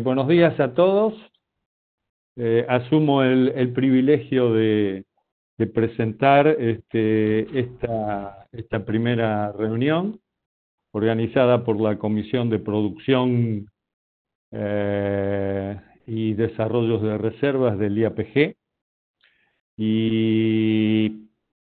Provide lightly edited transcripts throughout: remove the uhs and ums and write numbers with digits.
Buenos días a todos. Asumo el privilegio de presentar esta primera reunión organizada por la Comisión de Producción y Desarrollos de Reservas del IAPG. Y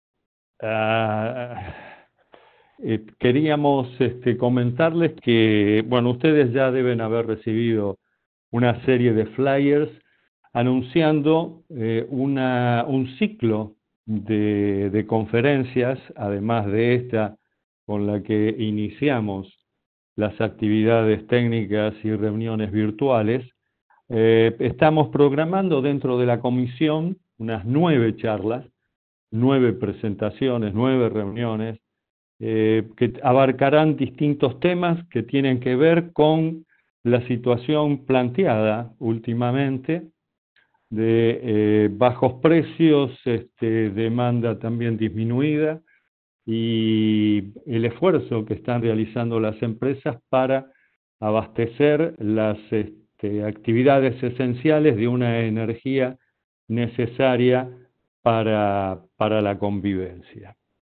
queríamos comentarles que, bueno, ustedes ya deben haber recibido una serie de flyers anunciando un ciclo de conferencias, además de esta con la que iniciamos las actividades técnicas y reuniones virtuales. Estamos programando dentro de la comisión unas 9 charlas, 9 presentaciones, 9 reuniones, que abarcarán distintos temas que tienen que ver con la situación planteada últimamente de bajos precios, demanda también disminuida y el esfuerzo que están realizando las empresas para abastecer las actividades esenciales de una energía necesaria para la convivencia.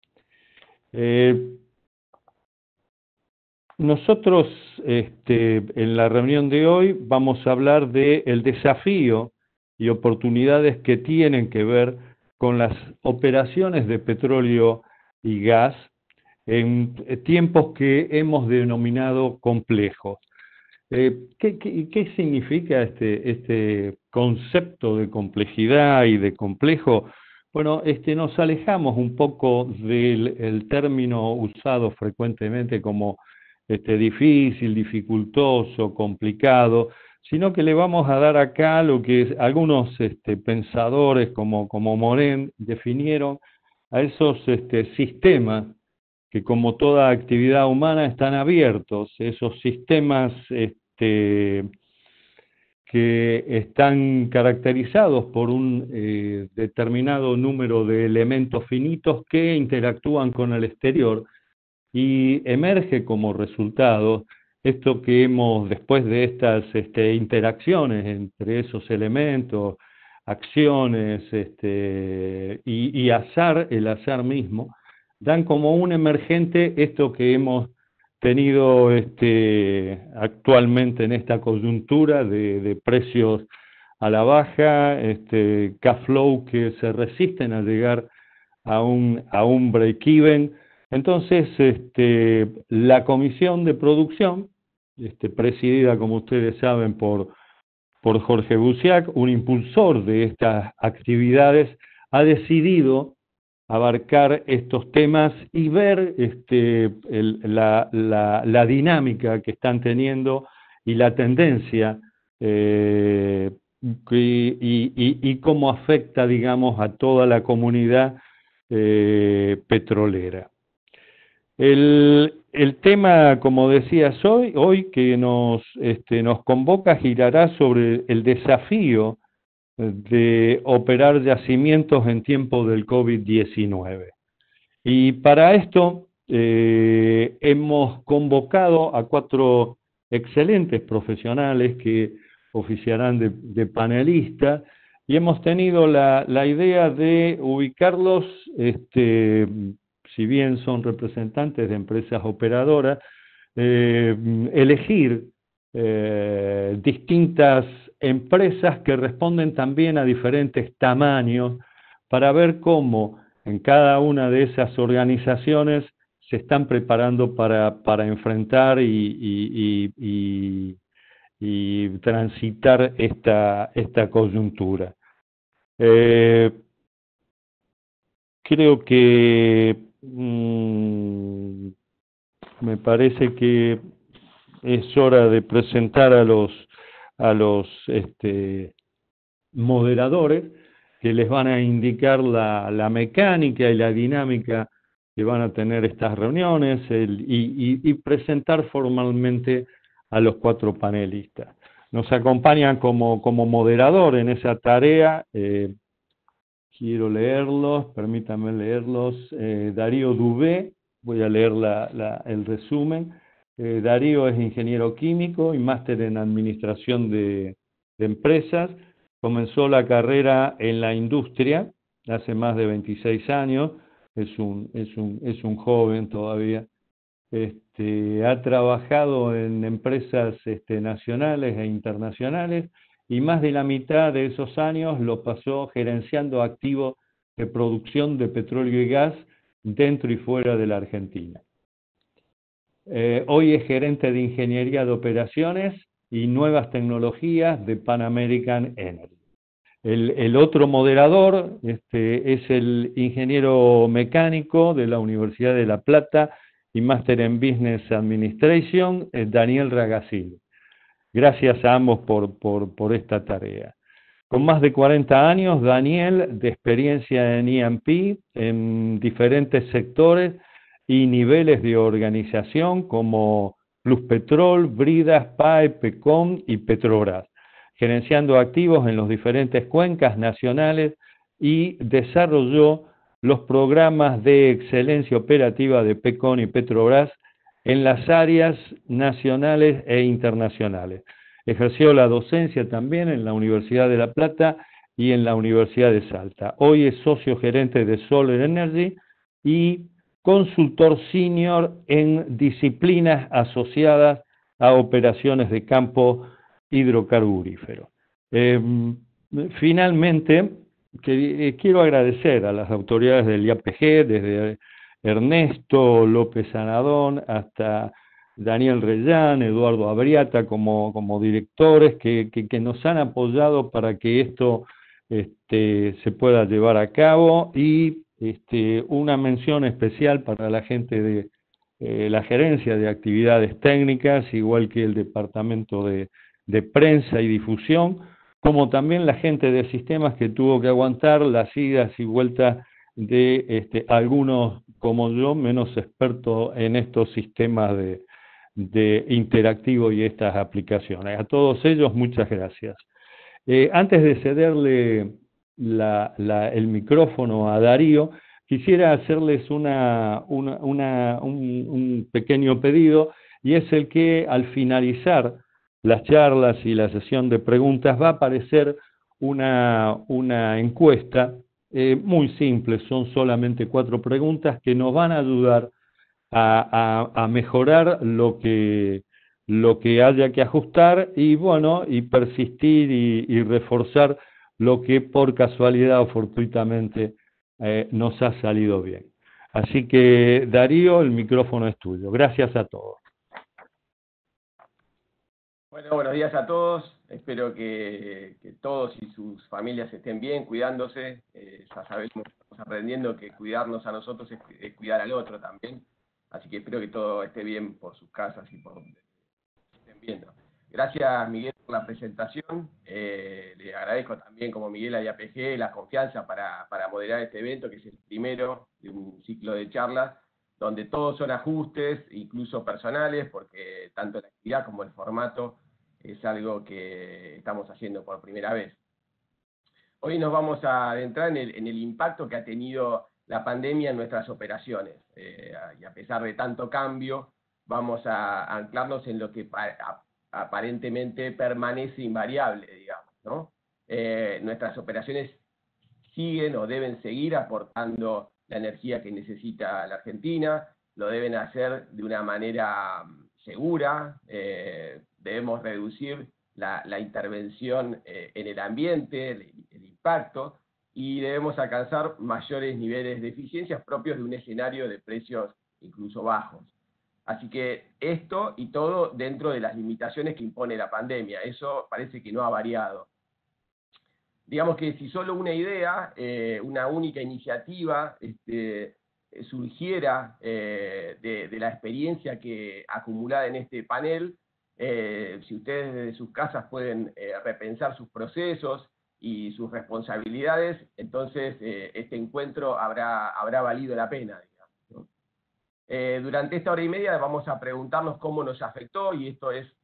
Nosotros en la reunión de hoy vamos a hablar del desafío y oportunidades que tienen que ver con las operaciones de petróleo y gas en tiempos que hemos denominado complejos. ¿Qué significa este concepto de complejidad y de complejo? Bueno, nos alejamos un poco del término usado frecuentemente como difícil, dificultoso, complicado, sino que le vamos a dar acá lo que algunos pensadores como Morin definieron a esos sistemas que, como toda actividad humana, están abiertos, esos sistemas que están caracterizados por un determinado número de elementos finitos que interactúan con el exterior, y emerge como resultado esto que después de estas interacciones entre esos elementos, acciones y azar, el azar mismo, dan como un emergente esto que hemos tenido actualmente en esta coyuntura de precios a la baja, cash flow que se resisten a llegar a un break-even. Entonces, la comisión de producción, presidida, como ustedes saben, por Jorge Busiak, un impulsor de estas actividades, ha decidido abarcar estos temas y ver la dinámica que están teniendo y la tendencia y cómo afecta, digamos, a toda la comunidad petrolera. El tema, como decías hoy que nos convoca, girará sobre el desafío de operar yacimientos en tiempos del COVID-19. Y para esto hemos convocado a 4 excelentes profesionales que oficiarán de panelistas, y hemos tenido la idea de ubicarlos, si bien son representantes de empresas operadoras, elegir distintas empresas que responden también a diferentes tamaños para ver cómo en cada una de esas organizaciones se están preparando para enfrentar y transitar esta coyuntura. Creo que me parece que es hora de presentar a los moderadores que les van a indicar la mecánica y la dinámica que van a tener estas reuniones y presentar formalmente a los 4 panelistas. Nos acompañan como moderador en esa tarea, quiero leerlos, permítanme leerlos, Darío Dubé, voy a leer el resumen, Darío es ingeniero químico y máster en administración de empresas. Comenzó la carrera en la industria hace más de 26 años. Es un joven todavía. Ha trabajado en empresas nacionales e internacionales y más de la mitad de esos años lo pasó gerenciando activos de producción de petróleo y gas dentro y fuera de la Argentina. Hoy es gerente de ingeniería de operaciones y nuevas tecnologías de Pan American Energy. El otro moderador es el ingeniero mecánico de la Universidad de La Plata y máster en Business Administration, Daniel Ragacini. Gracias a ambos por esta tarea. Con más de 40 años, Daniel, de experiencia en E&P, en diferentes sectores y niveles de organización como Pluspetrol, Bridas, PAE, PECOM y Petrobras, gerenciando activos en las diferentes cuencas nacionales y desarrolló los programas de excelencia operativa de PECOM y Petrobras en las áreas nacionales e internacionales. Ejerció la docencia también en la Universidad de La Plata y en la Universidad de Salta. Hoy es socio gerente de Solar Energy y consultor senior en disciplinas asociadas a operaciones de campo hidrocarburífero. Finalmente, quiero agradecer a las autoridades del IAPG, desde Ernesto López Sanadón hasta Daniel Reyán, Eduardo Abriata como directores que nos han apoyado para que esto se pueda llevar a cabo, y una mención especial para la gente de la gerencia de actividades técnicas, igual que el departamento de prensa y difusión, como también la gente de sistemas que tuvo que aguantar las idas y vueltas de algunos como yo, menos expertos en estos sistemas de interactivo y estas aplicaciones. A todos ellos, muchas gracias. Antes de cederle el micrófono a Darío, quisiera hacerles un pequeño pedido, y es el que al finalizar las charlas y la sesión de preguntas va a aparecer una encuesta muy simple. Son solamente 4 preguntas que nos van a ayudar a mejorar lo que haya que ajustar y bueno, y persistir y reforzar lo que por casualidad o fortuitamente nos ha salido bien. Así que, Darío, el micrófono es tuyo. Gracias a todos. Bueno, buenos días a todos. Espero que todos y sus familias estén bien, cuidándose. Ya sabemos, estamos aprendiendo que cuidarnos a nosotros es cuidar al otro también. Así que espero que todo esté bien por sus casas y por donde estén viendo. Gracias, Miguel, por la presentación. Le agradezco también, como Miguel a IAPG, la confianza para moderar este evento, que es el primero de un ciclo de charlas, donde todos son ajustes, incluso personales, porque tanto la actividad como el formato es algo que estamos haciendo por primera vez. Hoy nos vamos a adentrar en el impacto que ha tenido la pandemia en nuestras operaciones, y a pesar de tanto cambio, vamos a anclarnos en lo que aparentemente permanece invariable, digamos, ¿no? Nuestras operaciones siguen o deben seguir aportando la energía que necesita la Argentina, lo deben hacer de una manera segura, debemos reducir la intervención en el ambiente, el impacto, y debemos alcanzar mayores niveles de eficiencias propios de un escenario de precios incluso bajos. Así que esto y todo dentro de las limitaciones que impone la pandemia, eso parece que no ha variado. Digamos que si solo una idea, una única iniciativa surgiera de la experiencia acumulada en este panel, si ustedes desde sus casas pueden repensar sus procesos y sus responsabilidades, entonces este encuentro habrá valido la pena, digamos, ¿no? Durante esta hora y media vamos a preguntarnos cómo nos afectó, y esto es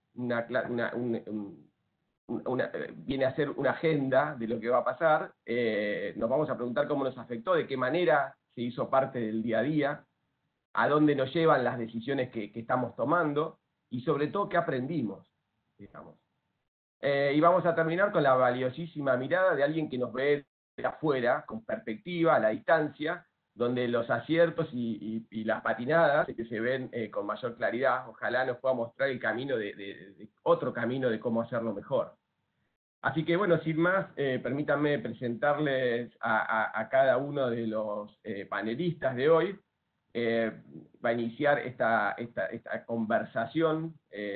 viene a ser una agenda de lo que va a pasar. Nos vamos a preguntar cómo nos afectó, de qué manera se hizo parte del día a día. a dónde nos llevan las decisiones que estamos tomando y sobre todo qué aprendimos, digamos. Y vamos a terminar con la valiosísima mirada de alguien que nos ve de afuera, con perspectiva, a la distancia, donde los aciertos y las patinadas que se ven con mayor claridad. Ojalá nos pueda mostrar el camino otro camino de cómo hacerlo mejor. Así que bueno, sin más, permítanme presentarles a cada uno de los panelistas de hoy. Va a iniciar esta conversación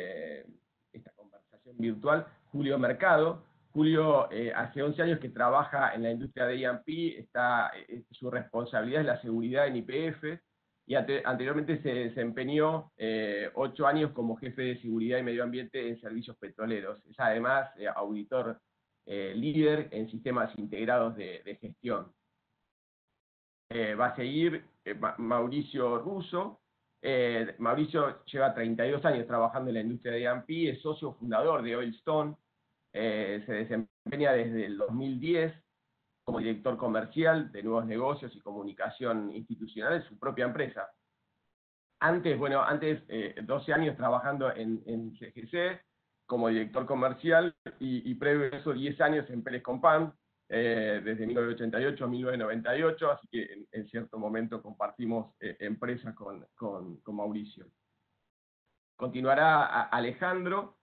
virtual, Julio Mercado. Julio hace 11 años que trabaja en la industria de E&P, su responsabilidad es la seguridad en YPF, y anteriormente se desempeñó 8 años como jefe de seguridad y medio ambiente en servicios petroleros. Es además auditor líder en sistemas integrados de gestión. Va a seguir Mauricio Russo. Mauricio lleva 32 años trabajando en la industria de E&P, es socio fundador de Oilstone, se desempeña desde el 2010 como director comercial de nuevos negocios y comunicación institucional de su propia empresa. Antes 12 años trabajando en CGC como director comercial y previo a eso 10 años en Pérez Compán, desde 1988 a 1998, así que en cierto momento compartimos empresa con Mauricio. Continuará Alejandro,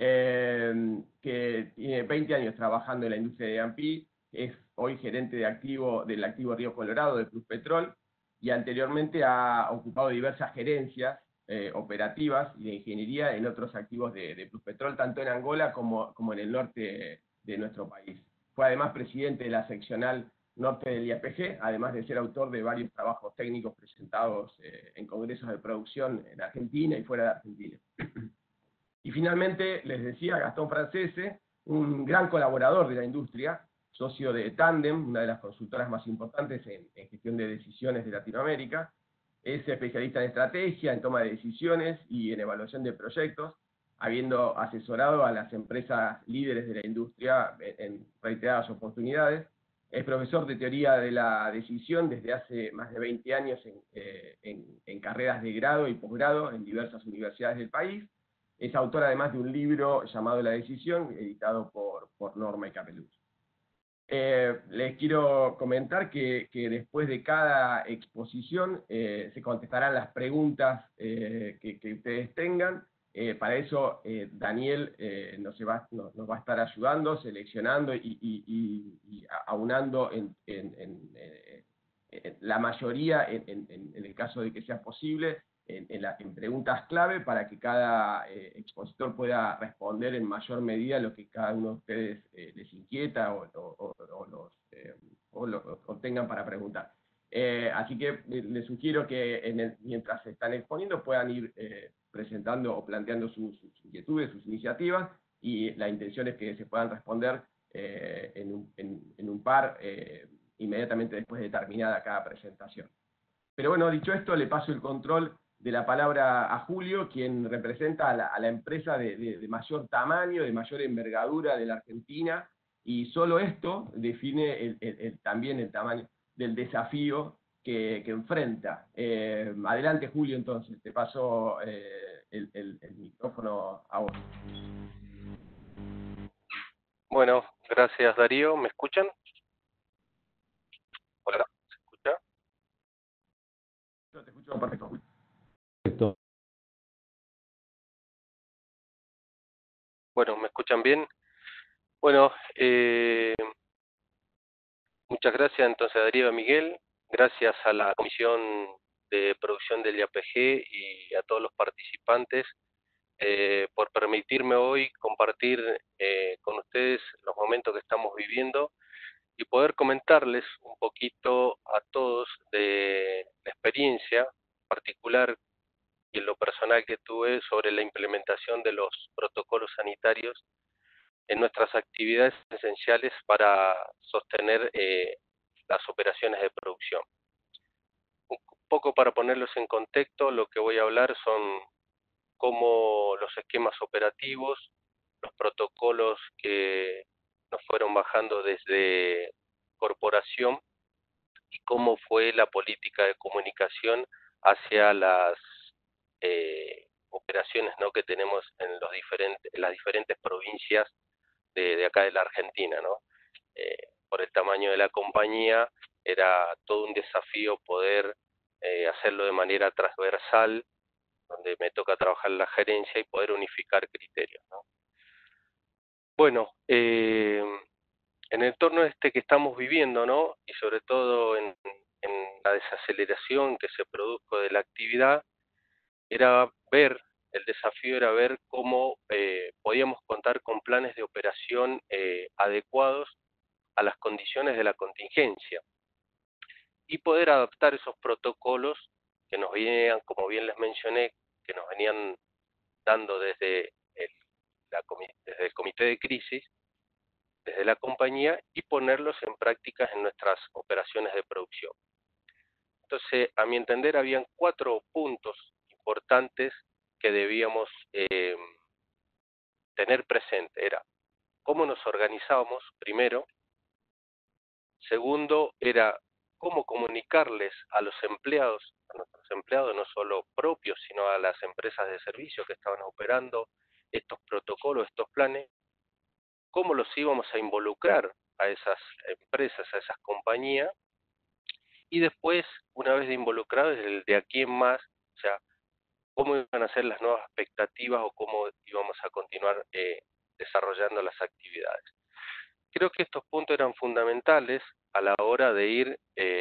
que tiene 20 años trabajando en la industria de E&P, es hoy gerente del activo Río Colorado de Pluspetrol, y anteriormente ha ocupado diversas gerencias operativas y de ingeniería en otros activos de Pluspetrol, tanto en Angola como en el norte de nuestro país. Fue además presidente de la seccional norte del IAPG, además de ser autor de varios trabajos técnicos presentados en congresos de producción en Argentina y fuera de Argentina. Y finalmente, les decía, Gastón Francese, un gran colaborador de la industria, socio de Tandem, una de las consultoras más importantes en gestión de decisiones de Latinoamérica. Es especialista en estrategia, en toma de decisiones y en evaluación de proyectos, habiendo asesorado a las empresas líderes de la industria en reiteradas oportunidades. Es profesor de teoría de la decisión desde hace más de 20 años en carreras de grado y posgrado en diversas universidades del país. Es autor además de un libro llamado La Decisión, editado por Norma y Capeluz. Les quiero comentar que después de cada exposición se contestarán las preguntas que ustedes tengan. Para eso Daniel nos va a estar ayudando, seleccionando y aunando en la mayoría, en el caso de que sea posible, en preguntas clave para que cada expositor pueda responder en mayor medida lo que cada uno de ustedes les inquieta o tengan para preguntar. Así que les sugiero que mientras se están exponiendo puedan ir presentando o planteando sus inquietudes, sus iniciativas, y la intención es que se puedan responder en un par inmediatamente después de terminada cada presentación. Pero bueno, dicho esto, le paso el control de la palabra a Julio, quien representa a la empresa de mayor tamaño, de mayor envergadura de la Argentina, y solo esto define también el tamaño del desafío que enfrenta. Adelante, Julio, entonces, te paso el micrófono a vos. Bueno, gracias Darío. ¿Me escuchan? Hola, ¿se escucha? Yo te escucho perfecto, Julio. Perfecto. Bueno, ¿me escuchan bien? Bueno, muchas gracias entonces a Darío y a Miguel, gracias a la Comisión de Producción del IAPG y a todos los participantes por permitirme hoy compartir con ustedes los momentos que estamos viviendo y poder comentarles un poquito a todos de la experiencia particular y en lo personal que tuve sobre la implementación de los protocolos sanitarios en nuestras actividades esenciales para sostener las operaciones de producción. Un poco para ponerlos en contexto, lo que voy a hablar son cómo los esquemas operativos, los protocolos que nos fueron bajando desde corporación y cómo fue la política de comunicación hacia las operaciones, ¿no?, que tenemos en las diferentes provincias de acá de la Argentina, ¿no? Por el tamaño de la compañía, era todo un desafío poder hacerlo de manera transversal, donde me toca trabajar en la gerencia y poder unificar criterios, ¿no? Bueno, en el entorno este que estamos viviendo, ¿no?, y sobre todo en la desaceleración que se produjo de la actividad, el desafío era ver cómo podíamos contar con planes de operación adecuados a las condiciones de la contingencia y poder adaptar esos protocolos que nos venían, como bien les mencioné, que nos venían dando desde el comité de crisis, desde la compañía, y ponerlos en prácticas en nuestras operaciones de producción. Entonces, a mi entender, habían 4 puntos importantes que debíamos tener presente. Era cómo nos organizábamos, primero. Segundo, era cómo comunicarles a los empleados, a nuestros empleados, no solo propios, sino a las empresas de servicio que estaban operando estos protocolos, estos planes, cómo los íbamos a involucrar a esas empresas, a esas compañías, y después, una vez involucrados, de aquí en más, o sea, cómo iban a ser las nuevas expectativas o cómo íbamos a continuar desarrollando las actividades. Creo que estos puntos eran fundamentales a la hora de ir,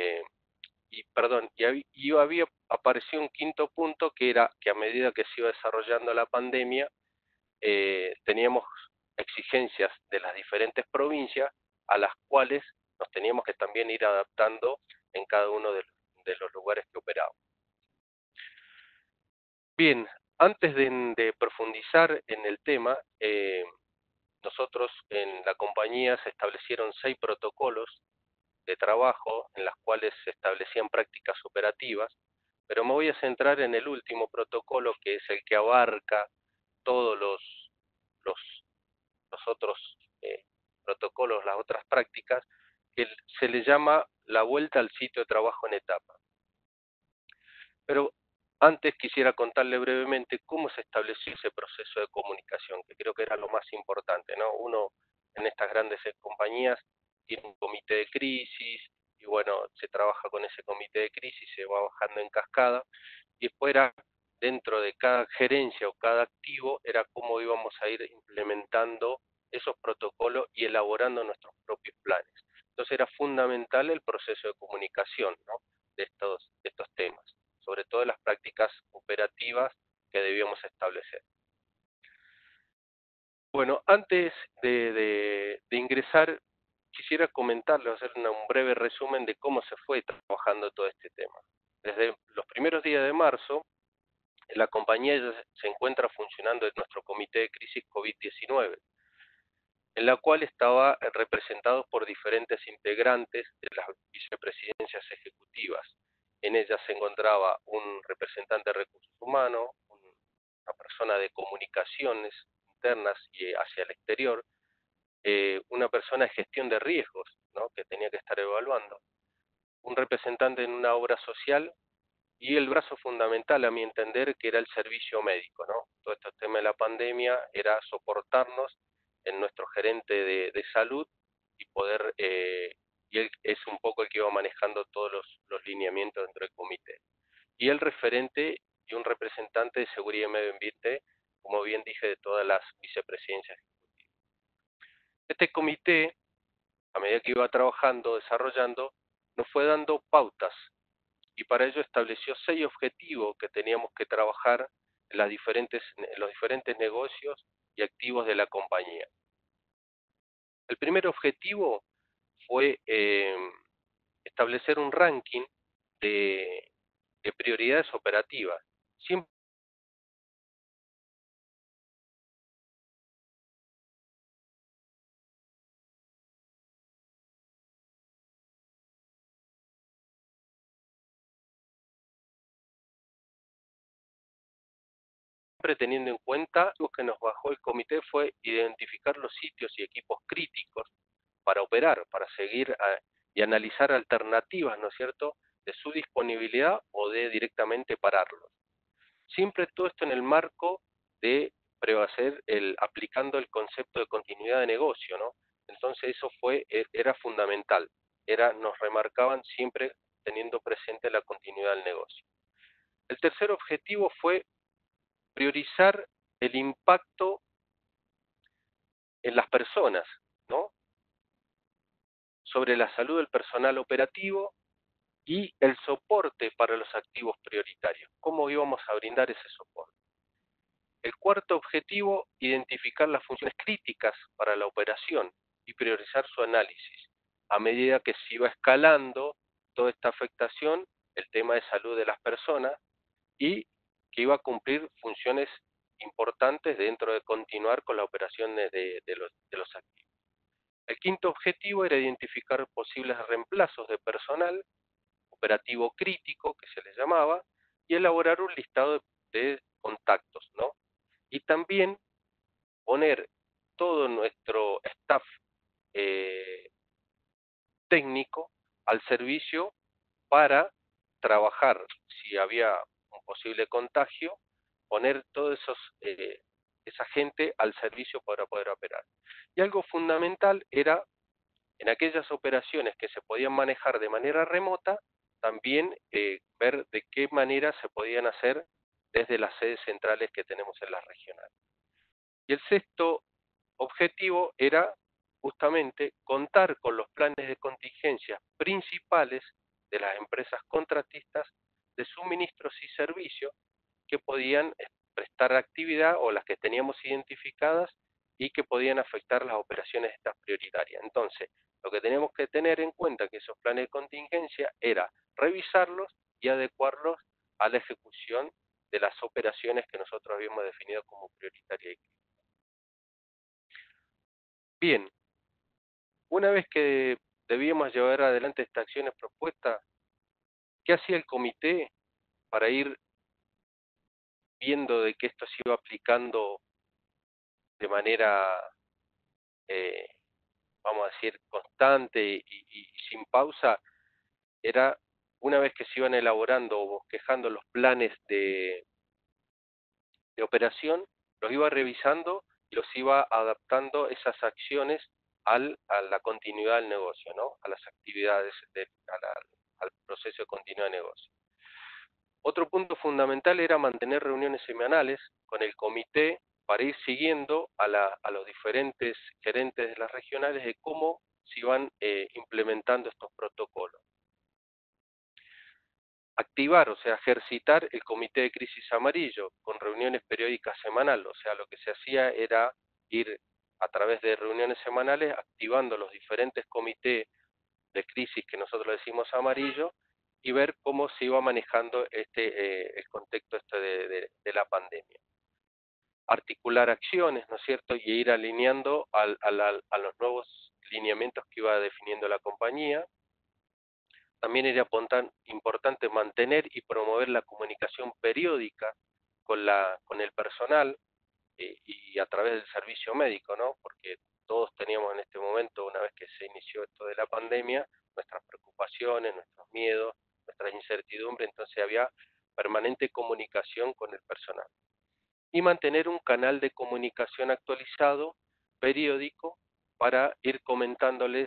y había aparecido un quinto punto, que era que a medida que se iba desarrollando la pandemia, teníamos exigencias de las diferentes provincias a las cuales nos teníamos que también ir adaptando en cada uno de los lugares que operábamos. Bien, antes de profundizar en el tema, nosotros en la compañía se establecieron 6 protocolos de trabajo en las cuales se establecían prácticas operativas, pero me voy a centrar en el último protocolo, que es el que abarca todos los otros protocolos, las otras prácticas, que se le llama la vuelta al sitio de trabajo en etapa. Pero antes quisiera contarle brevemente cómo se estableció ese proceso de comunicación, que creo que era lo más importante, ¿no? Uno en estas grandes compañías tiene un comité de crisis y bueno, se trabaja con ese comité de crisis, se va bajando en cascada, y después era dentro de cada gerencia o cada activo, era cómo íbamos a ir implementando esos protocolos y elaborando nuestros propios planes. Entonces era fundamental el proceso de comunicación, ¿no?, de estos temas, sobre todo las prácticas operativas que debíamos establecer. Bueno, antes de ingresar, quisiera comentarles, hacer un breve resumen de cómo se fue trabajando todo este tema. Desde los primeros días de marzo, la compañía ya se encuentra funcionando en nuestro comité de crisis COVID-19, en la cual estaba representado por diferentes integrantes de las vicepresidencias ejecutivas. En ella se encontraba un representante de recursos humanos, una persona de comunicaciones internas y hacia el exterior, una persona de gestión de riesgos, ¿no?, que tenía que estar evaluando, un representante en una obra social, y el brazo fundamental, a mi entender, que era el servicio médico, ¿no? Todo este tema de la pandemia era soportarnos en nuestro gerente de salud y poder, y él es un poco el que iba manejando todos los lineamientos dentro del comité. Y el referente y un representante de seguridad y medio ambiente, como bien dije, de todas las vicepresidencias ejecutivas. Este comité, a medida que iba trabajando, desarrollando, nos fue dando pautas, y para ello estableció 6 objetivos que teníamos que trabajar en los diferentes negocios y activos de la compañía. El primer objetivo fue establecer un ranking de prioridades operativas. Siempre teniendo en cuenta, lo que nos bajó el comité fue identificar los sitios y equipos críticos para operar, para seguir y analizar alternativas, ¿no es cierto?, de su disponibilidad o de directamente pararlos. Siempre todo esto en el marco de aplicando el concepto de continuidad de negocio, ¿no? Entonces eso era fundamental, nos remarcaban siempre teniendo presente la continuidad del negocio. El tercer objetivo fue priorizar el impacto en las personas, ¿no? Sobre la salud del personal operativo y el soporte para los activos prioritarios. ¿Cómo íbamos a brindar ese soporte? El cuarto objetivo, identificar las funciones críticas para la operación y priorizar su análisis. A medida que se iba escalando toda esta afectación, el tema de salud de las personas y que iba a cumplir funciones importantes dentro de continuar con la operación de los activos. El quinto objetivo era identificar posibles reemplazos de personal operativo crítico, que se les llamaba, y elaborar un listado de contactos, ¿no? Y también poner todo nuestro staff técnico al servicio para trabajar, si había un posible contagio, poner toda esa gente al servicio para poder operar. Y algo fundamental era, en aquellas operaciones que se podían manejar de manera remota, también ver de qué manera se podían hacer desde las sedes centrales que tenemos en las regionales. Y el sexto objetivo era justamente contar con los planes de contingencia principales de las empresas contratistas de suministros y servicios que podían prestar actividad o las que teníamos identificadas y que podían afectar las operaciones estas prioritarias. Entonces, lo que teníamos que tener en cuenta que esos planes de contingencia era revisarlos y adecuarlos a la ejecución de las operaciones que nosotros habíamos definido como prioritarias. Bien, una vez que debíamos llevar adelante estas acciones propuestas, ¿qué hacía el comité para ir viendo de que esto se iba aplicando de manera, eh, vamos a decir, constante y sin pausa? Era una vez que se iban elaborando o bosquejando los planes de operación, los iba revisando y los iba adaptando esas acciones a la continuidad del negocio, ¿no? A las actividades, al proceso de continuidad de negocio. Otro punto fundamental era mantener reuniones semanales con el comité para ir siguiendo a los diferentes gerentes de las regionales de cómo se iban implementando estos protocolos. Activar, o sea, ejercitar el comité de crisis amarillo con reuniones periódicas semanales, o sea, lo que se hacía era ir a través de reuniones semanales activando los diferentes comités de crisis que nosotros le decimos amarillo y ver cómo se iba manejando el contexto de la pandemia. Articular acciones, ¿no es cierto? Y ir alineando a los nuevos lineamientos que iba definiendo la compañía. También era importante mantener y promover la comunicación periódica con el personal y a través del servicio médico, ¿no? Porque todos teníamos en este momento, una vez que se inició esto de la pandemia, nuestras preocupaciones, nuestros miedos, nuestras incertidumbres, entonces había permanente comunicación con el personal. Y mantener un canal de comunicación actualizado, periódico, para ir comentándoles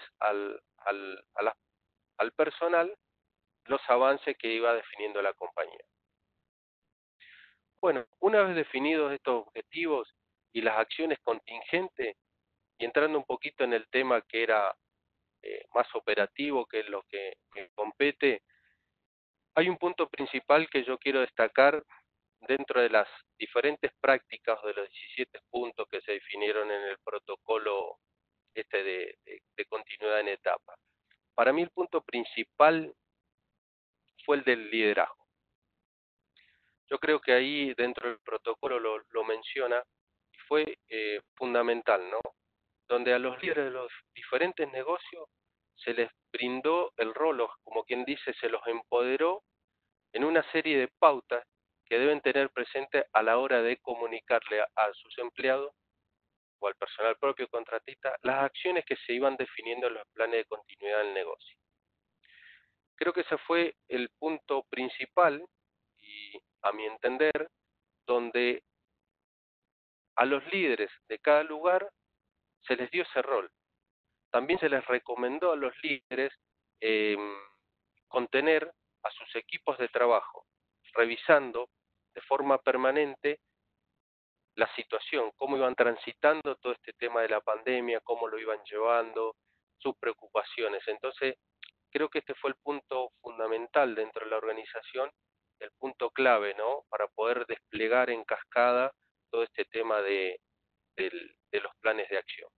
al personal los avances que iba definiendo la compañía. Bueno, una vez definidos estos objetivos y las acciones contingentes, y entrando un poquito en el tema que era más operativo, que es lo que me compete, hay un punto principal que yo quiero destacar dentro de las diferentes prácticas de los 17 puntos que se definieron en el protocolo de continuidad en etapa. Para mí el punto principal fue el del liderazgo. Yo creo que ahí dentro del protocolo lo menciona y fue fundamental, ¿no? Donde a los líderes de los diferentes negocios se les brindó el rol, como quien dice, se los empoderó en una serie de pautas que deben tener presente a la hora de comunicarle a sus empleados o al personal propio contratista las acciones que se iban definiendo en los planes de continuidad del negocio. Creo que ese fue el punto principal y, a mi entender, donde a los líderes de cada lugar se les dio ese rol. También se les recomendó a los líderes eh, contener a sus equipos de trabajo, revisando de forma permanente la situación, cómo iban transitando todo este tema de la pandemia, cómo lo iban llevando, sus preocupaciones. Entonces, creo que este fue el punto fundamental dentro de la organización, el punto clave, ¿no? Para poder desplegar en cascada todo este tema de los planes de acción.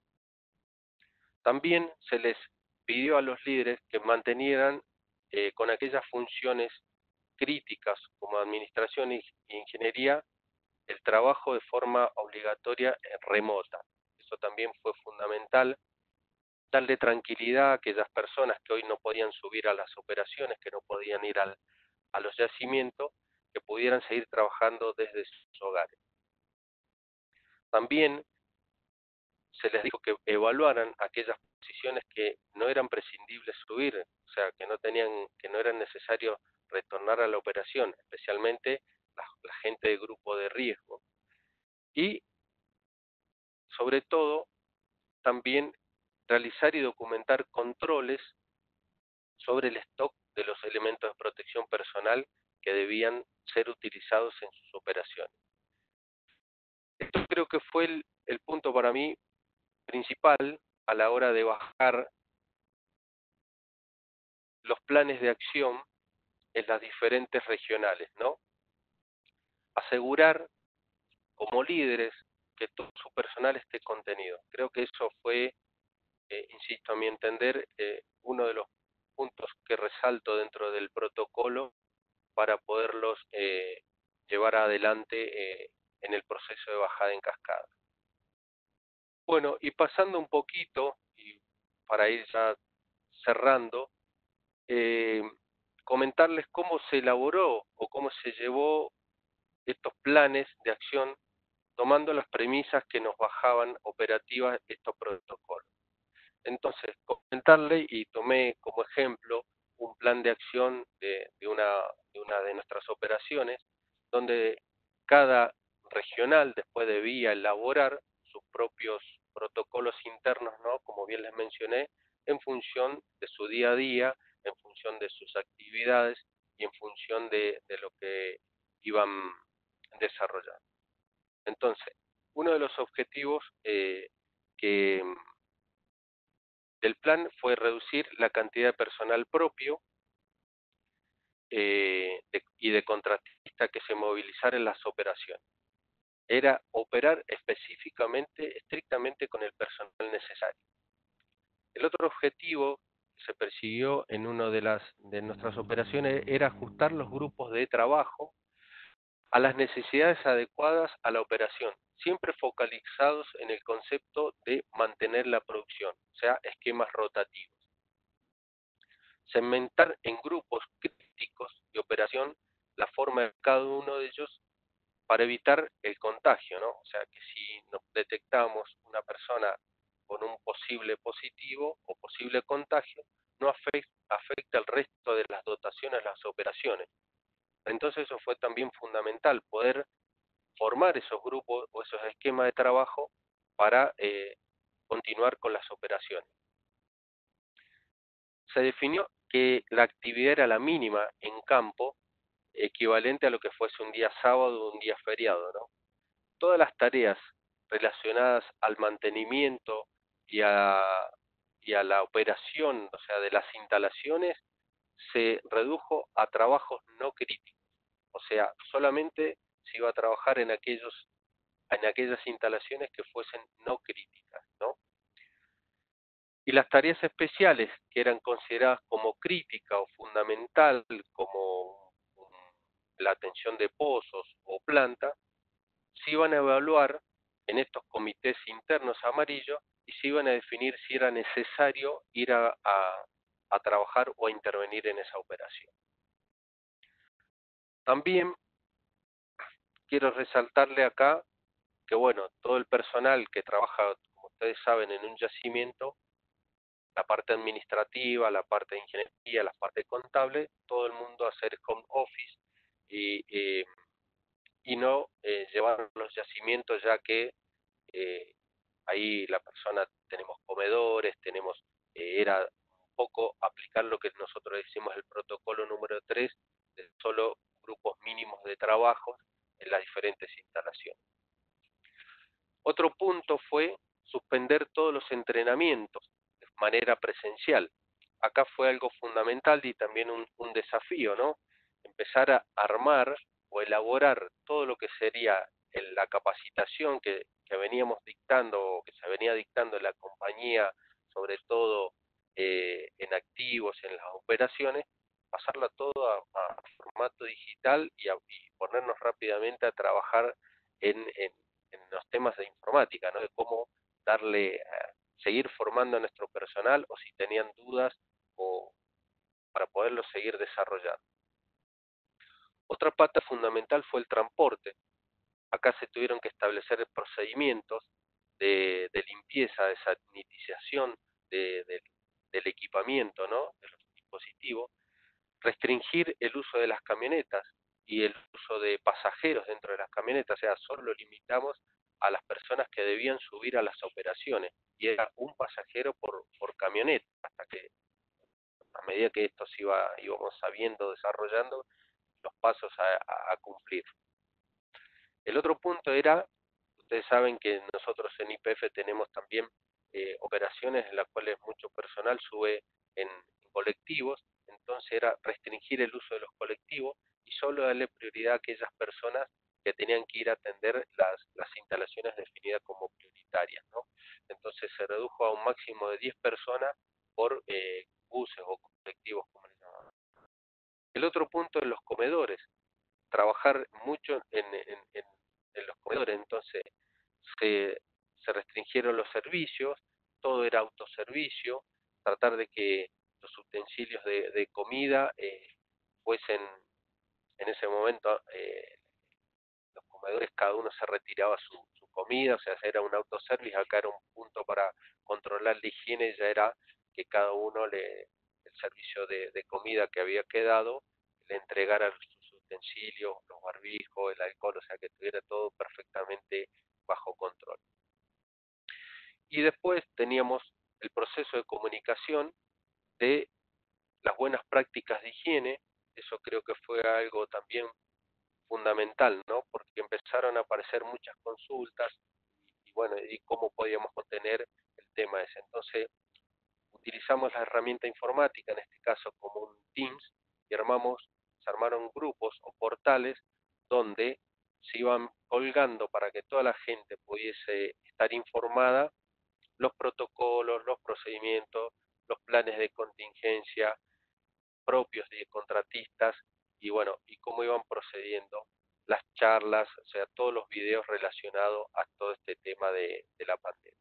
También se les pidió a los líderes que mantenieran con aquellas funciones críticas como administración e ingeniería el trabajo de forma obligatoria remota. Eso también fue fundamental, darle tranquilidad a aquellas personas que hoy no podían subir a las operaciones, que no podían ir a los yacimientos, que pudieran seguir trabajando desde sus hogares. También se les dijo que evaluaran aquellas posiciones que no eran prescindibles subir, o sea, que no era necesario retornar a la operación, especialmente la gente de grupo de riesgo. Y sobre todo, también realizar y documentar controles sobre el stock de los elementos de protección personal que debían ser utilizados en sus operaciones. Esto creo que fue el punto para mí principal a la hora de bajar los planes de acción en las diferentes regionales, ¿no? Asegurar como líderes que todo su personal esté contenido. Creo que eso fue, insisto, a mi entender, uno de los puntos que resalto dentro del protocolo para poderlos llevar adelante en el proceso de bajada en cascada. Bueno, y pasando un poquito, y para ir ya cerrando, comentarles cómo se elaboró o cómo se llevó estos planes de acción tomando las premisas que nos bajaban operativas estos protocolos. Entonces, comentarle y tomé como ejemplo un plan de acción de una de nuestras operaciones, donde cada regional después debía elaborar sus propios protocolos internos, ¿no? Como bien les mencioné, en función de su día a día, en función de sus actividades y en función de lo que iban desarrollando. Entonces, uno de los objetivos que del plan fue reducir la cantidad de personal propio y de contratista que se movilizara en las operaciones. Era operar específicamente, estrictamente con el personal necesario. El otro objetivo que se persiguió en una de nuestras operaciones era ajustar los grupos de trabajo a las necesidades adecuadas a la operación, siempre focalizados en el concepto de mantener la producción, o sea, esquemas rotativos. Segmentar en grupos críticos de operación la forma de cada uno de ellos para evitar el contagio, ¿no? O sea, que si nos detectamos una persona con un posible positivo o posible contagio, no afecta al resto de las dotaciones, las operaciones. Entonces eso fue también fundamental, poder formar esos grupos o esos esquemas de trabajo para continuar con las operaciones. Se definió que la actividad era la mínima en campo, equivalente a lo que fuese un día sábado o un día feriado, ¿no? Todas las tareas relacionadas al mantenimiento y a la operación, o sea, de las instalaciones, se redujo a trabajos no críticos. O sea, solamente se iba a trabajar en aquellas instalaciones que fuesen no críticas, ¿no? Y las tareas especiales que eran consideradas como crítica o fundamental, como la atención de pozos o planta, se iban a evaluar en estos comités internos amarillos y se iban a definir si era necesario ir a trabajar o a intervenir en esa operación. También quiero resaltarle acá que, bueno, todo el personal que trabaja, como ustedes saben, en un yacimiento, la parte administrativa, la parte de ingeniería, la parte contable, todo el mundo a hacer home office y, eh, y no llevar los yacimientos, ya que eh, ahí la persona, tenemos comedores, tenemos, era un poco aplicar lo que nosotros decimos el protocolo número 3 de solo grupos mínimos de trabajo en las diferentes instalaciones. Otro punto fue suspender todos los entrenamientos de manera presencial. Acá fue algo fundamental y también un desafío, ¿no? Empezar a armar o elaborar todo lo que sería la capacitación que veníamos dictando o que se venía dictando en la compañía, sobre todo en activos, en las operaciones, pasarla todo a formato digital y ponernos rápidamente a trabajar en los temas de informática, ¿no? De cómo darle, seguir formando a nuestro personal o si tenían dudas o para poderlo seguir desarrollando. Otra pata fundamental fue el transporte. Acá se tuvieron que establecer procedimientos de limpieza, de sanitización del equipamiento, ¿no? De los dispositivos, restringir el uso de las camionetas y el uso de pasajeros dentro de las camionetas, o sea, solo limitamos a las personas que debían subir a las operaciones y era un pasajero por camioneta, hasta que a medida que esto se íbamos sabiendo, desarrollando, los pasos a cumplir. El otro punto era, ustedes saben que nosotros en YPF tenemos también operaciones en las cuales mucho personal sube en colectivos, entonces era restringir el uso de los colectivos y solo darle prioridad a aquellas personas que tenían que ir a atender las instalaciones definidas como prioritarias, ¿no? Entonces se redujo a un máximo de 10 personas por buses o colectivos, como les llamaban. El otro punto en los comedores, trabajar mucho en los comedores, entonces se, se restringieron los servicios, todo era autoservicio, tratar de que los utensilios de comida fuesen en ese momento, los comedores cada uno se retiraba su comida, o sea, era un autoservice, acá era un punto para controlar la higiene, ya era que cada uno el servicio de comida que había quedado, le entregara sus utensilios, los barbijos, el alcohol, o sea, que estuviera todo perfectamente bajo control. Y después teníamos el proceso de comunicación de las buenas prácticas de higiene, eso creo que fue algo también fundamental, ¿no? Porque empezaron a aparecer muchas consultas y bueno, y cómo podíamos contener el tema ese. Entonces, utilizamos la herramienta informática, en este caso como un Teams, y se armaron grupos o portales donde se iban colgando para que toda la gente pudiese estar informada los protocolos, los procedimientos, los planes de contingencia propios de contratistas y bueno, y cómo iban procediendo las charlas, o sea, todos los videos relacionados a todo este tema de la pandemia.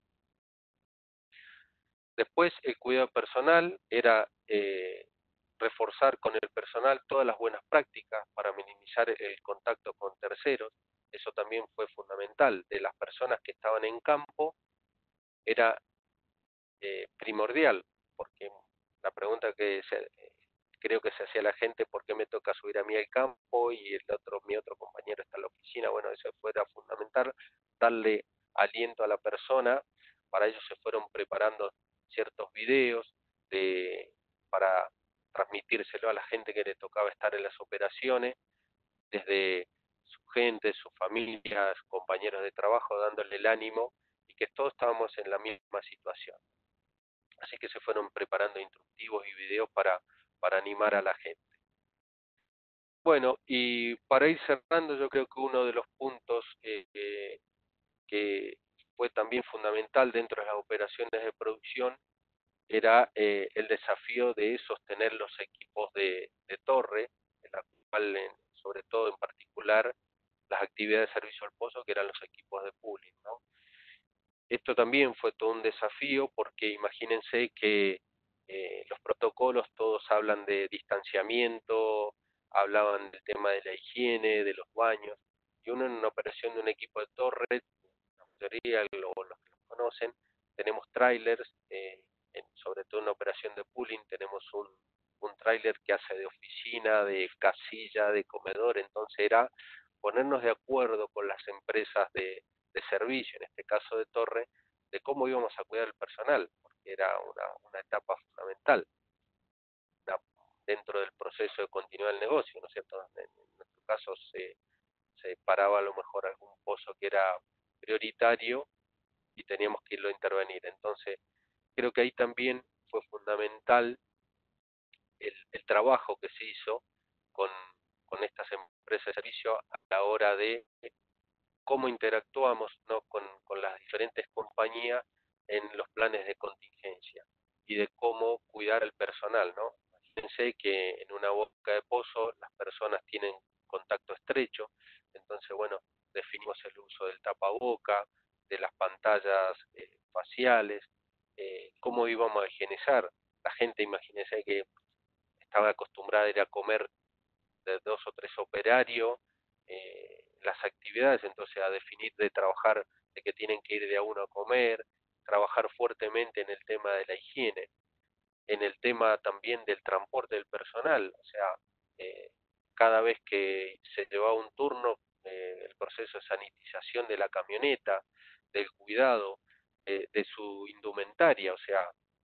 Después, el cuidado personal era reforzar con el personal todas las buenas prácticas para minimizar el contacto con terceros. Eso también fue fundamental. De las personas que estaban en campo, era primordial, porque la pregunta creo que se hacía la gente, ¿por qué me toca subir a mí al campo y mi otro compañero está en la oficina? Bueno, eso fuera fundamental, darle aliento a la persona. Para ello se fueron preparando ciertos videos para transmitírselo a la gente que le tocaba estar en las operaciones, desde su gente, sus familias, compañeros de trabajo, dándole el ánimo y que todos estábamos en la misma situación. Así que se fueron preparando instructivos y videos para animar a la gente. Bueno, y para ir cerrando, yo creo que uno de los puntos que fue también fundamental dentro de las operaciones de producción era el desafío de sostener los equipos de torre, en la cual, sobre todo en particular, las actividades de servicio al pozo, que eran los equipos de pooling, ¿no? Esto también fue todo un desafío porque imagínense que los protocolos todos hablan de distanciamiento, hablaban del tema de la higiene, de los baños, y uno en una operación de un equipo de torre, la mayoría, los que los conocen, tenemos trailers sobre todo en una operación de pooling, tenemos un tráiler que hace de oficina, de casilla, de comedor, entonces era ponernos de acuerdo con las empresas de servicio, en este caso de Torre, de cómo íbamos a cuidar el personal, porque era una etapa fundamental dentro del proceso de continuar el negocio, ¿no es cierto? En nuestro caso se paraba a lo mejor algún pozo que era prioritario y teníamos que irlo a intervenir. Entonces, creo que ahí también fue fundamental el trabajo que se hizo con, con estas empresas de servicio a la hora de cómo interactuamos, ¿no?, con las diferentes compañías en los planes de contingencia y de cómo cuidar al personal, ¿no? Imagínense que en una boca de pozo las personas tienen contacto estrecho, entonces, bueno, definimos el uso del tapaboca, de las pantallas faciales, cómo íbamos a higienizar. La gente, imagínense que estaba acostumbrada a ir a comer de 2 o 3 operarios, las actividades, entonces a definir de trabajar, de que tienen que ir de a uno a comer, trabajar fuertemente en el tema de la higiene, en el tema también del transporte del personal, o sea, cada vez que se llevaba un turno, el proceso de sanitización de la camioneta, del cuidado, de su indumentaria, o sea,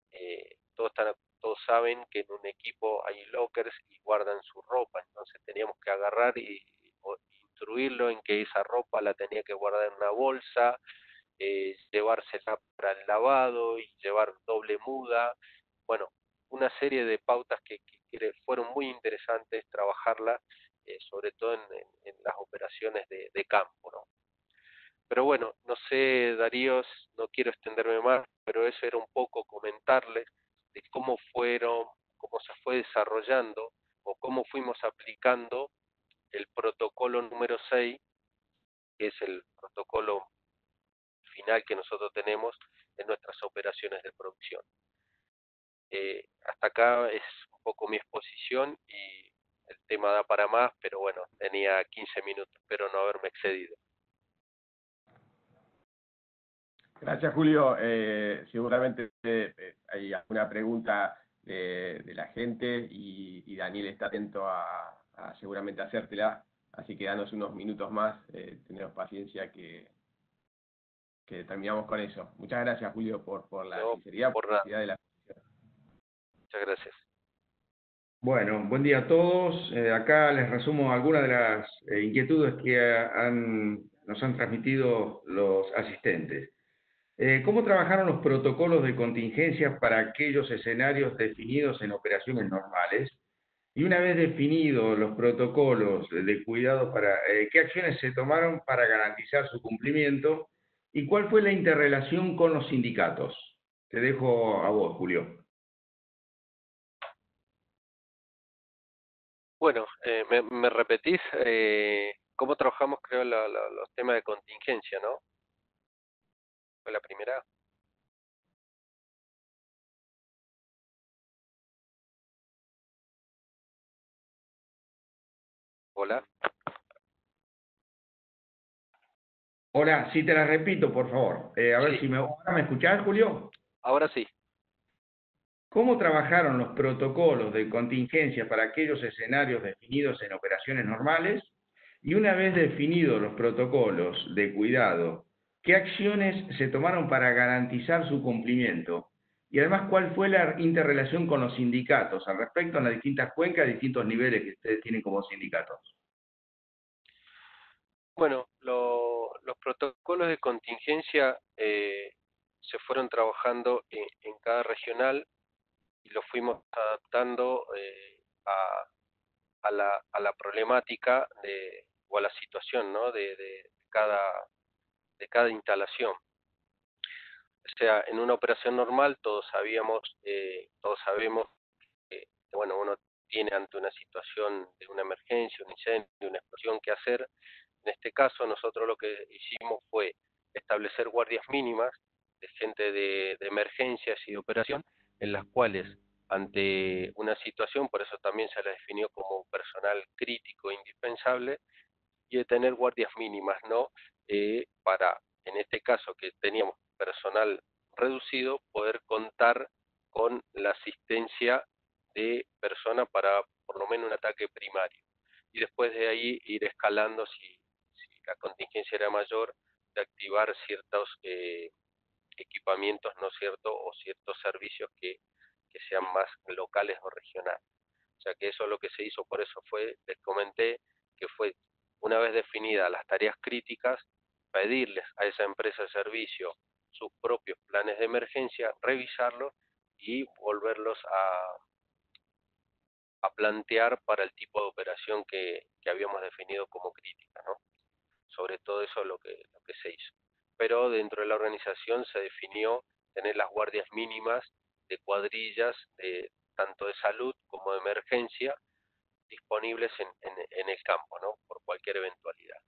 todos saben que en un equipo hay lockers y guardan su ropa, entonces teníamos que agarrar o instruirlo en que esa ropa la tenía que guardar en una bolsa, llevársela para el lavado y llevar doble muda, bueno, una serie de pautas que fueron muy interesantes trabajarlas, sobre todo en las operaciones de campo, ¿no? Pero bueno, no sé, Darío, no quiero extenderme más, pero eso era un poco comentarles de cómo se fue desarrollando o cómo fuimos aplicando el protocolo número 6, que es el protocolo final que nosotros tenemos en nuestras operaciones de producción. Hasta acá es un poco mi exposición y el tema da para más, pero bueno, tenía 15 minutos, espero no haberme excedido. Gracias, Julio. Seguramente hay alguna pregunta de la gente y Daniel está atento a seguramente hacértela, así que danos unos minutos más, tenemos paciencia que terminamos con eso. Muchas gracias, Julio, por la sinceridad, por la nada. sinceridad de la exposición. Muchas gracias. Bueno, buen día a todos. Acá les resumo algunas de las inquietudes que nos han transmitido los asistentes. ¿Cómo trabajaron los protocolos de contingencia para aquellos escenarios definidos en operaciones normales? Y una vez definidos los protocolos de cuidado, ¿qué acciones se tomaron para garantizar su cumplimiento? ¿Y cuál fue la interrelación con los sindicatos? Te dejo a vos, Julio. Bueno, me repetís cómo trabajamos, creo, los temas de contingencia, ¿no? ¿Fue la primera? Hola. Hola, si te la repito, por favor. A ver Sí. si ahora me escuchás, Julio. Ahora sí. ¿Cómo trabajaron los protocolos de contingencia para aquellos escenarios definidos en operaciones normales? Y una vez definidos los protocolos de cuidado, ¿qué acciones se tomaron para garantizar su cumplimiento? Y además, ¿cuál fue la interrelación con los sindicatos al respecto en las distintas cuencas, distintos niveles que ustedes tienen como sindicatos? Bueno, los protocolos de contingencia se fueron trabajando en cada regional y lo fuimos adaptando a la problemática o a la situación, ¿no?, de cada instalación. O sea, en una operación normal todos sabemos que, bueno, uno tiene ante una situación de una emergencia, un incendio, una explosión que hacer. En este caso nosotros lo que hicimos fue establecer guardias mínimas de gente de emergencias y de operación, en las cuales ante una situación, por eso también se la definió como personal crítico e indispensable, y de tener guardias mínimas, ¿no? Para, en este caso que teníamos personal reducido, poder contar con la asistencia de persona para por lo menos un ataque primario. Y después de ahí ir escalando si la contingencia era mayor, de activar ciertos equipamientos, ¿no es cierto?, o ciertos servicios que sean más locales o regionales. O sea que eso es lo que se hizo, por eso les comenté que fue, una vez definidas las tareas críticas, pedirles a esa empresa de servicio sus propios planes de emergencia, revisarlos y volverlos a plantear para el tipo de operación que habíamos definido como crítica, ¿no? Sobre todo eso es lo que se hizo. Pero dentro de la organización se definió tener las guardias mínimas de cuadrillas, tanto de salud como de emergencia, disponibles en el campo, ¿no? Por cualquier eventualidad.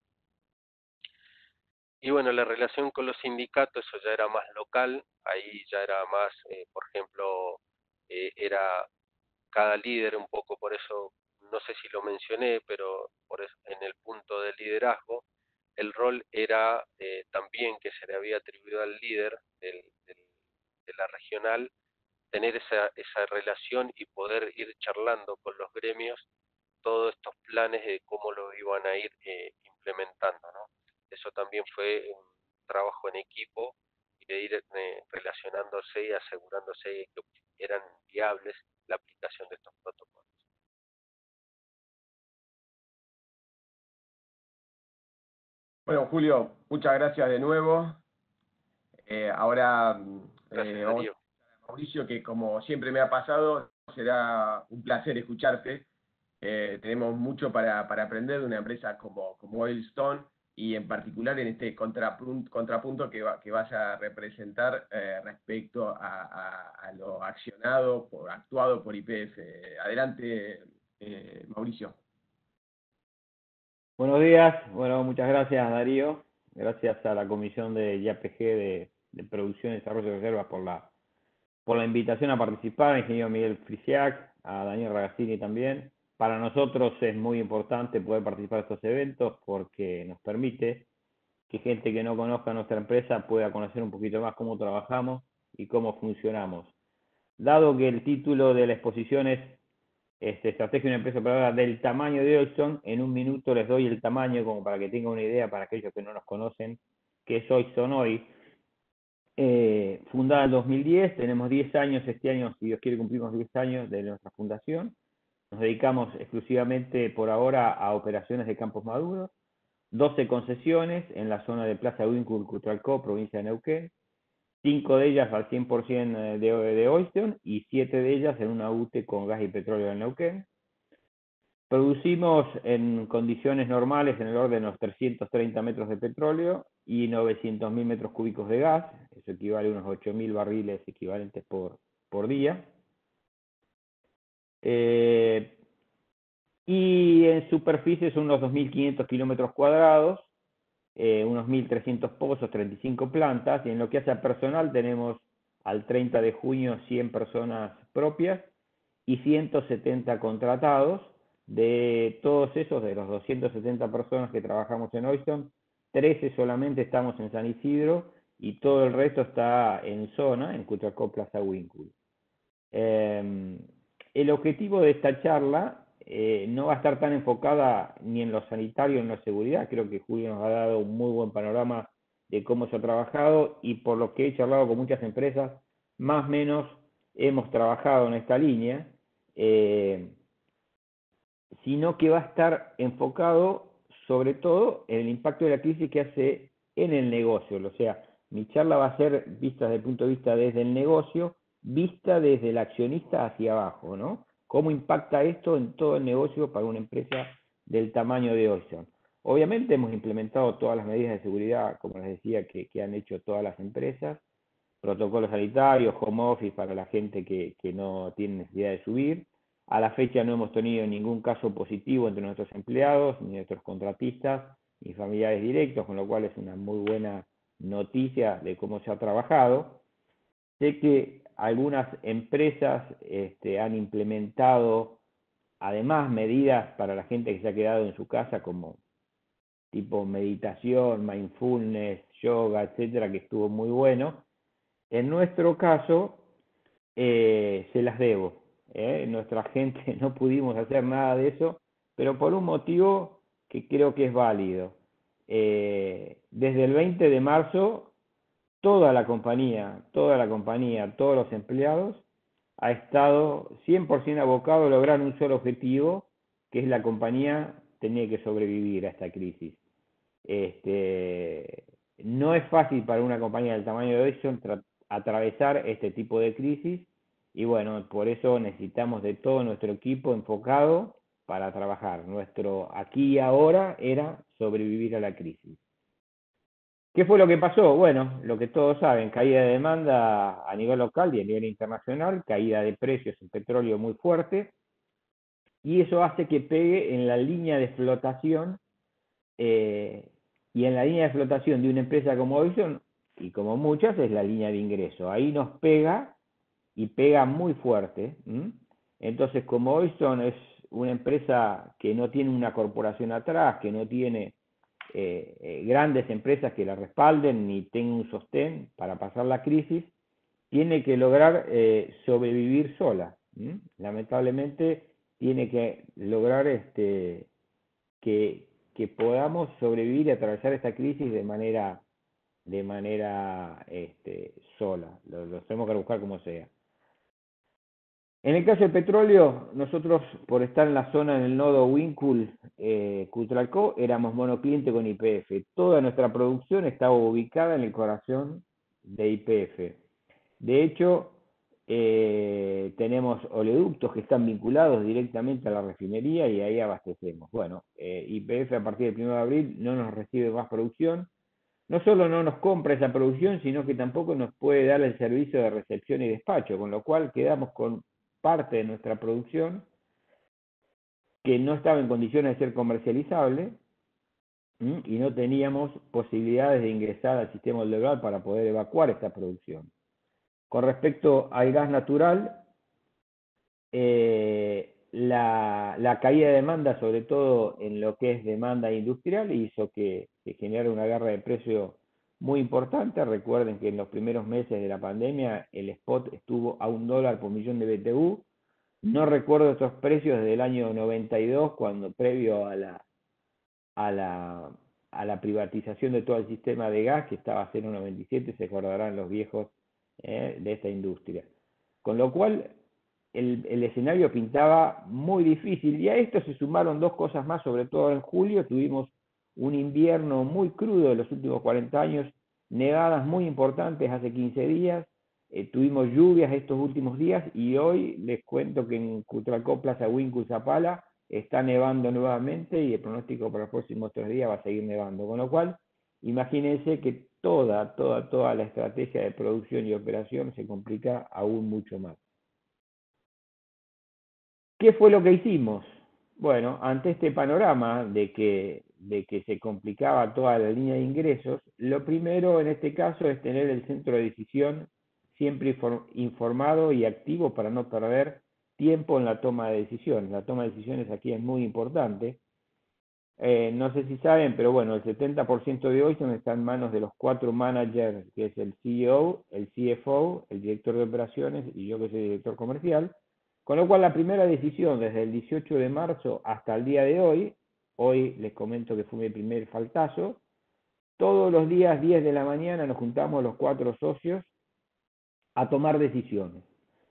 Y bueno, la relación con los sindicatos, eso ya era más local, ahí ya era más, por ejemplo, era cada líder un poco, por eso no sé si lo mencioné, pero por eso, en el punto de liderazgo, el rol era también que se le había atribuido al líder de la regional, tener esa relación y poder ir charlando con los gremios todos estos planes de cómo lo iban a ir implementando, ¿no? Eso también fue un trabajo en equipo y de ir relacionándose y asegurándose que eran viables la aplicación de estos protocolos. Bueno, Julio, muchas gracias de nuevo. Ahora Gracias, vamos Darío. a Mauricio, que como siempre me ha pasado, será un placer escucharte. Tenemos mucho para aprender de una empresa como Oilstone, y en particular en este contrapunto que vas a representar respecto a lo actuado por YPF. Adelante, Mauricio. Buenos días, bueno, muchas gracias Darío, gracias a la Comisión de IAPG de Producción y Desarrollo de Reservas por la invitación a participar, al ingeniero Miguel Frisiak, a Daniel Ragazzini también. Para nosotros es muy importante poder participar de estos eventos porque nos permite que gente que no conozca nuestra empresa pueda conocer un poquito más cómo trabajamos y cómo funcionamos. Dado que el título de la exposición es estrategia de una empresa operadora del tamaño de Oilstone, en un minuto les doy el tamaño como para que tengan una idea para aquellos que no nos conocen, que es Oilstone hoy. Fundada en 2010, tenemos 10 años, este año, si Dios quiere, cumplimos 10 años de nuestra fundación. Nos dedicamos exclusivamente por ahora a operaciones de campos maduros, 12 concesiones en la zona de Plaza Huíncul, Cutralcó, provincia de Neuquén, 5 de ellas al 100% de Oilstone y 7 de ellas en una UTE con gas y petróleo en Neuquén. Producimos en condiciones normales en el orden de los 330 metros de petróleo y 900.000 metros cúbicos de gas, eso equivale a unos 8.000 barriles equivalentes por día. Y en superficie son unos 2.500 kilómetros cuadrados, unos 1.300 pozos, 35 plantas, y en lo que hace a personal tenemos al 30 de junio 100 personas propias y 170 contratados. De todos esos, de los 270 personas que trabajamos en Oilstone, 13 solamente estamos en San Isidro y todo el resto está en zona, en Cutralcó, Plaza Huíncul. El objetivo de esta charla no va a estar tan enfocada ni en lo sanitario ni en la seguridad. Creo que Julio nos ha dado un muy buen panorama de cómo se ha trabajado y por lo que he charlado con muchas empresas, más o menos hemos trabajado en esta línea. Sino que va a estar enfocado sobre todo en el impacto de la crisis que hace en el negocio. O sea, mi charla va a ser vista desde el punto de vista desde el negocio, vista desde el accionista hacia abajo, ¿no? ¿Cómo impacta esto en todo el negocio para una empresa del tamaño de Oilstone? Obviamente hemos implementado todas las medidas de seguridad, como les decía, que han hecho todas las empresas, protocolos sanitarios, home office para la gente que no tiene necesidad de subir. A la fecha no hemos tenido ningún caso positivo entre nuestros empleados, ni nuestros contratistas, ni familiares directos, con lo cual es una muy buena noticia de cómo se ha trabajado. Sé que algunas empresas han implementado además medidas para la gente que se ha quedado en su casa, como tipo meditación, mindfulness, yoga, etcétera, que estuvo muy bueno. En nuestro caso, se las debo. Nuestra gente no pudimos hacer nada de eso, pero por un motivo que creo que es válido. Desde el 20 de marzo, toda la compañía, todos los empleados, ha estado 100% abocado a lograr un solo objetivo, que es la compañía tenía que sobrevivir a esta crisis. No es fácil para una compañía del tamaño de Edison atravesar este tipo de crisis, y bueno, por eso necesitamos de todo nuestro equipo enfocado para trabajar. Nuestro aquí y ahora era sobrevivir a la crisis. ¿Qué fue lo que pasó? Bueno, lo que todos saben, caída de demanda a nivel local y a nivel internacional, caída de precios en petróleo muy fuerte, y eso hace que pegue en la línea de flotación, y en la línea de flotación de una empresa como Edison, y como muchas, es la línea de ingreso. Ahí nos pega, y pega muy fuerte. Entonces, como Edison es una empresa que no tiene una corporación atrás, que no tiene grandes empresas que la respalden ni tenga un sostén para pasar la crisis, tiene que lograr sobrevivir sola. Lamentablemente tiene que lograr que podamos sobrevivir y atravesar esta crisis de manera sola. Lo tenemos que buscar como sea. En el caso del petróleo, nosotros, por estar en la zona, en el nodo Winkle, Cutralcó, éramos monocliente con YPF. Toda nuestra producción estaba ubicada en el corazón de YPF. De hecho, tenemos oleoductos que están vinculados directamente a la refinería y ahí abastecemos. Bueno, YPF a partir del 1 de abril no nos recibe más producción. No solo no nos compra esa producción, sino que tampoco nos puede dar el servicio de recepción y despacho, con lo cual quedamos con parte de nuestra producción que no estaba en condiciones de ser comercializable, y no teníamos posibilidades de ingresar al sistema legal para poder evacuar esta producción. Con respecto al gas natural, la caída de demanda, sobre todo en lo que es demanda industrial, hizo que se generara una guerra de precio muy importante. Recuerden que en los primeros meses de la pandemia el spot estuvo a $1 por millón de BTU. No recuerdo estos precios desde el año 92, cuando previo a la privatización de todo el sistema de gas, que estaba a 0,97, se acordarán los viejos de esta industria. Con lo cual, el escenario pintaba muy difícil, y a esto se sumaron dos cosas más. Sobre todo en julio tuvimos un invierno muy crudo de los últimos 40 años, nevadas muy importantes hace 15 días, tuvimos lluvias estos últimos días, y hoy les cuento que en Cutralcó, Plaza Winkle, Zapala, está nevando nuevamente, y el pronóstico para los próximos 3 días va a seguir nevando. Con lo cual, imagínense que toda la estrategia de producción y operación se complica aún mucho más. ¿Qué fue lo que hicimos? Bueno, ante este panorama de que se complicaba toda la línea de ingresos, lo primero en este caso es tener el centro de decisión siempre informado y activo para no perder tiempo en la toma de decisiones. La toma de decisiones aquí es muy importante. No sé si saben, pero bueno, el 70% de hoy está en manos de los 4 managers, que es el CEO, el CFO, el director de operaciones y yo, que soy director comercial. Con lo cual, la primera decisión desde el 18 de marzo hasta el día de hoy les comento que fue mi primer faltazo. Todos los días 10 de la mañana nos juntamos los 4 socios a tomar decisiones.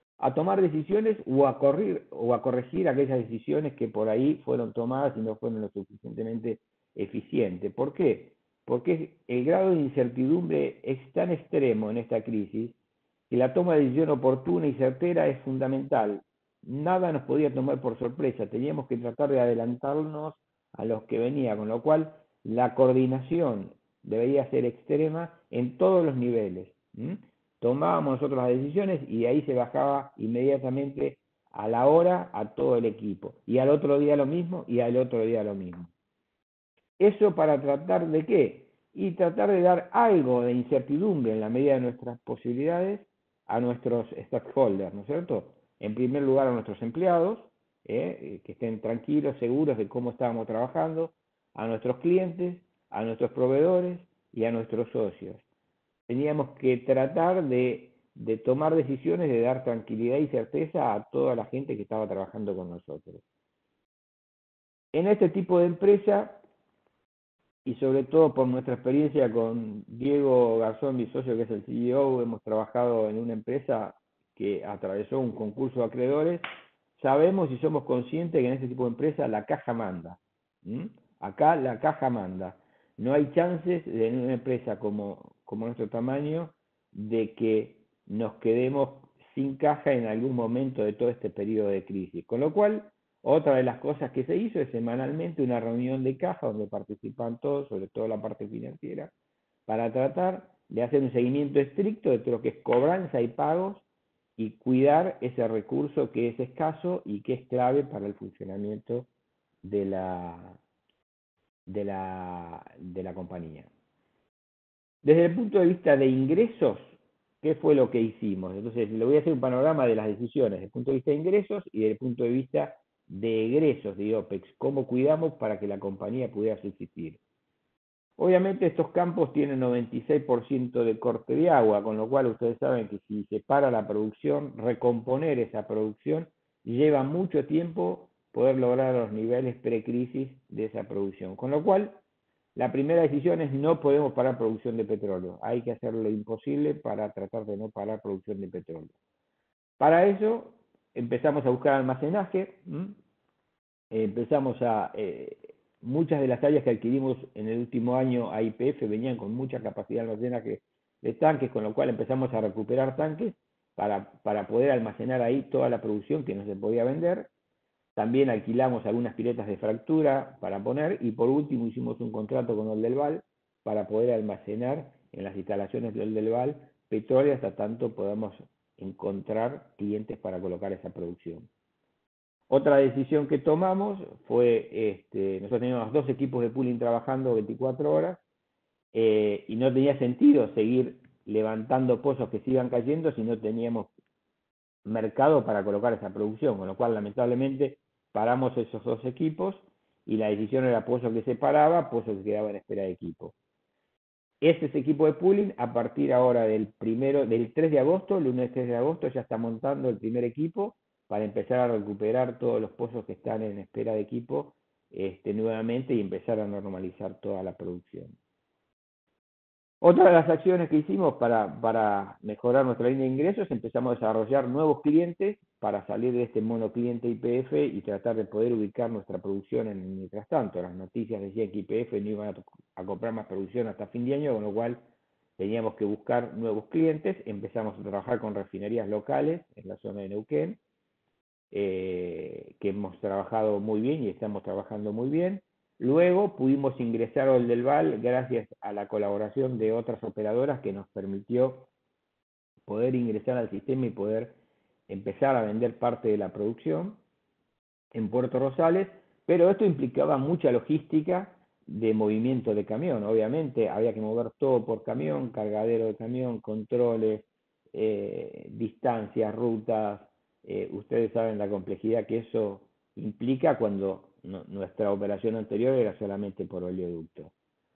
O a corregir aquellas decisiones que por ahí fueron tomadas y no fueron lo suficientemente eficientes. ¿Por qué? Porque el grado de incertidumbre es tan extremo en esta crisis que la toma de decisión oportuna y certera es fundamental. Nada nos podía tomar por sorpresa, teníamos que tratar de adelantarnos a los que venía, con lo cual la coordinación debería ser extrema en todos los niveles. Tomábamos nosotros las decisiones y ahí se bajaba inmediatamente a la hora a todo el equipo. Y al otro día lo mismo, y al otro día lo mismo. ¿Eso para tratar de qué? Y tratar de dar algo de incertidumbre en la medida de nuestras posibilidades a nuestros stakeholders, ¿no es cierto? En primer lugar a nuestros empleados, que estén tranquilos, seguros de cómo estábamos trabajando, a nuestros clientes, a nuestros proveedores y a nuestros socios. Teníamos que tratar de de tomar decisiones, de dar tranquilidad y certeza a toda la gente que estaba trabajando con nosotros. En este tipo de empresa, y sobre todo por nuestra experiencia con Diego Garzón, mi socio que es el CEO, hemos trabajado en una empresa que atravesó un concurso de acreedores, sabemos y somos conscientes que en este tipo de empresa la caja manda. Acá la caja manda. No hay chances en una empresa como nuestro tamaño de que nos quedemos sin caja en algún momento de todo este periodo de crisis. Con lo cual, otra de las cosas que se hizo es semanalmente una reunión de caja donde participan todos, sobre todo la parte financiera, para tratar de hacer un seguimiento estricto de todo lo que es cobranza y pagos y cuidar ese recurso que es escaso y que es clave para el funcionamiento de la compañía. Desde el punto de vista de ingresos, ¿qué fue lo que hicimos? Entonces, le voy a hacer un panorama de las decisiones desde el punto de vista de ingresos y desde el punto de vista de egresos de OPEX, cómo cuidamos para que la compañía pudiera subsistir. Obviamente estos campos tienen 96% de corte de agua, con lo cual ustedes saben que si se para la producción, recomponer esa producción lleva mucho tiempo poder lograr los niveles precrisis de esa producción. Con lo cual, la primera decisión es no podemos parar producción de petróleo. Hay que hacer lo imposible para tratar de no parar producción de petróleo. Para eso empezamos a buscar almacenaje, empezamos a... muchas de las áreas que adquirimos en el último año a YPF venían con mucha capacidad de almacenaje de tanques, con lo cual empezamos a recuperar tanques para poder almacenar ahí toda la producción que no se podía vender. También alquilamos algunas piletas de fractura para poner, y por último hicimos un contrato con Oldelval para poder almacenar en las instalaciones de Oldelval petróleo hasta tanto podamos encontrar clientes para colocar esa producción. Otra decisión que tomamos fue, nosotros teníamos 2 equipos de pooling trabajando 24 horas, y no tenía sentido seguir levantando pozos que sigan cayendo si no teníamos mercado para colocar esa producción, con lo cual lamentablemente paramos esos 2 equipos y la decisión era pozo que se paraba, pozo que quedaba en espera de equipo. Ese equipo de pooling, a partir ahora del 3 de agosto, lunes 3 de agosto, ya está montando el primer equipo para empezar a recuperar todos los pozos que están en espera de equipo nuevamente y empezar a normalizar toda la producción. Otra de las acciones que hicimos para mejorar nuestra línea de ingresos, empezamos a desarrollar nuevos clientes para salir de este monocliente YPF y tratar de poder ubicar nuestra producción mientras tanto. Las noticias decían que YPF no iban a comprar más producción hasta fin de año, con lo cual teníamos que buscar nuevos clientes. Empezamos a trabajar con refinerías locales en la zona de Neuquén, que hemos trabajado muy bien y estamos trabajando muy bien. Luego pudimos ingresar a Oldelval gracias a la colaboración de otras operadoras que nos permitió poder ingresar al sistema y poder empezar a vender parte de la producción en Puerto Rosales, pero esto implicaba mucha logística de movimiento de camión. Obviamente había que mover todo por camión, cargadero de camión, controles, distancias, rutas. Ustedes saben la complejidad que eso implica cuando nuestra operación anterior era solamente por oleoducto.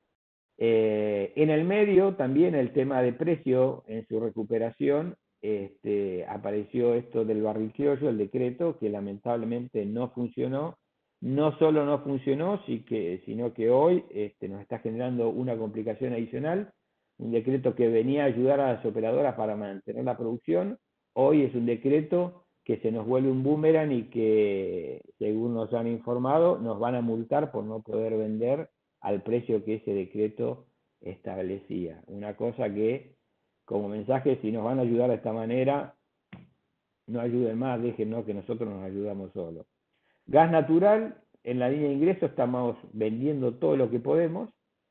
En el medio también el tema de precio en su recuperación, apareció esto del barril criollo, el decreto, que lamentablemente no funcionó. No solo no funcionó, sino que hoy nos está generando una complicación adicional. Un decreto que venía a ayudar a las operadoras para mantener la producción, hoy es un decreto que se nos vuelve un boomerang y que, según nos han informado, nos van a multar por no poder vender al precio que ese decreto establecía. Una cosa que, como mensaje, si nos van a ayudar de esta manera, no ayuden más, déjennos que nosotros nos ayudamos solos. Gas natural, en la línea de ingreso estamos vendiendo todo lo que podemos,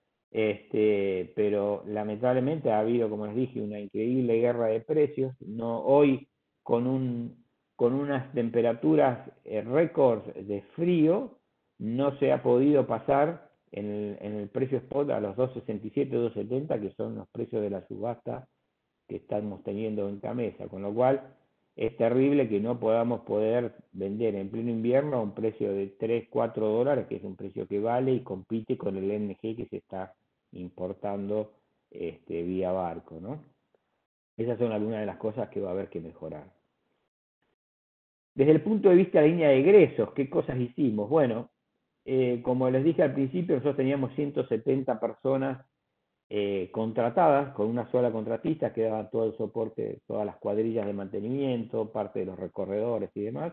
pero lamentablemente ha habido, como les dije, una increíble guerra de precios. Hoy, con unas temperaturas récords de frío, no se ha podido pasar en el precio spot a los 2.67, 2.70, que son los precios de la subasta que estamos teniendo en Camesa, con lo cual es terrible que no podamos poder vender en pleno invierno a un precio de 3, 4 dólares, que es un precio que vale y compite con el LNG que se está importando vía barco, ¿no? Esas son algunas de las cosas que va a haber que mejorar. Desde el punto de vista de la línea de egresos, ¿qué cosas hicimos? Bueno, como les dije al principio, nosotros teníamos 170 personas contratadas con una sola contratista que daba todo el soporte, todas las cuadrillas de mantenimiento, parte de los recorredores y demás.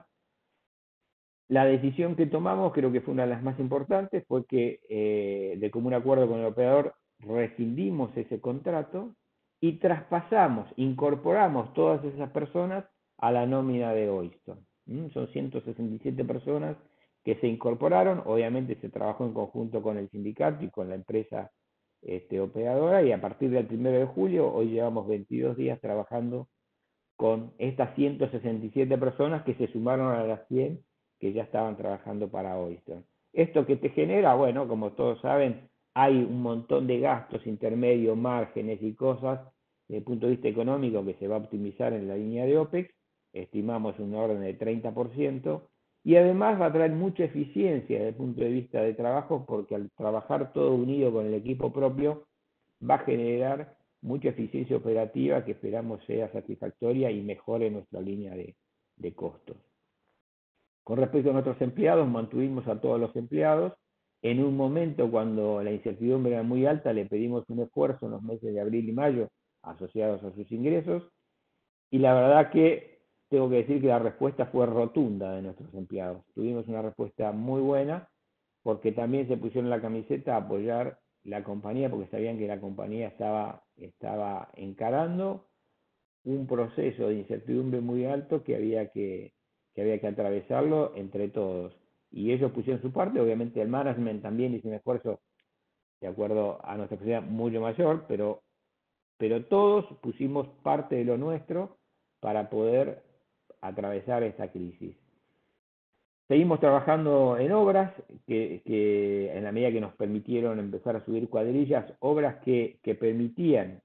La decisión que tomamos, creo que fue una de las más importantes, fue que de común acuerdo con el operador rescindimos ese contrato y traspasamos, incorporamos todas esas personas a la nómina de Oyston. Son 167 personas que se incorporaron, obviamente se trabajó en conjunto con el sindicato y con la empresa operadora, y a partir del 1 de julio, hoy llevamos 22 días trabajando con estas 167 personas que se sumaron a las 100 que ya estaban trabajando para Oyston. ¿Esto que te genera? Bueno, como todos saben, hay un montón de gastos intermedios, márgenes y cosas desde el punto de vista económico que se va a optimizar en la línea de OPEX, estimamos un orden de 30%, y además va a traer mucha eficiencia desde el punto de vista de trabajo, porque al trabajar todo unido con el equipo propio, va a generar mucha eficiencia operativa que esperamos sea satisfactoria y mejore nuestra línea de costos. Con respecto a nuestros empleados, mantuvimos a todos los empleados. En un momento cuando la incertidumbre era muy alta, le pedimos un esfuerzo en los meses de abril y mayo asociados a sus ingresos, y la verdad que tengo que decir que la respuesta fue rotunda de nuestros empleados. Tuvimos una respuesta muy buena, porque también se pusieron la camiseta a apoyar la compañía, porque sabían que la compañía estaba encarando un proceso de incertidumbre muy alto que había que atravesarlo entre todos. Y ellos pusieron su parte, obviamente el management también hizo un esfuerzo de acuerdo a nuestra posibilidad mucho mayor, pero todos pusimos parte de lo nuestro para poder atravesar esta crisis. Seguimos trabajando en obras que en la medida que nos permitieron empezar a subir cuadrillas, obras que permitían,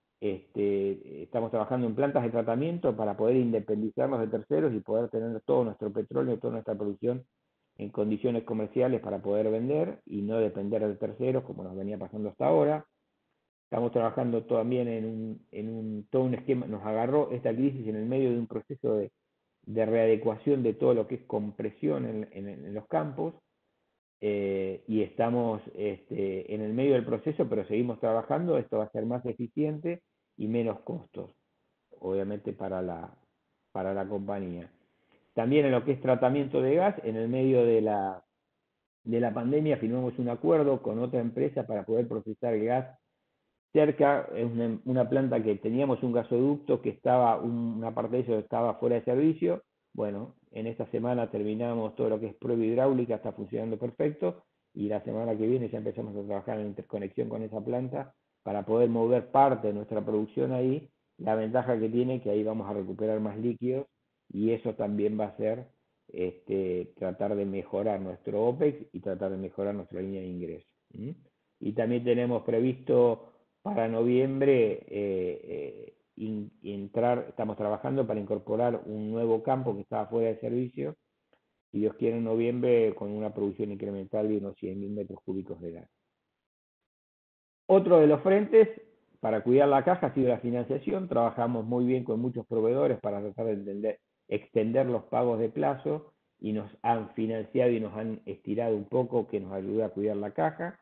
estamos trabajando en plantas de tratamiento para poder independizarnos de terceros y poder tener todo nuestro petróleo, toda nuestra producción en condiciones comerciales para poder vender y no depender de terceros como nos venía pasando hasta ahora. Estamos trabajando también en todo un esquema, nos agarró esta crisis en el medio de un proceso de readecuación de todo lo que es compresión en los campos, y estamos en el medio del proceso, pero seguimos trabajando. Esto va a ser más eficiente y menos costos, obviamente para la compañía. También en lo que es tratamiento de gas, en el medio de la pandemia firmamos un acuerdo con otra empresa para poder procesar el gas cerca, es una planta que teníamos un gasoducto que una parte de eso estaba fuera de servicio. Bueno, en esta semana terminamos todo lo que es prueba hidráulica, está funcionando perfecto, y la semana que viene ya empezamos a trabajar en interconexión con esa planta para poder mover parte de nuestra producción ahí. La ventaja que tiene es que ahí vamos a recuperar más líquidos, y eso también va a ser tratar de mejorar nuestro OPEX y tratar de mejorar nuestra línea de ingresos. Y también tenemos previsto para noviembre estamos trabajando para incorporar un nuevo campo que estaba fuera de servicio, y Dios quiere en noviembre, con una producción incremental de unos 100.000 metros cúbicos de gas. Otro de los frentes para cuidar la caja ha sido la financiación. Trabajamos muy bien con muchos proveedores para tratar de extender los pagos de plazo, y nos han financiado y nos han estirado un poco, que nos ayuda a cuidar la caja.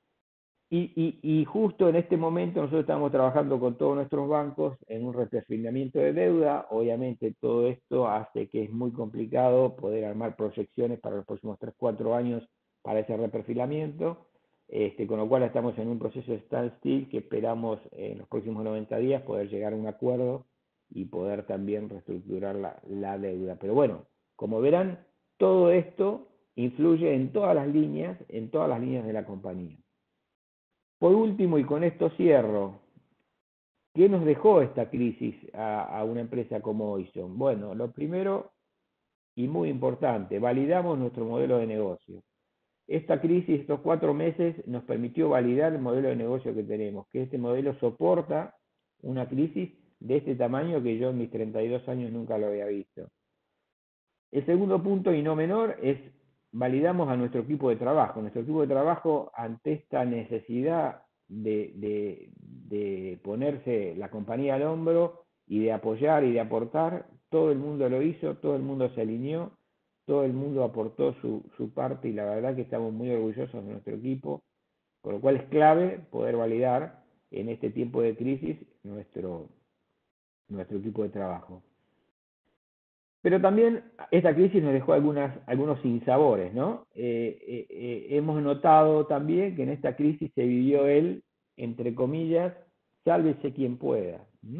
Y justo en este momento nosotros estamos trabajando con todos nuestros bancos en un reperfilamiento de deuda. Obviamente todo esto hace que es muy complicado poder armar proyecciones para los próximos 3-4 años para ese reperfilamiento, con lo cual estamos en un proceso de standstill que esperamos en los próximos 90 días poder llegar a un acuerdo y poder también reestructurar la deuda. Pero bueno, como verán, todo esto influye en todas las líneas de la compañía. Por último, y con esto cierro, ¿qué nos dejó esta crisis a una empresa como Oyston? Bueno, lo primero y muy importante, validamos nuestro modelo de negocio. Esta crisis, estos 4 meses, nos permitió validar el modelo de negocio que tenemos, que este modelo soporta una crisis de este tamaño que yo en mis 32 años nunca lo había visto. El segundo punto, y no menor, es validamos a nuestro equipo de trabajo. Nuestro equipo de trabajo, ante esta necesidad de ponerse la compañía al hombro y de apoyar y de aportar. Todo el mundo lo hizo, todo el mundo se alineó, todo el mundo aportó su parte y la verdad que estamos muy orgullosos de nuestro equipo, con lo cual es clave poder validar en este tiempo de crisis nuestro equipo de trabajo. Pero también esta crisis nos dejó algunos sinsabores, ¿no? Hemos notado también que en esta crisis se vivió entre comillas, sálvese quien pueda.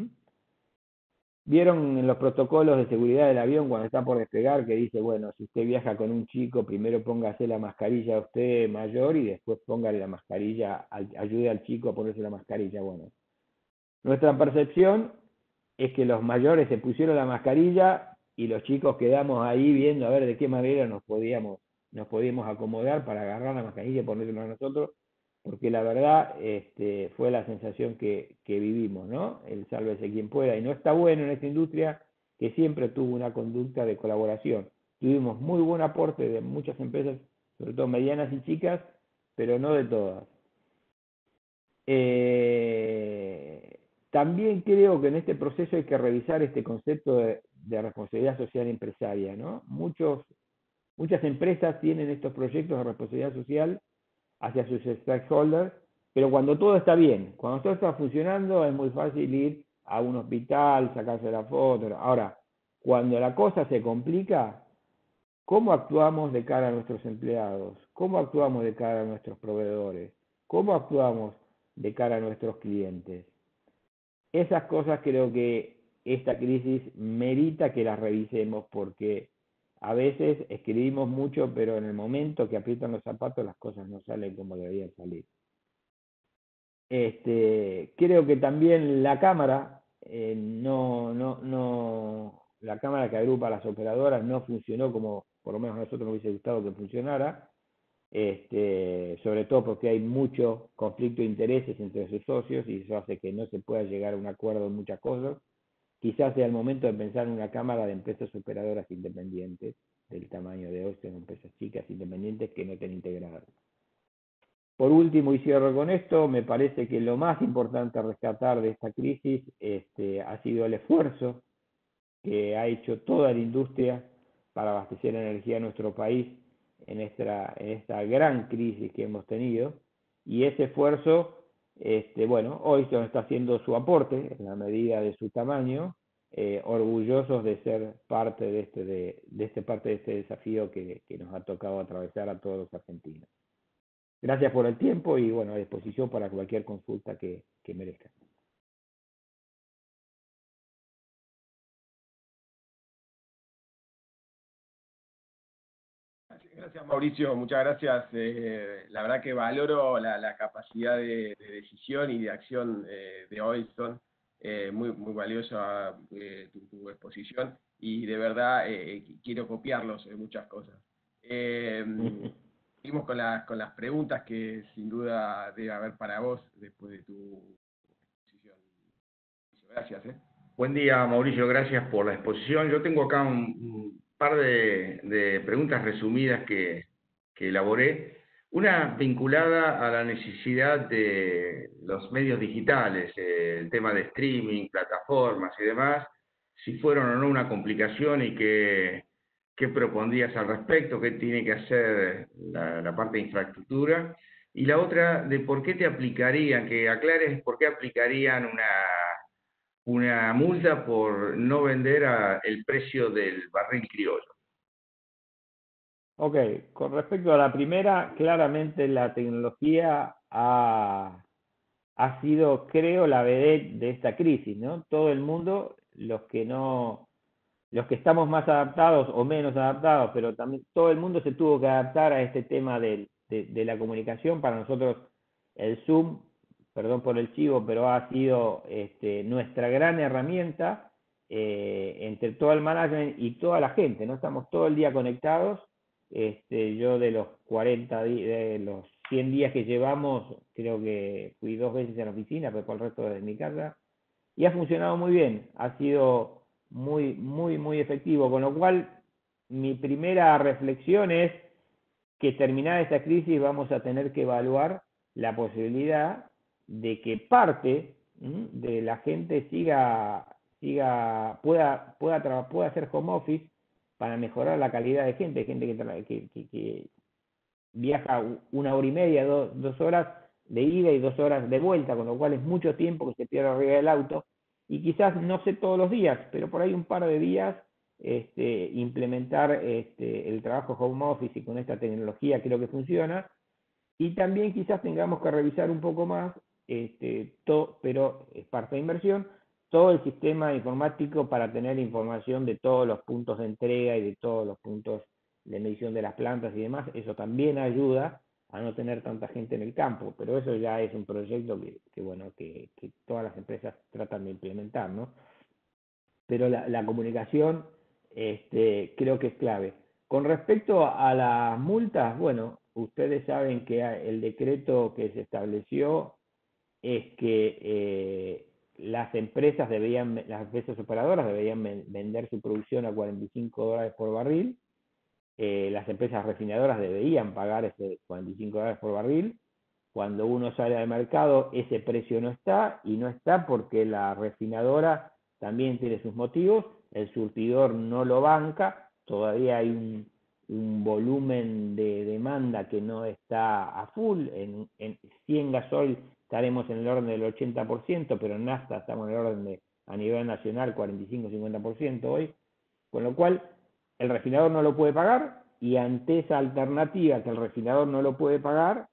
Vieron en los protocolos de seguridad del avión cuando está por despegar que dice, bueno, si usted viaja con un chico, primero póngase la mascarilla a usted mayor y después póngale la mascarilla, ayude al chico a ponerse la mascarilla. Bueno, nuestra percepción es que los mayores se pusieron la mascarilla y los chicos quedamos ahí viendo a ver de qué manera nos podíamos acomodar para agarrar la mascarilla y ponerla a nosotros, porque la verdad fue la sensación que vivimos, ¿no? El sálvese quien pueda, y no está bueno en esta industria que siempre tuvo una conducta de colaboración. Tuvimos muy buen aporte de muchas empresas, sobre todo medianas y chicas, pero no de todas. También creo que en este proceso hay que revisar este concepto de responsabilidad social empresaria, ¿no? Muchas empresas tienen estos proyectos de responsabilidad social hacia sus stakeholders, pero cuando todo está bien, cuando todo está funcionando, es muy fácil ir a un hospital, sacarse la foto. Ahora, cuando la cosa se complica, ¿cómo actuamos de cara a nuestros empleados? ¿Cómo actuamos de cara a nuestros proveedores? ¿Cómo actuamos de cara a nuestros clientes? Esas cosas creo que esta crisis merita que las revisemos, porque a veces escribimos mucho, pero en el momento que aprietan los zapatos las cosas no salen como deberían salir. Creo que también la cámara, la cámara que agrupa a las operadoras no funcionó como por lo menos a nosotros nos hubiese gustado que funcionara, sobre todo porque hay mucho conflicto de intereses entre sus socios y eso hace que no se pueda llegar a un acuerdo en muchas cosas. Quizás sea el momento de pensar en una cámara de empresas operadoras independientes del tamaño de hoy, son empresas chicas independientes que no estén integradas. Por último, y cierro con esto, me parece que lo más importante a rescatar de esta crisis ha sido el esfuerzo que ha hecho toda la industria para abastecer energía a nuestro país en esta gran crisis que hemos tenido, y ese esfuerzo, hoy se nos está haciendo su aporte en la medida de su tamaño, orgullosos de ser parte de este desafío que nos ha tocado atravesar a todos los argentinos. Gracias por el tiempo y a disposición para cualquier consulta que merezca. Gracias, Mauricio, muchas gracias. La verdad que valoro la capacidad de decisión y de acción de Oilson, muy valiosa tu exposición, y de verdad quiero copiarlos en muchas cosas. Seguimos con las preguntas que sin duda debe haber para vos después de tu exposición. Gracias. Buen día, Mauricio, gracias por la exposición. Yo tengo acá un par de preguntas resumidas que elaboré. Una vinculada a la necesidad de los medios digitales, el tema de streaming, plataformas y demás, si fueron o no una complicación y qué propondrías al respecto, qué tiene que hacer la parte de infraestructura. Y la otra, de por qué te aplicarían, que aclares por qué aplicarían una multa por no vender el precio del barril criollo. Ok, con respecto a la primera, claramente la tecnología ha sido, creo, la vedette de esta crisis, ¿no? Todo el mundo, los que estamos más adaptados o menos adaptados, pero también todo el mundo se tuvo que adaptar a este tema de la comunicación. Para nosotros el Zoom, perdón por el chivo, pero ha sido nuestra gran herramienta entre todo el management y toda la gente, ¿no? Estamos todo el día conectados. Yo de los 100 días que llevamos, creo que fui 2 veces a la oficina, pero por el resto desde mi casa, y ha funcionado muy bien, ha sido muy efectivo, con lo cual mi primera reflexión es que terminada esta crisis vamos a tener que evaluar la posibilidad de que parte de la gente siga pueda hacer home office para mejorar la calidad de gente. Hay gente que viaja 1 hora y media, 2 horas de ida y 2 horas de vuelta, con lo cual es mucho tiempo que se pierde arriba del auto. Y quizás no sé todos los días, pero por ahí un par de días implementar el trabajo home office y con esta tecnología creo que funciona. Y también quizás tengamos que revisar un poco más, pero es parte de inversión, todo el sistema informático para tener información de todos los puntos de entrega y de todos los puntos de medición de las plantas y demás. Eso también ayuda a no tener tanta gente en el campo, pero eso ya es un proyecto que todas las empresas tratan de implementar, ¿no? Pero la comunicación creo que es clave. Con respecto a las multas, bueno, ustedes saben que el decreto que se estableció es que las empresas operadoras deberían vender su producción a $45 por barril, las empresas refinadoras deberían pagar ese $45 por barril. Cuando uno sale al mercado, ese precio no está, y no está porque la refinadora también tiene sus motivos, el surtidor no lo banca, todavía hay un volumen de demanda que no está a full. Si en gasoil estaremos en el orden del 80%, pero en nafta estamos en el orden a nivel nacional 45-50% hoy, con lo cual el refinador no lo puede pagar, y ante esa alternativa que el refinador no lo puede pagar,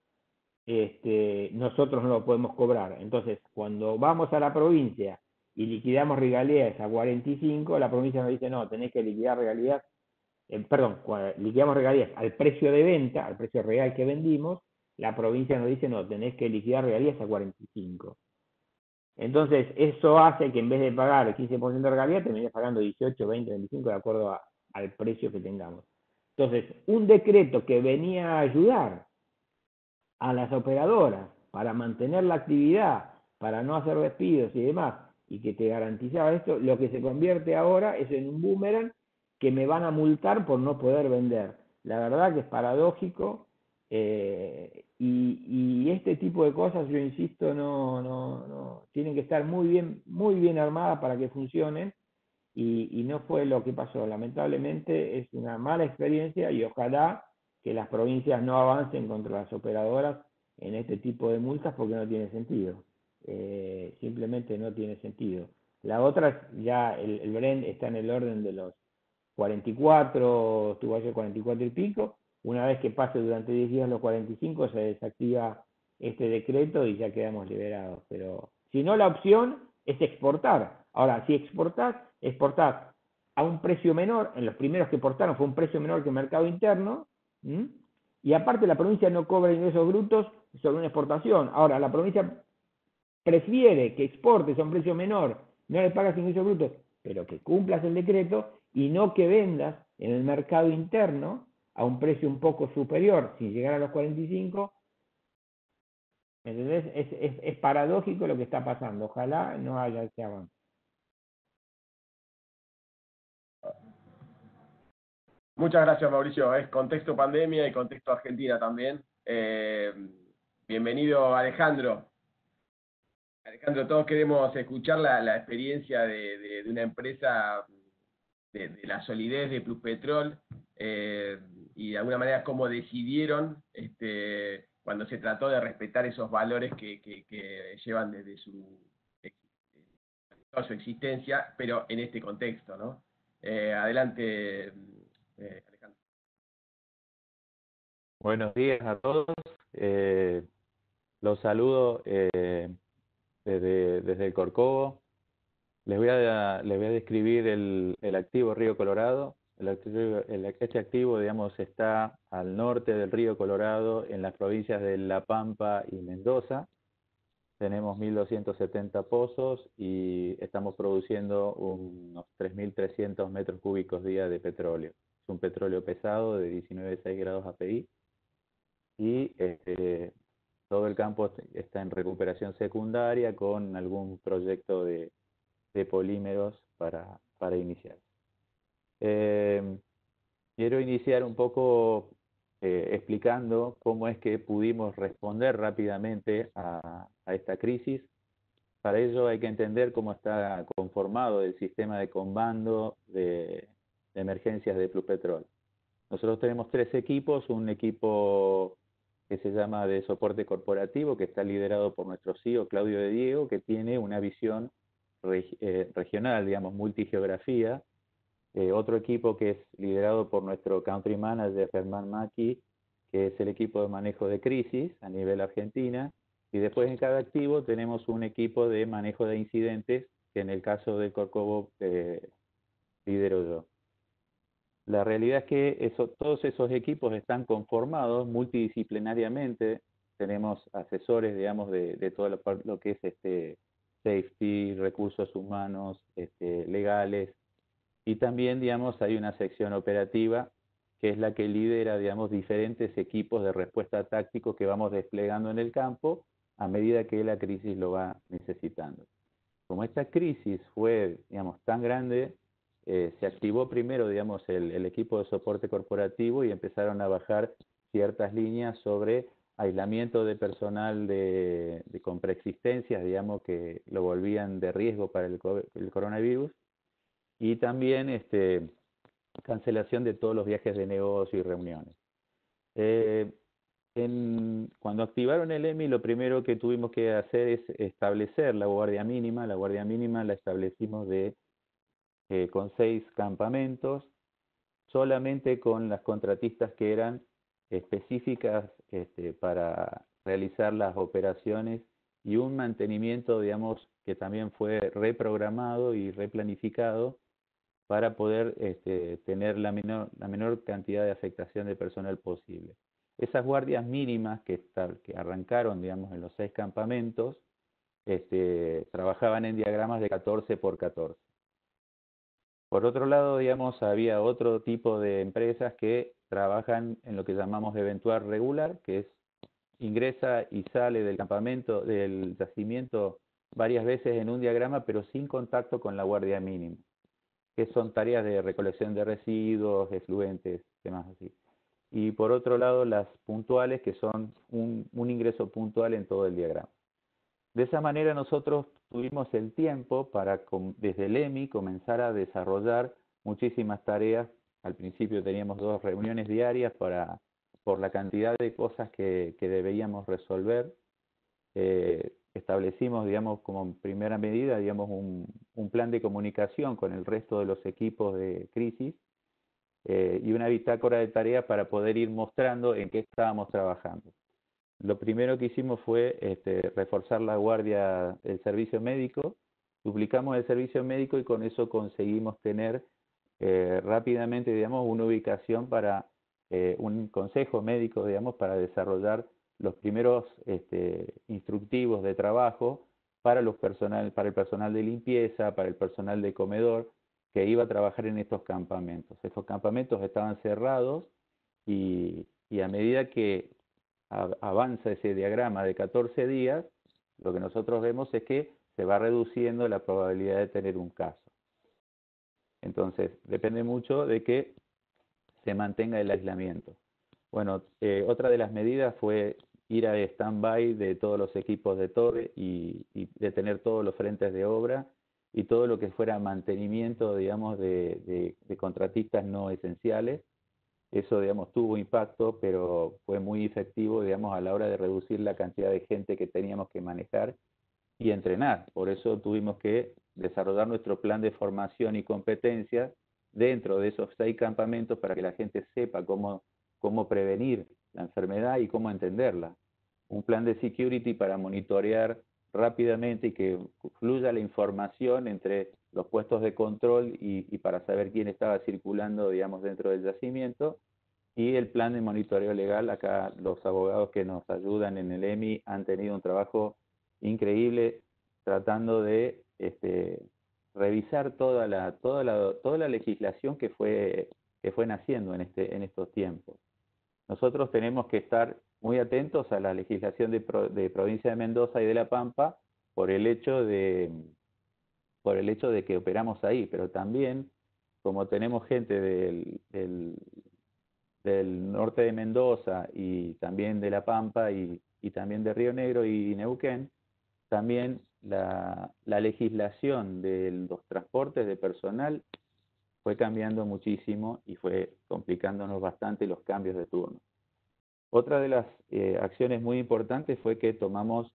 nosotros no lo podemos cobrar. Entonces, cuando vamos a la provincia y liquidamos regalías a 45, la provincia nos dice, no, tenés que liquidar regalías, liquidamos regalías al precio de venta, al precio real que vendimos, la provincia nos dice, no, tenés que liquidar regalías a 45. Entonces, eso hace que en vez de pagar el 15% de regalías, termines pagando 18, 20, 25, de acuerdo al precio que tengamos. Entonces, un decreto que venía a ayudar a las operadoras para mantener la actividad, para no hacer despidos y demás, y que te garantizaba esto, lo que se convierte ahora es en un boomerang que me van a multar por no poder vender. La verdad que es paradójico, y este tipo de cosas, yo insisto, no tienen que estar muy bien armadas para que funcionen, y no fue lo que pasó. Lamentablemente es una mala experiencia, y ojalá que las provincias no avancen contra las operadoras en este tipo de multas, porque no tiene sentido. Simplemente no tiene sentido. La otra, ya el Brent está en el orden de los 44, estuvo ayer 44 y pico. Una vez que pase durante 10 días los 45, se desactiva este decreto y ya quedamos liberados. Pero si no, la opción es exportar. Ahora, si exportás a un precio menor. En los primeros que exportaron fue un precio menor que el mercado interno, y aparte la provincia no cobra ingresos brutos sobre una exportación. Ahora, la provincia prefiere que exportes a un precio menor, no le pagas ingresos brutos, pero que cumplas el decreto, y no que vendas en el mercado interno a un precio un poco superior sin llegar a los 45. ¿Entendés? Es paradójico lo que está pasando. Ojalá no haya ese avance. Muchas gracias, Mauricio. Es contexto pandemia y contexto Argentina también. Bienvenido, Alejandro. Alejandro, todos queremos escuchar la experiencia de una empresa, de la solidez de Pluspetrol, y de alguna manera cómo decidieron, cuando se trató de respetar esos valores que llevan desde toda su existencia, pero en este contexto, ¿no? Adelante, Alejandro. Buenos días a todos. Los saludo desde el Corcovo. Les voy a describir el activo Río Colorado. Este activo, digamos, está al norte del Río Colorado, en las provincias de La Pampa y Mendoza. Tenemos 1.270 pozos y estamos produciendo unos 3.300 metros cúbicos día de petróleo. Es un petróleo pesado de 19,6 grados API, y todo el campo está en recuperación secundaria con algún proyecto de polímeros para iniciar. Quiero iniciar un poco explicando cómo es que pudimos responder rápidamente a esta crisis. para ello hay que entender cómo está conformado el sistema de comando de emergencias de Pluspetrol. Nosotros tenemos 3 equipos, un equipo que se llama de soporte corporativo, que está liderado por nuestro CEO, Claudio de Diego, que tiene una visión regional, digamos, multigeografía. Otro equipo que es liderado por nuestro country manager, Germán Maki, que es el equipo de manejo de crisis a nivel Argentina. Y después en cada activo tenemos un equipo de manejo de incidentes, que en el caso del Corcovado lidero yo. La realidad es que todos esos equipos están conformados multidisciplinariamente. Tenemos asesores, digamos, de todo lo que es safety, recursos humanos, legales, y también, digamos, hay una sección operativa que es la que lidera, digamos, diferentes equipos de respuesta táctico que vamos desplegando en el campo a medida que la crisis lo va necesitando. Como esta crisis fue, digamos, tan grande, se activó primero, digamos, el equipo de soporte corporativo y empezaron a bajar ciertas líneas sobre aislamiento de personal con preexistencias, digamos, que lo volvían de riesgo para el coronavirus, y también cancelación de todos los viajes de negocio y reuniones. Cuando activaron el EMI, lo primero que tuvimos que hacer es establecer la guardia mínima. La guardia mínima la establecimos con 6 campamentos, solamente con las contratistas que eran específicas para realizar las operaciones, y un mantenimiento, digamos, que también fue reprogramado y replanificado para poder tener la menor cantidad de afectación de personal posible. Esas guardias mínimas que arrancaron, digamos, en los 6 campamentos, trabajaban en diagramas de 14 por 14. Por otro lado, digamos, había otro tipo de empresas que trabajan en lo que llamamos eventual regular, que es ingresa y sale del campamento, del yacimiento, varias veces en un diagrama, pero sin contacto con la guardia mínima, que son tareas de recolección de residuos, efluentes, temas así. Y por otro lado, las puntuales, que son un ingreso puntual en todo el diagrama. De esa manera nosotros tuvimos el tiempo para, desde el EMI, comenzar a desarrollar muchísimas tareas. Al principio teníamos 2 reuniones diarias por la cantidad de cosas que debíamos resolver. Establecimos, digamos, como primera medida, digamos, un plan de comunicación con el resto de los equipos de crisis, y una bitácora de tareas para poder ir mostrando en qué estábamos trabajando. Lo primero que hicimos fue reforzar la guardia del servicio médico, duplicamos el servicio médico y con eso conseguimos tener rápidamente, digamos, una ubicación para un consejo médico, digamos, para desarrollar los primeros instructivos de trabajo para el personal de limpieza, para el personal de comedor que iba a trabajar en estos campamentos. Estos campamentos estaban cerrados y a medida que avanza ese diagrama de 14 días, lo que nosotros vemos es que se va reduciendo la probabilidad de tener un caso. Entonces, depende mucho de que se mantenga el aislamiento. Bueno, otra de las medidas fue ir a stand-by de todos los equipos de torre y detener todos los frentes de obra y todo lo que fuera mantenimiento, digamos, de contratistas no esenciales. Eso, digamos, tuvo impacto, pero fue muy efectivo, digamos, a la hora de reducir la cantidad de gente que teníamos que manejar y entrenar. Por eso tuvimos que desarrollar nuestro plan de formación y competencias dentro de esos 6 campamentos para que la gente sepa cómo prevenir la enfermedad y cómo entenderla. Un plan de security para monitorear rápidamente y que fluya la información entre los puestos de control y para saber quién estaba circulando, digamos, dentro del yacimiento, y el plan de monitoreo legal. Acá los abogados que nos ayudan en el EMI han tenido un trabajo increíble tratando de revisar toda la legislación que fue naciendo en estos tiempos. Nosotros tenemos que estar muy atentos a la legislación de Provincia de Mendoza y de La Pampa por el hecho de que operamos ahí, pero también como tenemos gente del norte de Mendoza y también de La Pampa y también de Río Negro y Neuquén, también la legislación de los transportes de personal fue cambiando muchísimo y fue complicándonos bastante los cambios de turno. Otra de las acciones muy importantes fue que tomamos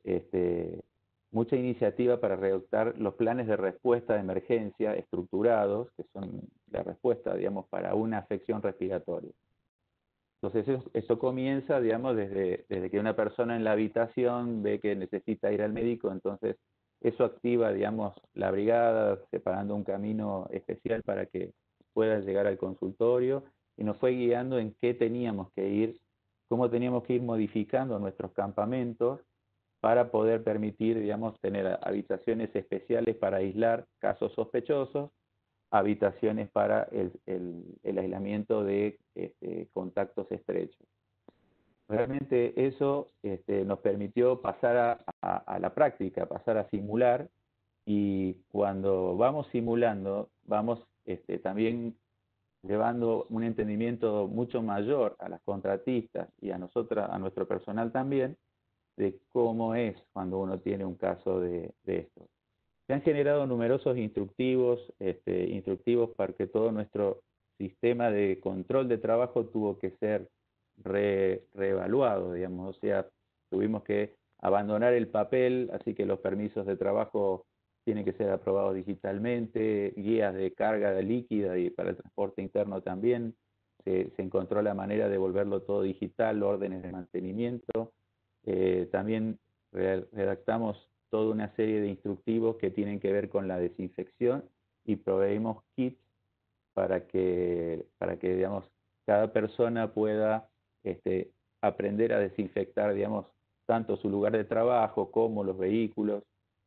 mucha iniciativa para redactar los planes de respuesta de emergencia estructurados, que son la respuesta, digamos, para una afección respiratoria. Entonces eso comienza, digamos, desde que una persona en la habitación ve que necesita ir al médico, entonces eso activa, digamos, la brigada, separando un camino especial para que pueda llegar al consultorio, y nos fue guiando en qué teníamos que ir, cómo teníamos que ir modificando nuestros campamentos para poder permitir, digamos, tener habitaciones especiales para aislar casos sospechosos, habitaciones para el aislamiento de contactos estrechos. Realmente eso nos permitió pasar a la práctica, pasar a simular, y cuando vamos simulando, vamos también llevando un entendimiento mucho mayor a las contratistas y a nuestro personal también, de cómo es cuando uno tiene un caso de esto. Se han generado numerosos instructivos para que todo nuestro sistema de control de trabajo tuvo que ser reevaluado, digamos, o sea, tuvimos que abandonar el papel, así que los permisos de trabajo tienen que ser aprobados digitalmente, guías de carga de líquida y para el transporte interno también, se encontró la manera de volverlo todo digital, órdenes de mantenimiento, también redactamos toda una serie de instructivos que tienen que ver con la desinfección y proveímos kits para que digamos, cada persona pueda aprender a desinfectar, digamos, tanto su lugar de trabajo como los vehículos.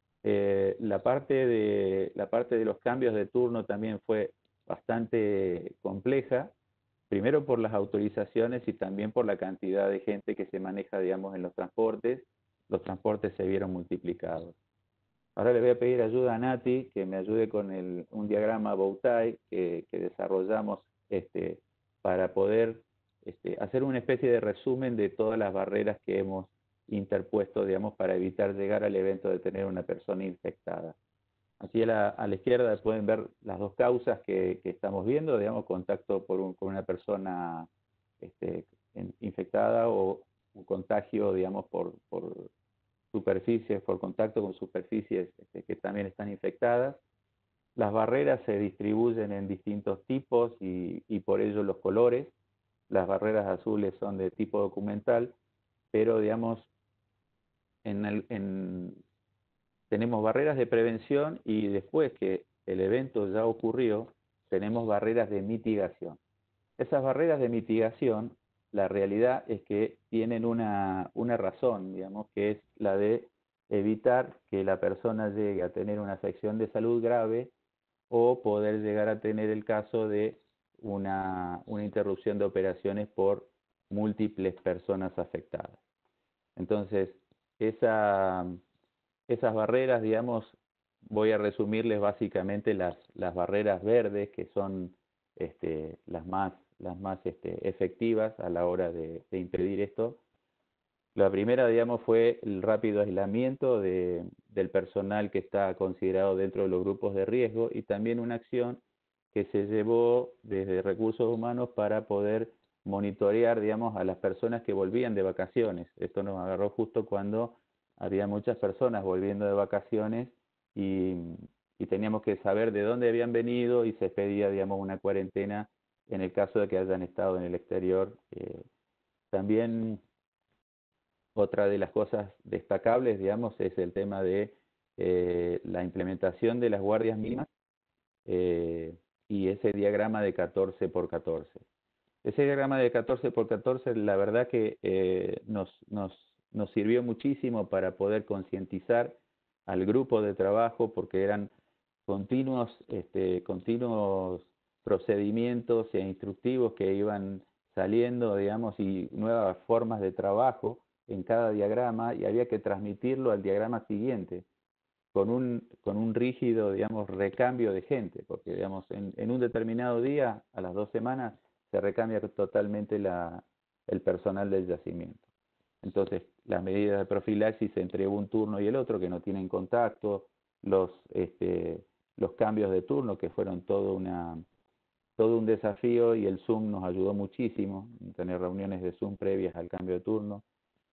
La parte de los cambios de turno también fue bastante compleja, primero por las autorizaciones y también por la cantidad de gente que se maneja, digamos, en los transportes se vieron multiplicados. Ahora le voy a pedir ayuda a Nati, que me ayude con un diagrama Bowtie que desarrollamos para poder hacer una especie de resumen de todas las barreras que hemos interpuesto, digamos, para evitar llegar al evento de tener una persona infectada. Aquí a la izquierda pueden ver las dos causas que estamos viendo, digamos, contacto con una persona infectada o un contagio, digamos, por superficies, por contacto con superficies que también están infectadas. Las barreras se distribuyen en distintos tipos y por ello los colores. Las barreras azules son de tipo documental, pero digamos, tenemos barreras de prevención y después que el evento ya ocurrió, tenemos barreras de mitigación. Esas barreras de mitigación, la realidad es que tienen una razón, digamos, que es la de evitar que la persona llegue a tener una afección de salud grave o poder llegar a tener el caso de una interrupción de operaciones por múltiples personas afectadas. Entonces, esas barreras, digamos, voy a resumirles básicamente las barreras verdes, que son las más efectivas a la hora de impedir esto. La primera, digamos, fue el rápido aislamiento del personal que está considerado dentro de los grupos de riesgo, y también una acción que se llevó desde recursos humanos para poder monitorear, digamos, a las personas que volvían de vacaciones. Esto nos agarró justo cuando había muchas personas volviendo de vacaciones y teníamos que saber de dónde habían venido, y se pedía, digamos, una cuarentena en el caso de que hayan estado en el exterior. También otra de las cosas destacables, digamos, es el tema de la implementación de las guardias mínimas y ese diagrama de 14 por 14. Ese diagrama de 14 por 14, la verdad que nos sirvió muchísimo para poder concientizar al grupo de trabajo, porque eran continuos procedimientos e instructivos que iban saliendo, digamos, y nuevas formas de trabajo en cada diagrama, y había que transmitirlo al diagrama siguiente con un rígido, digamos, recambio de gente, porque, digamos, en un determinado día, a las 2 semanas, se recambia totalmente el personal del yacimiento. Entonces, las medidas de profilaxis entre un turno y el otro que no tienen contacto, los cambios de turno que fueron todo un desafío, y el Zoom nos ayudó muchísimo, tener reuniones de Zoom previas al cambio de turno.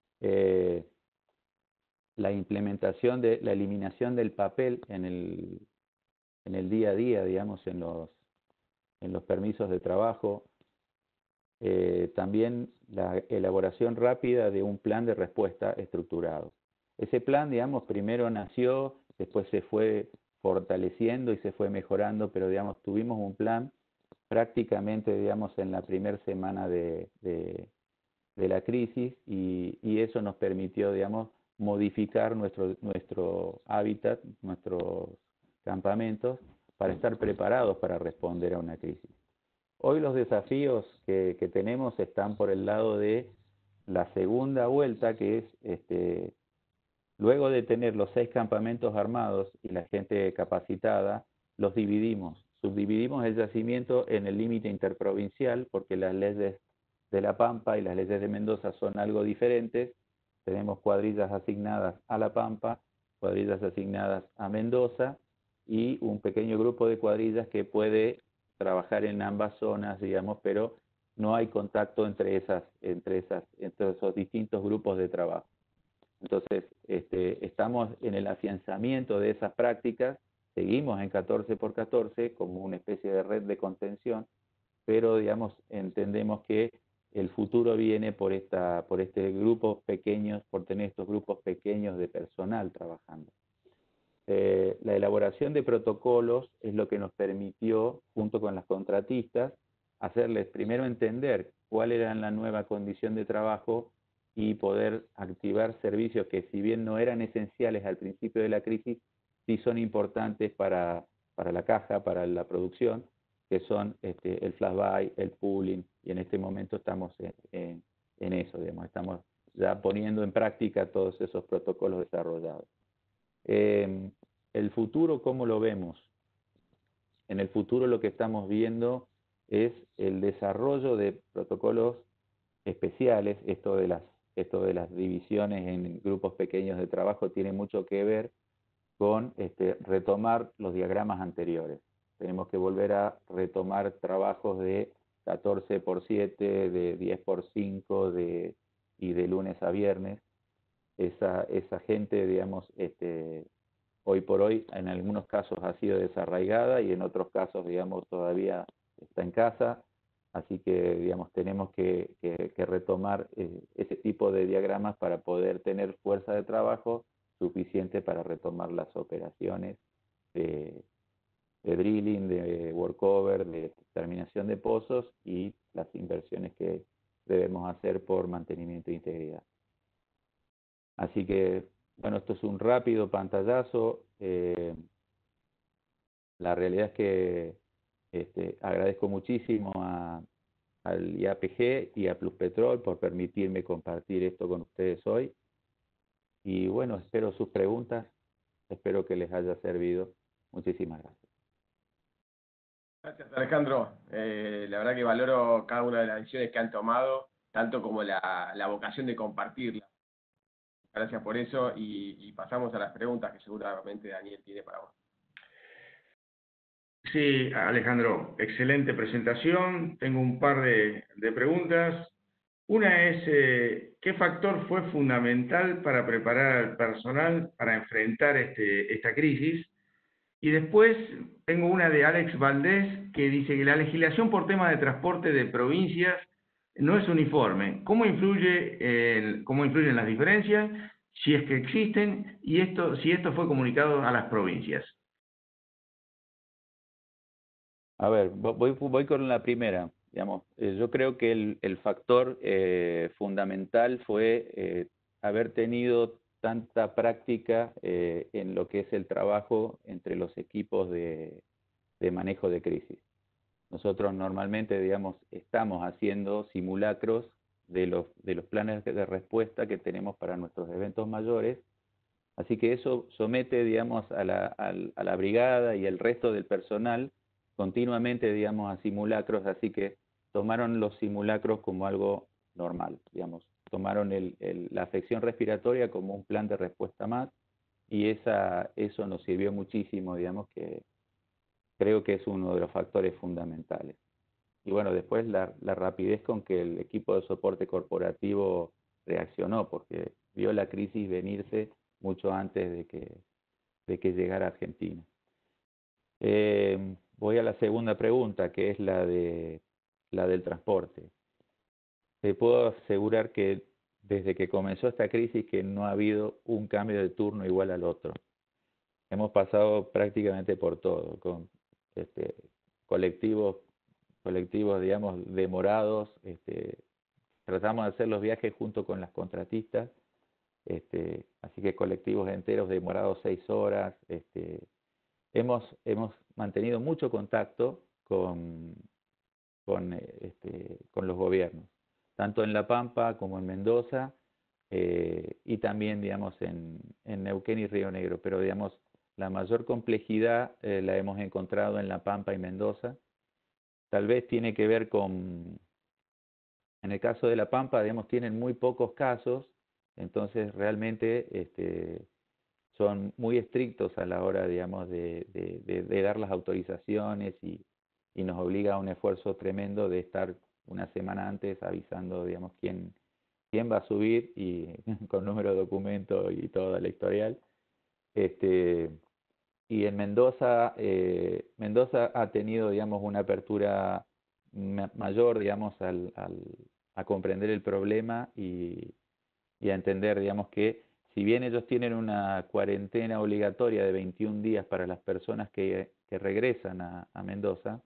La implementación de la eliminación del papel en el día a día, digamos, en los permisos de trabajo. También la elaboración rápida de un plan de respuesta estructurado. Ese plan, digamos, primero nació, después se fue fortaleciendo y se fue mejorando, pero, digamos, tuvimos un plan prácticamente, digamos, en la primera semana de la crisis, y eso nos permitió, digamos, modificar nuestro hábitat, nuestros campamentos, para estar preparados para responder a una crisis. Hoy los desafíos que tenemos están por el lado de la segunda vuelta, que es, luego de tener los 6 campamentos armados y la gente capacitada, los subdividimos el yacimiento en el límite interprovincial, porque las leyes de La Pampa y las leyes de Mendoza son algo diferentes. Tenemos cuadrillas asignadas a La Pampa, cuadrillas asignadas a Mendoza, y un pequeño grupo de cuadrillas que puede trabajar en ambas zonas, digamos, pero no hay contacto entre esos distintos grupos de trabajo. Entonces, estamos en el afianzamiento de esas prácticas, seguimos en 14x14 como una especie de red de contención, pero, digamos, entendemos que el futuro viene por grupos pequeños, por tener estos grupos pequeños de personal trabajando. La elaboración de protocolos es lo que nos permitió, junto con las contratistas, hacerles primero entender cuál era la nueva condición de trabajo y poder activar servicios que, si bien no eran esenciales al principio de la crisis, sí son importantes para la caja, para la producción, que son el flash buy, el pooling, y en este momento estamos en eso, digamos, estamos ya poniendo en práctica todos esos protocolos desarrollados. El futuro, ¿cómo lo vemos? En el futuro lo que estamos viendo es el desarrollo de protocolos especiales. Esto de las divisiones en grupos pequeños de trabajo tiene mucho que ver con retomar los diagramas anteriores. Tenemos que volver a retomar trabajos de 14x7, de 10x5, y de lunes a viernes. Esa gente, digamos, hoy por hoy en algunos casos ha sido desarraigada, y en otros casos, digamos, todavía está en casa. Así que, digamos, tenemos que retomar ese tipo de diagramas para poder tener fuerza de trabajo suficiente para retomar las operaciones de drilling, de workover, de terminación de pozos, y las inversiones que debemos hacer por mantenimiento de integridad. Así que, bueno, esto es un rápido pantallazo. La realidad es que agradezco muchísimo al IAPG y a Pluspetrol por permitirme compartir esto con ustedes hoy. Y bueno, espero sus preguntas, espero que les haya servido. Muchísimas gracias. Gracias, Alejandro. La verdad que valoro cada una de las decisiones que han tomado, tanto como la vocación de compartirla. Gracias por eso, y pasamos a las preguntas que seguramente Daniel tiene para vos. Sí, Alejandro, excelente presentación. Tengo un par de preguntas. Una es, ¿qué factor fue fundamental para preparar al personal para enfrentar esta crisis? Y después tengo una de Alex Valdés, que dice que la legislación por tema de transporte de provincias no es uniforme. ¿Cómo influyen las diferencias, si es que existen, y si esto fue comunicado a las provincias? A ver, voy con la primera. Digamos, yo creo que el factor fundamental fue haber tenido tanta práctica en lo que es el trabajo entre los equipos de manejo de crisis. Nosotros normalmente, digamos, estamos haciendo simulacros de los planes de respuesta que tenemos para nuestros eventos mayores, así que eso somete, digamos, a la brigada y el resto del personal continuamente, digamos, a simulacros, así que tomaron los simulacros como algo normal, digamos. tomaron la afección respiratoria como un plan de respuesta más, y eso nos sirvió muchísimo, digamos, que creo que es uno de los factores fundamentales. Y bueno, después la rapidez con que el equipo de soporte corporativo reaccionó, porque vio la crisis venirse mucho antes de que llegara a Argentina. Voy a la segunda pregunta, que es la del transporte. Te puedo asegurar que desde que comenzó esta crisis que no ha habido un cambio de turno igual al otro. Hemos pasado prácticamente por todo, con colectivos, digamos, demorados. Tratamos de hacer los viajes junto con las contratistas, así que colectivos enteros demorados 6 horas. Hemos mantenido mucho contacto con los gobiernos, tanto en La Pampa como en Mendoza, y también, digamos, en Neuquén y Río Negro, pero, digamos, la mayor complejidad la hemos encontrado en La Pampa y Mendoza. Tal vez tiene que ver con, en el caso de La Pampa, digamos, tienen muy pocos casos, entonces realmente son muy estrictos a la hora, digamos, de dar las autorizaciones, y nos obliga a un esfuerzo tremendo de estar una semana antes avisando, digamos, quién va a subir, y con número de documento y toda la historial. Y en Mendoza, Mendoza ha tenido, digamos, una apertura mayor, digamos, a comprender el problema y a entender, digamos, que si bien ellos tienen una cuarentena obligatoria de 21 días para las personas que regresan a Mendoza,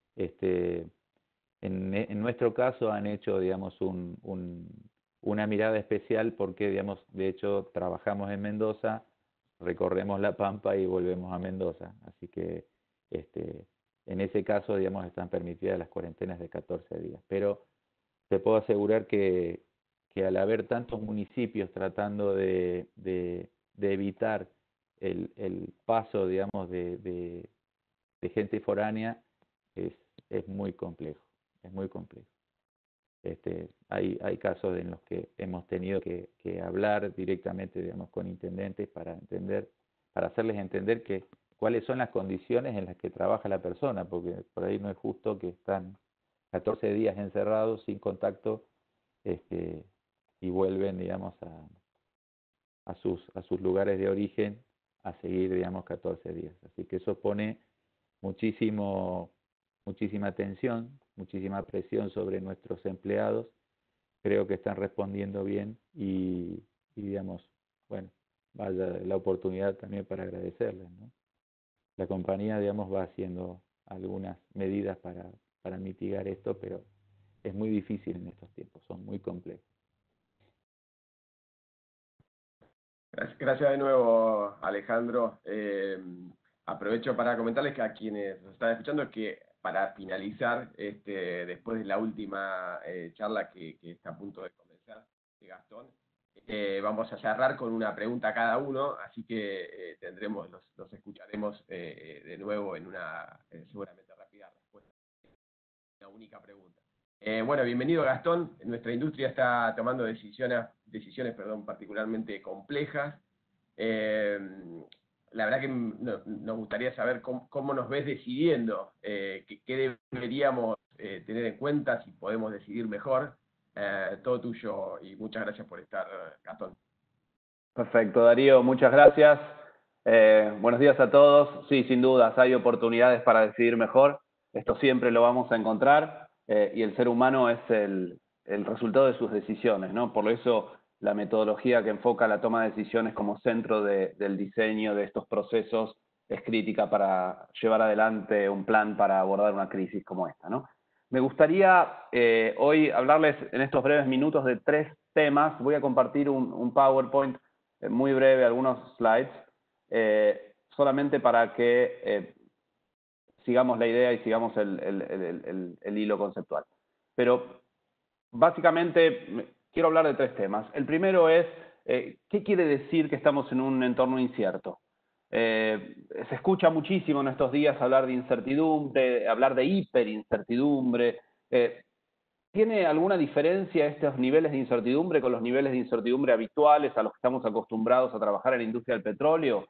en nuestro caso han hecho, digamos, una mirada especial porque, digamos, de hecho trabajamos en Mendoza, recorremos La Pampa y volvemos a Mendoza. Así que en ese caso, digamos, están permitidas las cuarentenas de 14 días. Pero te puedo asegurar que al haber tantos municipios tratando de evitar el paso, digamos, de gente foránea, es muy complejo, es muy complejo. Hay casos en los que hemos tenido que hablar directamente, digamos, con intendentes para hacerles entender cuáles son las condiciones en las que trabaja la persona, porque por ahí no es justo que están 14 días encerrados sin contacto, y vuelven, digamos, a sus lugares de origen a seguir, digamos, 14 días. Así que eso pone muchísima tensión, muchísima presión sobre nuestros empleados. Creo que están respondiendo bien y digamos, bueno, vaya la oportunidad también para agradecerles, ¿no? La compañía, digamos, va haciendo algunas medidas para mitigar esto, pero es muy difícil en estos tiempos, son muy complejos. Gracias de nuevo, Alejandro. Aprovecho para comentarles que a quienes nos están escuchando que para finalizar, después de la última charla que está a punto de comenzar de Gastón, vamos a cerrar con una pregunta cada uno, así que los escucharemos de nuevo en una seguramente rápida respuesta. Una única pregunta. Bueno, bienvenido, Gastón. Nuestra industria está tomando decisiones particularmente complejas. La verdad que nos gustaría saber cómo nos ves decidiendo, qué deberíamos tener en cuenta, si podemos decidir mejor. Todo tuyo y muchas gracias por estar, Gastón. Perfecto, Darío, muchas gracias. Buenos días a todos. Sí, sin dudas, hay oportunidades para decidir mejor. Esto siempre lo vamos a encontrar, y el ser humano es el resultado de sus decisiones, ¿no? Por eso la metodología que enfoca la toma de decisiones como centro del diseño de estos procesos es crítica para llevar adelante un plan para abordar una crisis como esta, ¿no? Me gustaría hoy hablarles en estos breves minutos de 3 temas. Voy a compartir un PowerPoint muy breve, algunos slides, solamente para que sigamos la idea y sigamos el hilo conceptual. Pero básicamente quiero hablar de 3 temas. El primero es, ¿qué quiere decir que estamos en un entorno incierto? Se escucha muchísimo en estos días hablar de incertidumbre, hablar de hiperincertidumbre. ¿Tiene alguna diferencia estos niveles de incertidumbre con los niveles de incertidumbre habituales a los que estamos acostumbrados a trabajar en la industria del petróleo?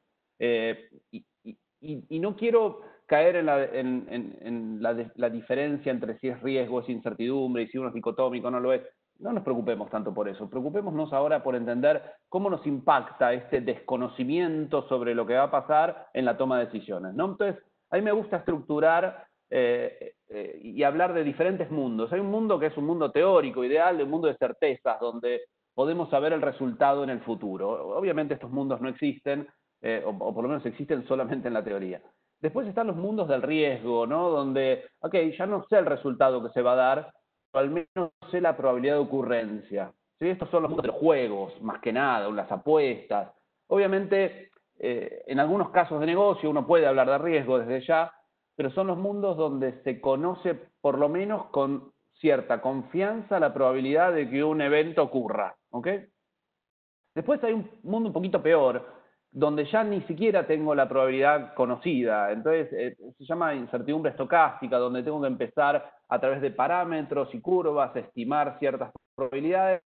Y no quiero caer en la diferencia entre si es riesgo, es incertidumbre, y si uno es dicotómico o no lo es. No nos preocupemos tanto por eso. Preocupémonos ahora por entender cómo nos impacta este desconocimiento sobre lo que va a pasar en la toma de decisiones, ¿no? Entonces, a mí me gusta estructurar y hablar de diferentes mundos. Hay un mundo que es un mundo teórico, ideal, un mundo de certezas, donde podemos saber el resultado en el futuro. Obviamente estos mundos no existen, o por lo menos existen solamente en la teoría. Después están los mundos del riesgo, ¿no? Donde, ok, ya no sé el resultado que se va a dar, pero al menos sé la probabilidad de ocurrencia. ¿Sí? Estos son los mundos de los juegos, más que nada, o las apuestas. Obviamente, en algunos casos de negocio uno puede hablar de riesgo desde ya, pero son los mundos donde se conoce, por lo menos con cierta confianza, la probabilidad de que un evento ocurra. ¿Ok? Después hay un mundo un poquito peor, donde ya ni siquiera tengo la probabilidad conocida. Entonces, se llama incertidumbre estocástica, donde tengo que empezar a través de parámetros y curvas a estimar ciertas probabilidades.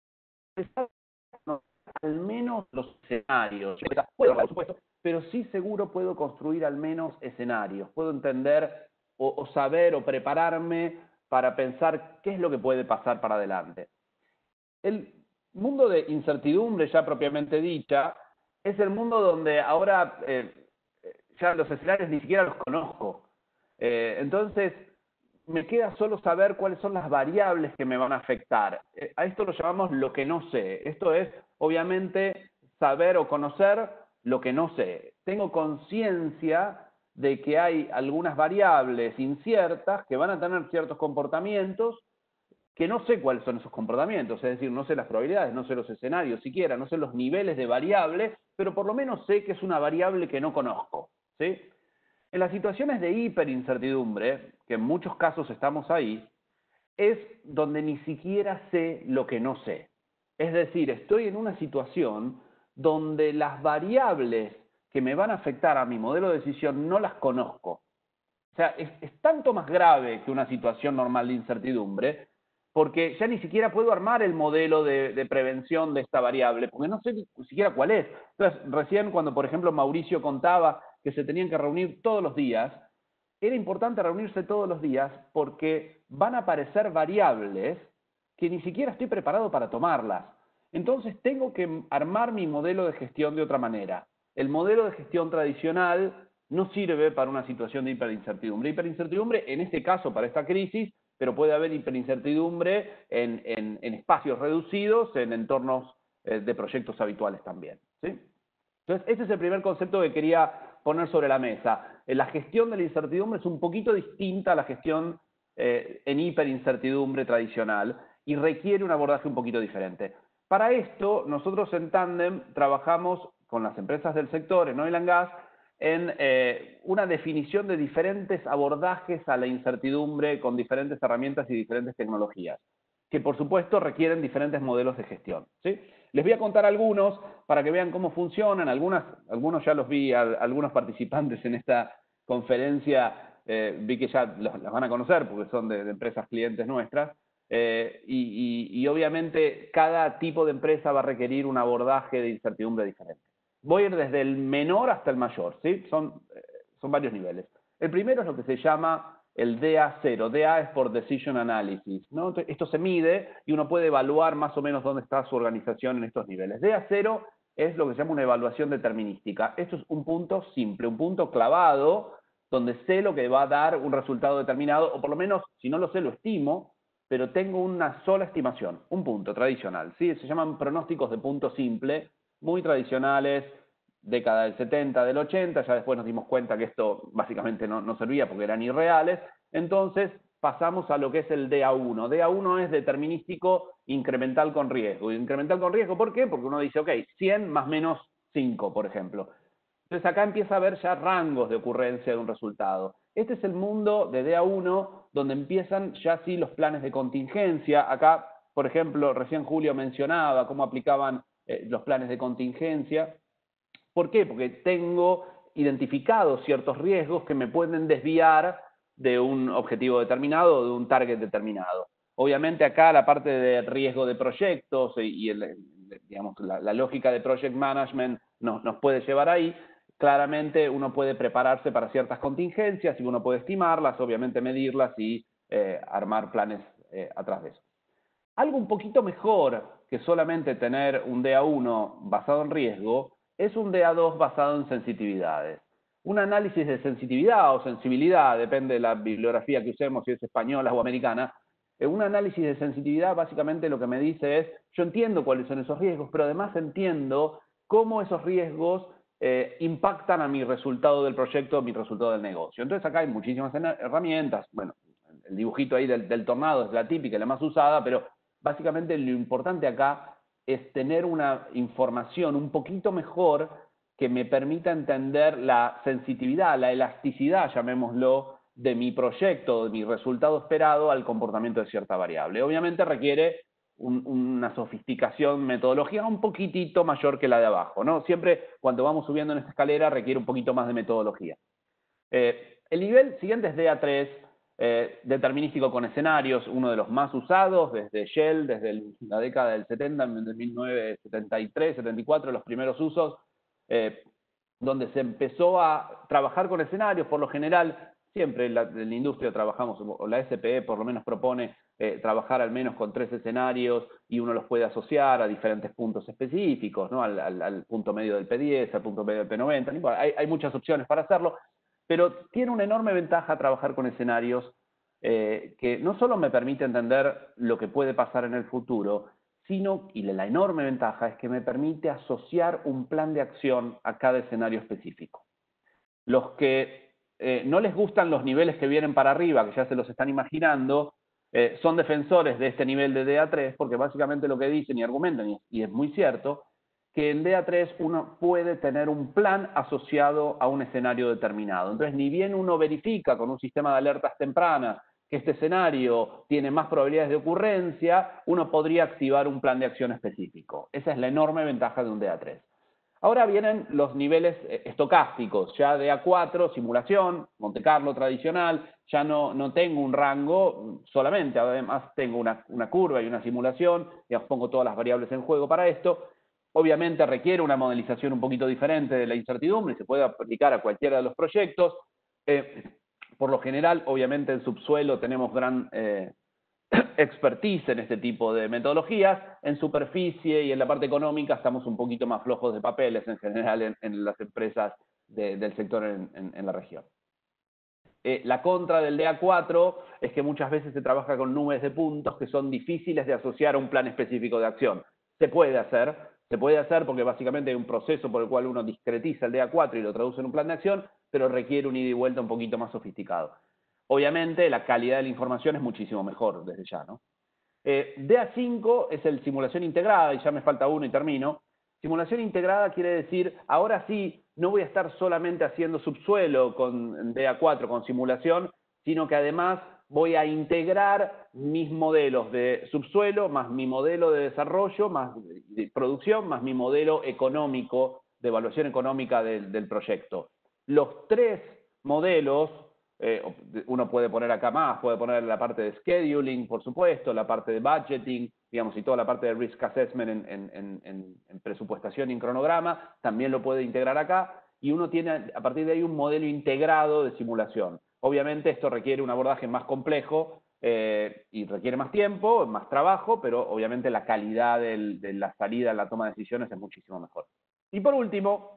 Al menos los escenarios. Puedo, por supuesto, pero sí seguro puedo construir al menos escenarios. Puedo entender o saber o prepararme para pensar qué es lo que puede pasar para adelante. El mundo de incertidumbre, ya propiamente dicha, es el mundo donde ahora ya los escenarios ni siquiera los conozco. Entonces, me queda solo saber cuáles son las variables que me van a afectar. A esto lo llamamos lo que no sé. Esto es, obviamente, saber o conocer lo que no sé. Tengo conciencia de que hay algunas variables inciertas que van a tener ciertos comportamientos que no sé cuáles son esos comportamientos, es decir, no sé las probabilidades, no sé los escenarios siquiera, no sé los niveles de variables, pero por lo menos sé que es una variable que no conozco, ¿sí? En las situaciones de hiperincertidumbre, que en muchos casos estamos ahí, es donde ni siquiera sé lo que no sé. Es decir, estoy en una situación donde las variables que me van a afectar a mi modelo de decisión no las conozco. O sea, es tanto más grave que una situación normal de incertidumbre, porque ya ni siquiera puedo armar el modelo de prevención de esta variable, porque no sé ni siquiera cuál es. Entonces, recién cuando, por ejemplo, Mauricio contaba que se tenían que reunir todos los días, era importante reunirse todos los días porque van a aparecer variables que ni siquiera estoy preparado para tomarlas. Entonces, tengo que armar mi modelo de gestión de otra manera. El modelo de gestión tradicional no sirve para una situación de hiperincertidumbre. Hiperincertidumbre, en este caso, para esta crisis, pero puede haber hiperincertidumbre en espacios reducidos, en entornos de proyectos habituales también, ¿sí? Entonces, ese es el primer concepto que quería poner sobre la mesa. La gestión de la incertidumbre es un poquito distinta a la gestión en hiperincertidumbre tradicional y requiere un abordaje un poquito diferente. Para esto, nosotros en Tandem trabajamos con las empresas del sector en Oil and Gas en una definición de diferentes abordajes a la incertidumbre con diferentes herramientas y diferentes tecnologías, que por supuesto requieren diferentes modelos de gestión, ¿sí? Les voy a contar algunos para que vean cómo funcionan. Algunos ya los vi, algunos participantes en esta conferencia, vi que ya las van a conocer porque son de empresas clientes nuestras, y obviamente cada tipo de empresa va a requerir un abordaje de incertidumbre diferente. Voy a ir desde el menor hasta el mayor, ¿sí? Son varios niveles. El primero es lo que se llama el DA0. DA es por Decision Analysis, ¿no? Entonces, esto se mide y uno puede evaluar más o menos dónde está su organización en estos niveles. DA0 es lo que se llama una evaluación determinística. Esto es un punto simple, un punto clavado, donde sé lo que va a dar un resultado determinado, o por lo menos, si no lo sé, lo estimo, pero tengo una sola estimación, un punto tradicional, ¿sí? Se llaman pronósticos de punto simple, muy tradicionales, década del 70, del 80, ya después nos dimos cuenta que esto básicamente no servía porque eran irreales, entonces pasamos a lo que es el DA1. DA1 es determinístico incremental con riesgo. Incremental con riesgo, ¿por qué? Porque uno dice, ok, 100 más menos 5, por ejemplo. Entonces acá empieza a haber ya rangos de ocurrencia de un resultado. Este es el mundo de DA1, donde empiezan ya sí los planes de contingencia. Acá, por ejemplo, recién Julio mencionaba cómo aplicaban los planes de contingencia. ¿Por qué? Porque tengo identificados ciertos riesgos que me pueden desviar de un objetivo determinado o de un target determinado. Obviamente acá la parte de riesgo de proyectos digamos, la lógica de project management nos puede llevar ahí. Claramente uno puede prepararse para ciertas contingencias y uno puede estimarlas, obviamente medirlas y armar planes atrás de eso. Algo un poquito mejor que solamente tener un DA1 basado en riesgo es un DA2 basado en sensitividades. Un análisis de sensitividad o sensibilidad, depende de la bibliografía que usemos, si es española o americana. Un análisis de sensitividad básicamente lo que me dice es, yo entiendo cuáles son esos riesgos, pero además entiendo cómo esos riesgos impactan a mi resultado del proyecto, a mi resultado del negocio. Entonces acá hay muchísimas herramientas. Bueno, el dibujito ahí del tornado es la típica, la más usada, pero básicamente lo importante acá es tener una información un poquito mejor que me permita entender la sensitividad, la elasticidad, llamémoslo, de mi proyecto, de mi resultado esperado al comportamiento de cierta variable. Obviamente requiere una sofisticación metodológica un poquitito mayor que la de abajo, ¿no? Siempre cuando vamos subiendo en esta escalera requiere un poquito más de metodología. El nivel siguiente es DA3, determinístico con escenarios, uno de los más usados desde Shell, desde la década del 70, desde 1973, 74, los primeros usos, donde se empezó a trabajar con escenarios. Por lo general, siempre en la industria trabajamos, o la SPE por lo menos propone trabajar al menos con 3 escenarios y uno los puede asociar a diferentes puntos específicos, ¿no? Al punto medio del P10, al punto medio del P90, hay muchas opciones para hacerlo, pero tiene una enorme ventaja trabajar con escenarios que no solo me permite entender lo que puede pasar en el futuro, sino, y la enorme ventaja es que me permite asociar un plan de acción a cada escenario específico. Los que no les gustan los niveles que vienen para arriba, que ya se los están imaginando, son defensores de este nivel de DA3, porque básicamente lo que dicen y argumentan, y es muy cierto, que en DA3 uno puede tener un plan asociado a un escenario determinado. Entonces, ni bien uno verifica con un sistema de alertas tempranas que este escenario tiene más probabilidades de ocurrencia, uno podría activar un plan de acción específico. Esa es la enorme ventaja de un DA3. Ahora vienen los niveles estocásticos, ya DA4, simulación, Monte Carlo tradicional, ya no tengo un rango solamente, además tengo una curva y una simulación, ya pongo todas las variables en juego para esto. Obviamente requiere una modelización un poquito diferente de la incertidumbre y se puede aplicar a cualquiera de los proyectos. Por lo general, obviamente en subsuelo tenemos gran expertise en este tipo de metodologías. En superficie y en la parte económica estamos un poquito más flojos de papeles en general en las empresas del sector en la región. La contra del DA4 es que muchas veces se trabaja con nubes de puntos que son difíciles de asociar a un plan específico de acción. Se puede hacer porque básicamente hay un proceso por el cual uno discretiza el DA4 y lo traduce en un plan de acción, pero requiere un ida y vuelta un poquito más sofisticado. Obviamente la calidad de la información es muchísimo mejor desde ya, ¿no? DA5 es el simulación integrada, y ya me falta uno y termino. Simulación integrada quiere decir, ahora sí, no voy a estar solamente haciendo subsuelo con DA4, con simulación, sino que además voy a integrar mis modelos de subsuelo, más mi modelo de desarrollo, más de producción, más mi modelo económico, de evaluación económica del proyecto. Los 3 modelos, uno puede poner acá más, puede poner la parte de scheduling, por supuesto, la parte de budgeting, digamos, y toda la parte de risk assessment en presupuestación y en cronograma, también lo puede integrar acá, y uno tiene a partir de ahí un modelo integrado de simulación. Obviamente esto requiere un abordaje más complejo y requiere más tiempo, más trabajo, pero obviamente la calidad de la salida en la toma de decisiones es muchísimo mejor. Y por último,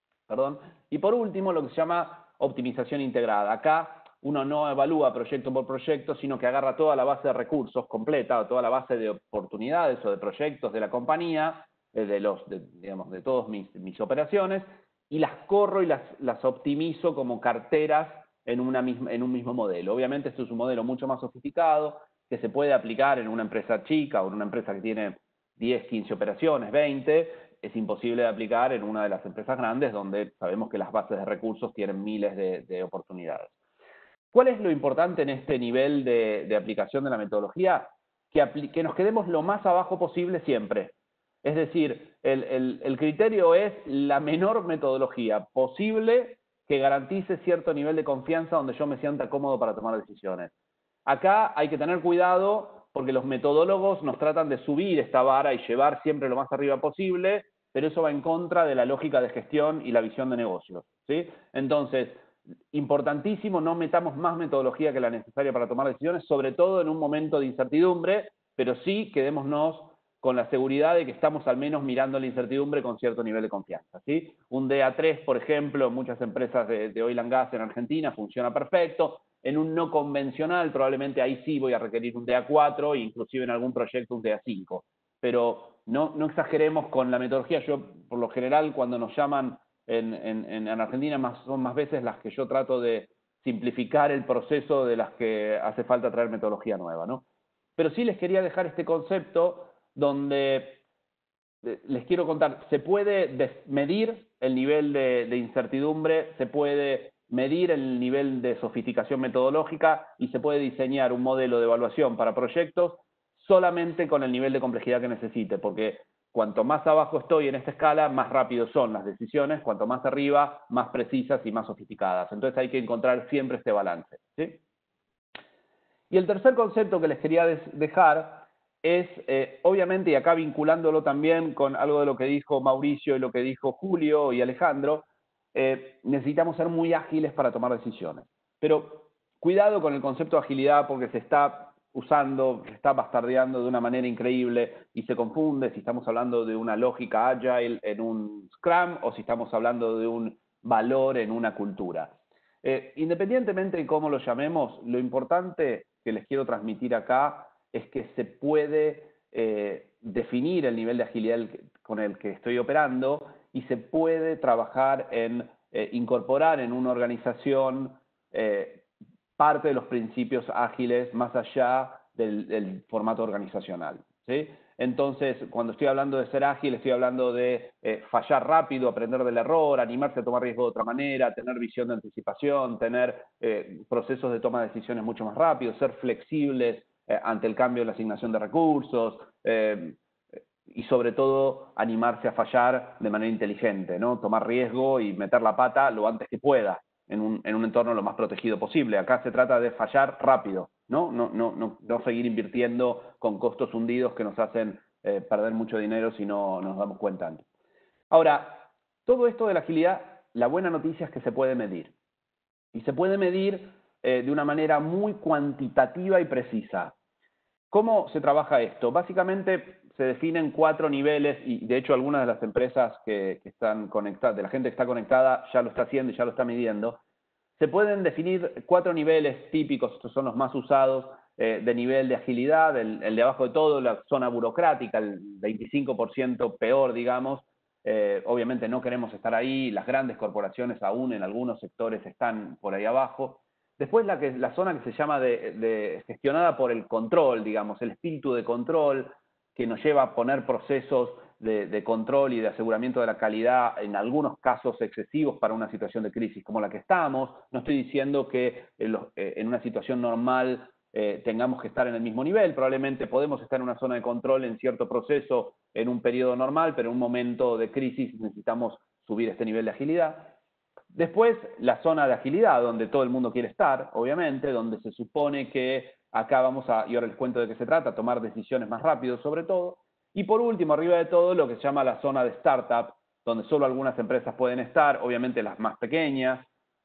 lo que se llama optimización integrada. Acá uno no evalúa proyecto por proyecto, sino que agarra toda la base de recursos completa, toda la base de oportunidades o de proyectos de la compañía, de todas mis operaciones, y las corro y las optimizo como carteras en un mismo modelo. Obviamente esto es un modelo mucho más sofisticado, que se puede aplicar en una empresa chica o en una empresa que tiene 10, 15 operaciones, 20, es imposible de aplicar en una de las empresas grandes donde sabemos que las bases de recursos tienen miles de oportunidades. ¿Cuál es lo importante en este nivel de aplicación de la metodología? Que nos quedemos lo más abajo posible siempre. Es decir, el criterio es la menor metodología posible que garantice cierto nivel de confianza donde yo me sienta cómodo para tomar decisiones. Acá hay que tener cuidado porque los metodólogos nos tratan de subir esta vara y llevar siempre lo más arriba posible, pero eso va en contra de la lógica de gestión y la visión de negocios, ¿sí? Entonces, importantísimo, no metamos más metodología que la necesaria para tomar decisiones, sobre todo en un momento de incertidumbre, pero sí quedémonos con la seguridad de que estamos al menos mirando la incertidumbre con cierto nivel de confianza, ¿sí? Un DA3, por ejemplo, en muchas empresas de oil and gas en Argentina funciona perfecto. En un no convencional, probablemente ahí sí voy a requerir un DA4 e inclusive en algún proyecto un DA5. Pero no exageremos con la metodología. Yo, por lo general, cuando nos llaman en Argentina, son más veces las que yo trato de simplificar el proceso de las que hace falta traer metodología nueva, ¿no? Pero sí les quería dejar este concepto donde les quiero contar, se puede medir el nivel de incertidumbre, se puede medir el nivel de sofisticación metodológica y se puede diseñar un modelo de evaluación para proyectos solamente con el nivel de complejidad que necesite, porque cuanto más abajo estoy en esta escala, más rápido son las decisiones, cuanto más arriba, más precisas y más sofisticadas. Entonces hay que encontrar siempre este balance, ¿sí? Y el tercer concepto que les quería dejar es, obviamente, y acá vinculándolo también con algo de lo que dijo Mauricio y lo que dijo Julio y Alejandro, necesitamos ser muy ágiles para tomar decisiones. Pero cuidado con el concepto de agilidad porque se está usando, se está bastardeando de una manera increíble y se confunde si estamos hablando de una lógica agile en un Scrum o si estamos hablando de un valor en una cultura. Independientemente de cómo lo llamemos, lo importante que les quiero transmitir acá es que se puede definir el nivel de agilidad con el que estoy operando y se puede trabajar en incorporar en una organización parte de los principios ágiles más allá del formato organizacional, ¿sí? Entonces, cuando estoy hablando de ser ágil, estoy hablando de fallar rápido, aprender del error, animarse a tomar riesgo de otra manera, tener visión de anticipación, tener procesos de toma de decisiones mucho más rápidos, ser flexibles ante el cambio de la asignación de recursos y sobre todo animarse a fallar de manera inteligente, ¿no? Tomar riesgo y meter la pata lo antes que pueda en un entorno lo más protegido posible. Acá se trata de fallar rápido, ¿no? No seguir invirtiendo con costos hundidos que nos hacen perder mucho dinero si no nos damos cuenta antes. Ahora, todo esto de la agilidad, la buena noticia es que se puede medir. Y se puede medir de una manera muy cuantitativa y precisa. ¿Cómo se trabaja esto? Básicamente se definen 4 niveles y de hecho algunas de las empresas que están conectadas, de la gente que está conectada, ya lo está haciendo y ya lo está midiendo. Se pueden definir 4 niveles típicos, estos son los más usados, de nivel de agilidad, el de abajo de todo, la zona burocrática, el 25% peor, digamos. Obviamente no queremos estar ahí, las grandes corporaciones aún en algunos sectores están por ahí abajo. Después la zona que se llama gestionada por el control, digamos, el espíritu de control que nos lleva a poner procesos de control y de aseguramiento de la calidad, en algunos casos excesivos para una situación de crisis como la que estamos. No estoy diciendo que en una situación normal tengamos que estar en el mismo nivel, probablemente podemos estar en una zona de control en cierto proceso en un periodo normal, pero en un momento de crisis necesitamos subir este nivel de agilidad. Después, la zona de agilidad, donde todo el mundo quiere estar, obviamente, donde se supone que acá vamos a, y ahora les cuento de qué se trata, tomar decisiones más rápido sobre todo. Y por último, arriba de todo, lo que se llama la zona de startup, donde solo algunas empresas pueden estar, obviamente las más pequeñas.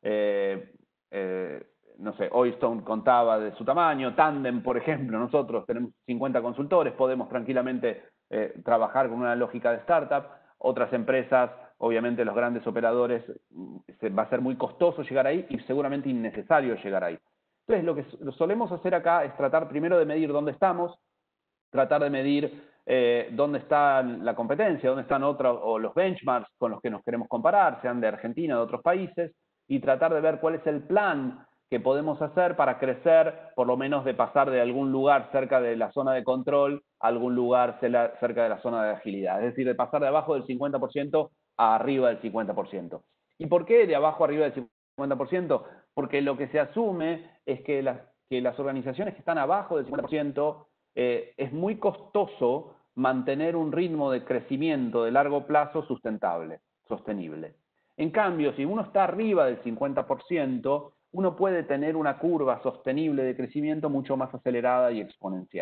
No sé, Oilstone contaba de su tamaño, Tandem, por ejemplo, nosotros tenemos 50 consultores, podemos tranquilamente trabajar con una lógica de startup. Otras empresas, obviamente los grandes operadores, va a ser muy costoso llegar ahí y seguramente innecesario llegar ahí. Entonces, lo que solemos hacer acá es tratar primero de medir dónde estamos, tratar de medir dónde está la competencia, dónde están otros, o los benchmarks con los que nos queremos comparar, sean de Argentina o de otros países, y tratar de ver cuál es el plan que podemos hacer para crecer, por lo menos de pasar de algún lugar cerca de la zona de control a algún lugar cerca de la zona de agilidad. Es decir, de pasar de abajo del 50% a arriba del 50%. ¿Y por qué de abajo a arriba del 50%? Porque lo que se asume es que las organizaciones que están abajo del 50% es muy costoso mantener un ritmo de crecimiento de largo plazo sostenible. En cambio, si uno está arriba del 50%, uno puede tener una curva sostenible de crecimiento mucho más acelerada y exponencial.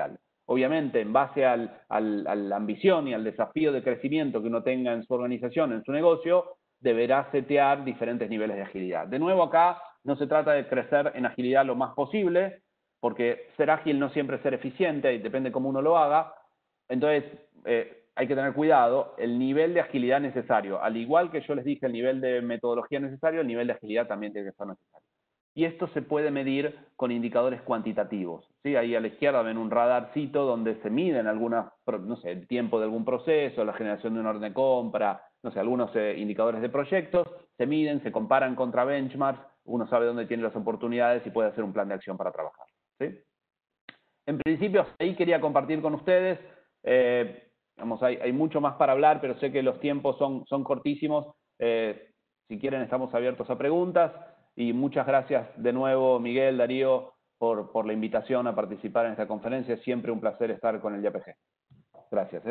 obviamente, en base a la ambición y al desafío de crecimiento que uno tenga en su organización, en su negocio, deberá setear diferentes niveles de agilidad. De nuevo, acá no se trata de crecer en agilidad lo más posible, porque ser ágil no siempre es ser eficiente, y depende cómo uno lo haga. Entonces, hay que tener cuidado, el nivel de agilidad necesario. Al igual que yo les dije el nivel de metodología necesario, el nivel de agilidad también tiene que ser necesario. Y esto se puede medir con indicadores cuantitativos, ¿sí? Ahí a la izquierda ven un radarcito donde se miden algunas, no sé, el tiempo de algún proceso, la generación de una orden de compra, no sé, algunos indicadores de proyectos, se miden, se comparan contra benchmarks, uno sabe dónde tiene las oportunidades y puede hacer un plan de acción para trabajar, ¿sí? En principio, ahí quería compartir con ustedes, vamos, hay mucho más para hablar, pero sé que los tiempos son cortísimos. Si quieren, estamos abiertos a preguntas. Y muchas gracias de nuevo, Miguel, Darío, por la invitación a participar en esta conferencia. Es siempre un placer estar con el YPG. Gracias.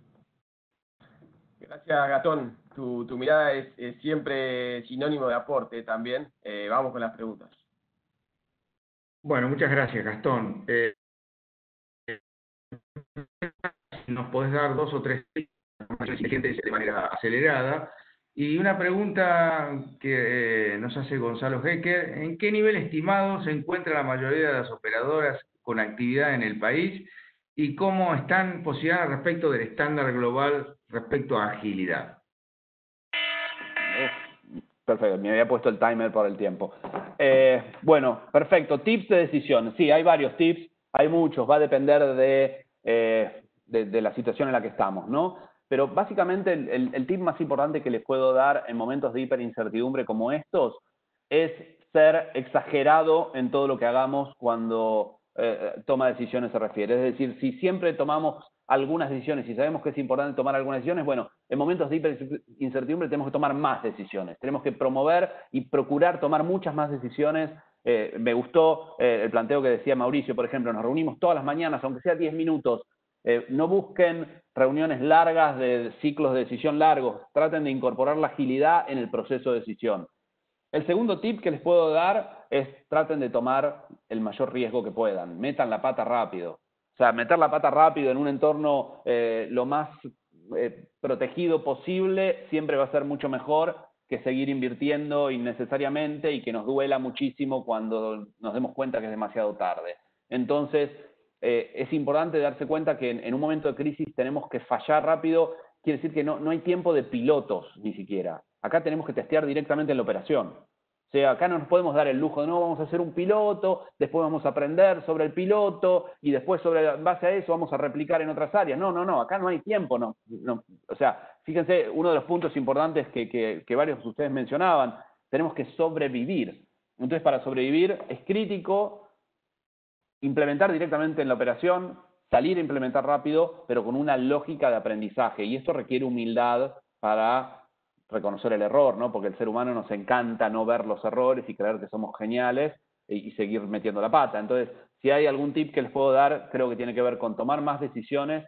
Gracias, Gastón. Tu mirada es siempre sinónimo de aporte también. Vamos con las preguntas. Bueno, muchas gracias, Gastón. Nos podés dar 2 o 3 inteligentes de manera acelerada. Y una pregunta que nos hace Gonzalo Hecker: ¿en qué nivel estimado se encuentra la mayoría de las operadoras con actividad en el país y cómo están posicionadas respecto del estándar global respecto a agilidad? Perfecto, me había puesto el timer por el tiempo. Bueno, perfecto. Tips de decisión. Sí, hay varios tips, hay muchos, va a depender de la situación en la que estamos, ¿no? Pero básicamente el tip más importante que les puedo dar en momentos de hiperincertidumbre como estos es ser exagerado en todo lo que hagamos cuando toma decisiones se refiere. Es decir, si siempre tomamos algunas decisiones y sabemos que es importante tomar algunas decisiones, bueno, en momentos de hiperincertidumbre tenemos que tomar más decisiones. Tenemos que promover y procurar tomar muchas más decisiones. Me gustó el planteo que decía Mauricio, por ejemplo, nos reunimos todas las mañanas, aunque sea 10 minutos. No busquen reuniones largas de ciclos de decisión largos. Traten de incorporar la agilidad en el proceso de decisión. El segundo tip que les puedo dar es traten de tomar el mayor riesgo que puedan. Metan la pata rápido. O sea, meter la pata rápido en un entorno lo más protegido posible siempre va a ser mucho mejor que seguir invirtiendo innecesariamente y que nos duela muchísimo cuando nos demos cuenta que es demasiado tarde. Entonces, es importante darse cuenta que en un momento de crisis tenemos que fallar rápido. Quiere decir que no hay tiempo de pilotos ni siquiera. Acá tenemos que testear directamente en la operación. O sea, acá no nos podemos dar el lujo de no, vamos a hacer un piloto, después vamos a aprender sobre el piloto y después en base a eso vamos a replicar en otras áreas. No, acá no hay tiempo. No. O sea, fíjense, uno de los puntos importantes que varios de ustedes mencionaban, tenemos que sobrevivir. Entonces, para sobrevivir es crítico implementar directamente en la operación, salir a implementar rápido, pero con una lógica de aprendizaje. Y esto requiere humildad para reconocer el error, ¿no? Porque el ser humano nos encanta no ver los errores y creer que somos geniales y seguir metiendo la pata. Entonces, si hay algún tip que les puedo dar, creo que tiene que ver con tomar más decisiones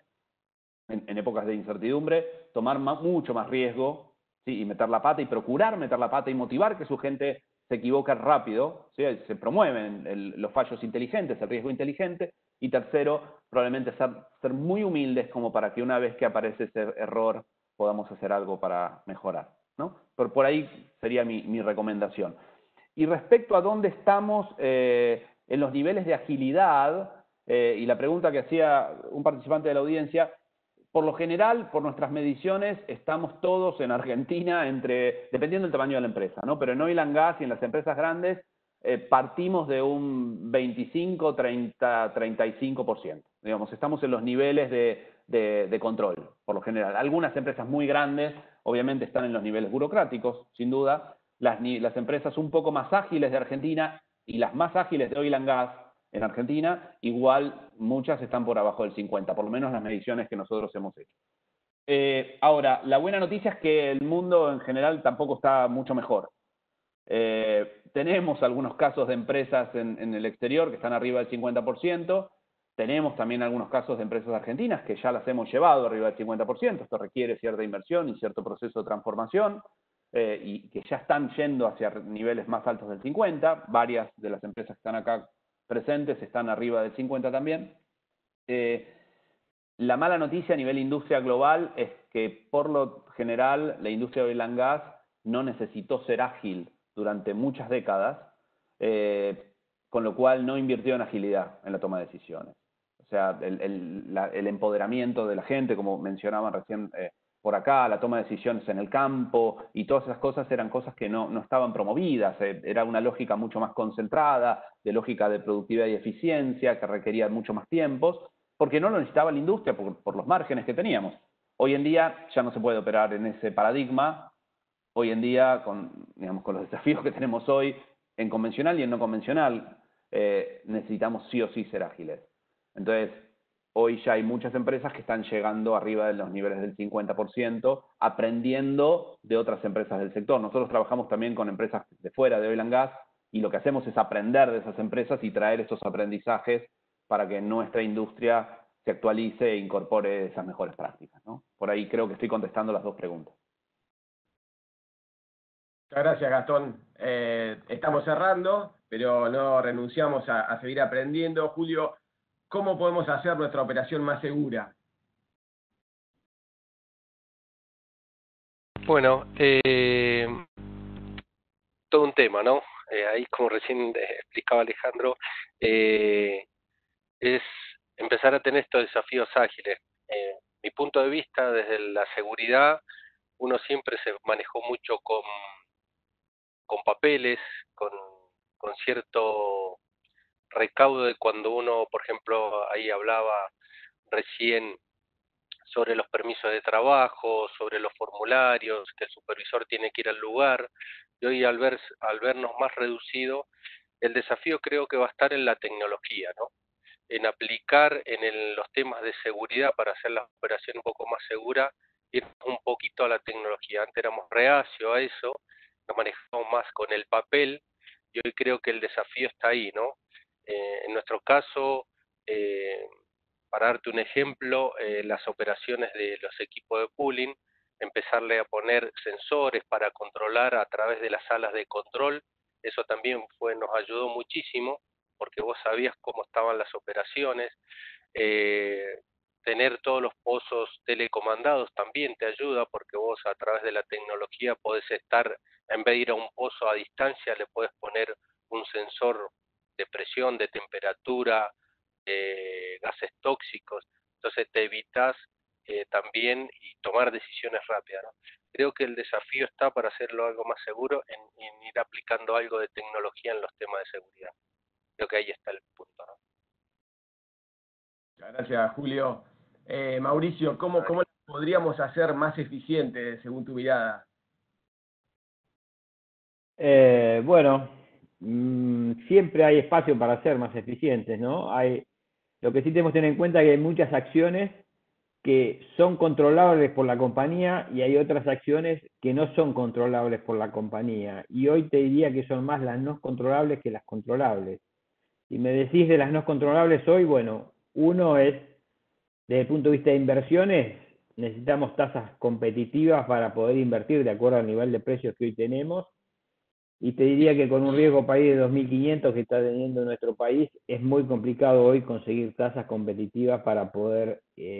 en épocas de incertidumbre, tomar mucho más riesgo, ¿sí? Y meter la pata y procurar meter la pata y motivar que su gente se equivoca rápido, ¿sí? Se promueven los fallos inteligentes, el riesgo inteligente. Y tercero, probablemente ser muy humildes como para que una vez que aparece ese error podamos hacer algo para mejorar, ¿no? Por ahí sería mi recomendación. Y respecto a dónde estamos en los niveles de agilidad, y la pregunta que hacía un participante de la audiencia, por lo general, por nuestras mediciones, estamos todos en Argentina dependiendo del tamaño de la empresa, ¿no? Pero en Oil and Gas y en las empresas grandes partimos de un 25, 30, 35%. Digamos, estamos en los niveles de control, por lo general. Algunas empresas muy grandes, obviamente, están en los niveles burocráticos, sin duda. Las empresas un poco más ágiles de Argentina y las más ágiles de Oil and Gas en Argentina, igual muchas están por abajo del 50, por lo menos las mediciones que nosotros hemos hecho. Ahora, la buena noticia es que el mundo en general tampoco está mucho mejor. Tenemos algunos casos de empresas en el exterior que están arriba del 50%, tenemos también algunos casos de empresas argentinas que ya las hemos llevado arriba del 50%, esto requiere cierta inversión y cierto proceso de transformación, y que ya están yendo hacia niveles más altos del 50%, varias de las empresas que están acá presentes están arriba del 50 también. La mala noticia a nivel industria global es que por lo general la industria de oil and gas no necesitó ser ágil durante muchas décadas, con lo cual no invirtió en agilidad en la toma de decisiones. O sea, el empoderamiento de la gente, como mencionaban recién por acá, la toma de decisiones en el campo y todas esas cosas eran cosas que no estaban promovidas. Era una lógica mucho más concentrada, de lógica de productividad y eficiencia, que requería mucho más tiempos, porque no lo necesitaba la industria por los márgenes que teníamos. Hoy en día ya no se puede operar en ese paradigma. Hoy en día, digamos, con los desafíos que tenemos hoy, en convencional y en no convencional, necesitamos sí o sí ser ágiles. Entonces, hoy ya hay muchas empresas que están llegando arriba de los niveles del 50%, aprendiendo de otras empresas del sector. Nosotros trabajamos también con empresas de fuera de oil and gas, y lo que hacemos es aprender de esas empresas y traer esos aprendizajes para que nuestra industria se actualice e incorpore esas mejores prácticas, ¿no? Por ahí creo que estoy contestando las dos preguntas. Muchas gracias, Gastón. Estamos cerrando, pero no renunciamos a seguir aprendiendo. Julio, ¿cómo podemos hacer nuestra operación más segura? Bueno, todo un tema, ¿no? Ahí, como recién explicaba Alejandro, es empezar a tener estos desafíos ágiles. Mi punto de vista, desde la seguridad, uno siempre se manejó mucho con papeles, con cierto recaudo de cuando uno, por ejemplo, ahí hablaba recién sobre los permisos de trabajo, sobre los formularios, que el supervisor tiene que ir al lugar, y hoy al vernos más reducido, el desafío creo que va a estar en la tecnología, ¿no? En aplicar en los temas de seguridad para hacer la operación un poco más segura, ir un poquito a la tecnología. Antes éramos reacios a eso, nos manejamos más con el papel, y hoy creo que el desafío está ahí, ¿no? En nuestro caso, para darte un ejemplo, las operaciones de los equipos de pooling, empezarle a poner sensores para controlar a través de las salas de control, eso también nos ayudó muchísimo, porque vos sabías cómo estaban las operaciones. Tener todos los pozos telecomandados también te ayuda, porque vos a través de la tecnología podés estar, en vez de ir a un pozo a distancia, le podés poner un sensor de presión, de temperatura, gases tóxicos, entonces te evitas también y tomar decisiones rápidas, ¿no? Creo que el desafío está para hacerlo algo más seguro en ir aplicando algo de tecnología en los temas de seguridad. Creo que ahí está el punto, ¿no? Muchas gracias, Julio. Mauricio, ¿cómo la podríamos hacer más eficiente según tu mirada? Bueno, siempre hay espacio para ser más eficientes, ¿no? Lo que sí tenemos que tener en cuenta es que hay muchas acciones que son controlables por la compañía y hay otras acciones que no son controlables por la compañía. Y hoy te diría que son más las no controlables que las controlables. Si me decís de las no controlables hoy, bueno, uno es, desde el punto de vista de inversiones, necesitamos tasas competitivas para poder invertir de acuerdo al nivel de precios que hoy tenemos. Y te diría que con un riesgo país de 2.500 que está teniendo nuestro país, es muy complicado hoy conseguir tasas competitivas para poder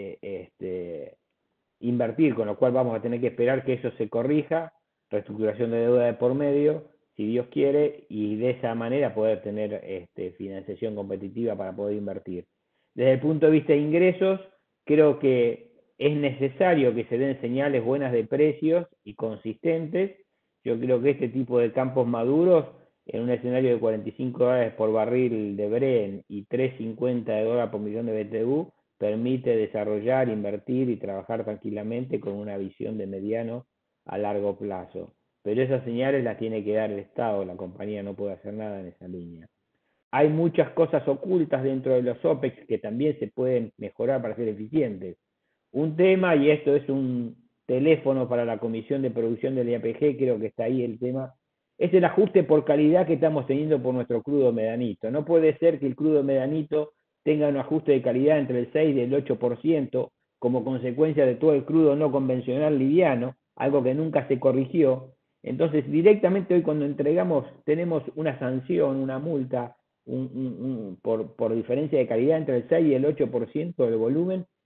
invertir, con lo cual vamos a tener que esperar que eso se corrija, reestructuración de deuda de por medio, si Dios quiere, y de esa manera poder tener financiación competitiva para poder invertir. Desde el punto de vista de ingresos, creo que es necesario que se den señales buenas de precios y consistentes. Yo creo que este tipo de campos maduros, en un escenario de $45 por barril de Brent y $3.50 por millón de BTU, permite desarrollar, invertir y trabajar tranquilamente con una visión de mediano a largo plazo. Pero esas señales las tiene que dar el Estado, la compañía no puede hacer nada en esa línea. Hay muchas cosas ocultas dentro de los OPEX que también se pueden mejorar para ser eficientes. Un tema, y esto es un teléfono para la Comisión de Producción del IAPG, creo que está ahí el tema, es el ajuste por calidad que estamos teniendo por nuestro crudo medanito. No puede ser que el crudo medanito tenga un ajuste de calidad entre el 6 y el 8% como consecuencia de todo el crudo no convencional liviano, algo que nunca se corrigió. Entonces, directamente hoy cuando entregamos, tenemos una sanción, una multa, por diferencia de calidad entre el 6 y el 8% del volumen,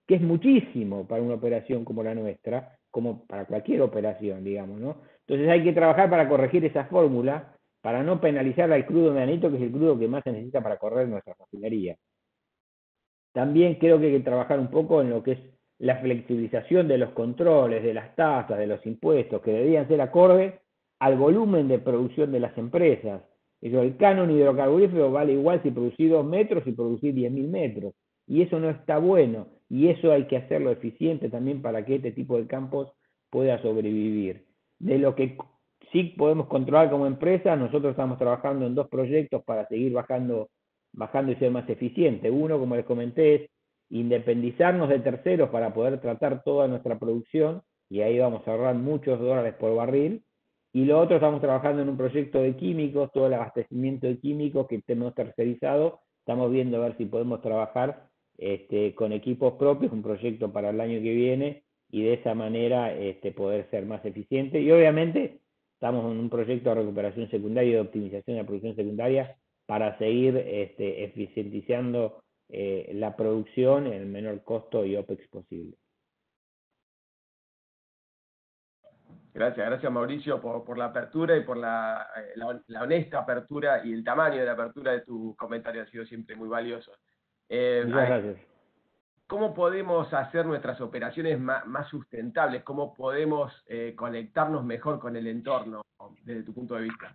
que es muchísimo para una operación como la nuestra, como para cualquier operación, digamos, ¿no? Entonces hay que trabajar para corregir esa fórmula, para no penalizar al crudo medianito, que es el crudo que más se necesita para correr nuestra refinería. También creo que hay que trabajar un poco en lo que es la flexibilización de los controles, de las tasas, de los impuestos, que deberían ser acorde al volumen de producción de las empresas. El canon hidrocarburífero vale igual si producís 2 metros y producís 10.000 metros. Y eso no está bueno. Y eso hay que hacerlo eficiente también para que este tipo de campos pueda sobrevivir. De lo que sí podemos controlar como empresa, nosotros estamos trabajando en 2 proyectos para seguir bajando y ser más eficiente. Uno, como les comenté, es independizarnos de terceros para poder tratar toda nuestra producción, y ahí vamos a ahorrar muchos dólares por barril. Y lo otro, estamos trabajando en un proyecto de químicos, todo el abastecimiento de químicos que tenemos tercerizado. Estamos viendo a ver si podemos trabajar con equipos propios, un proyecto para el año que viene, y de esa manera poder ser más eficiente. Y obviamente estamos en un proyecto de recuperación secundaria y de optimización de la producción secundaria para seguir eficientizando la producción en el menor costo y OPEX posible. Gracias Mauricio por la apertura y por la honesta apertura y el tamaño de la apertura de tu comentario ha sido siempre muy valioso. Muchas gracias. ¿Cómo podemos hacer nuestras operaciones más sustentables? ¿Cómo podemos conectarnos mejor con el entorno desde tu punto de vista?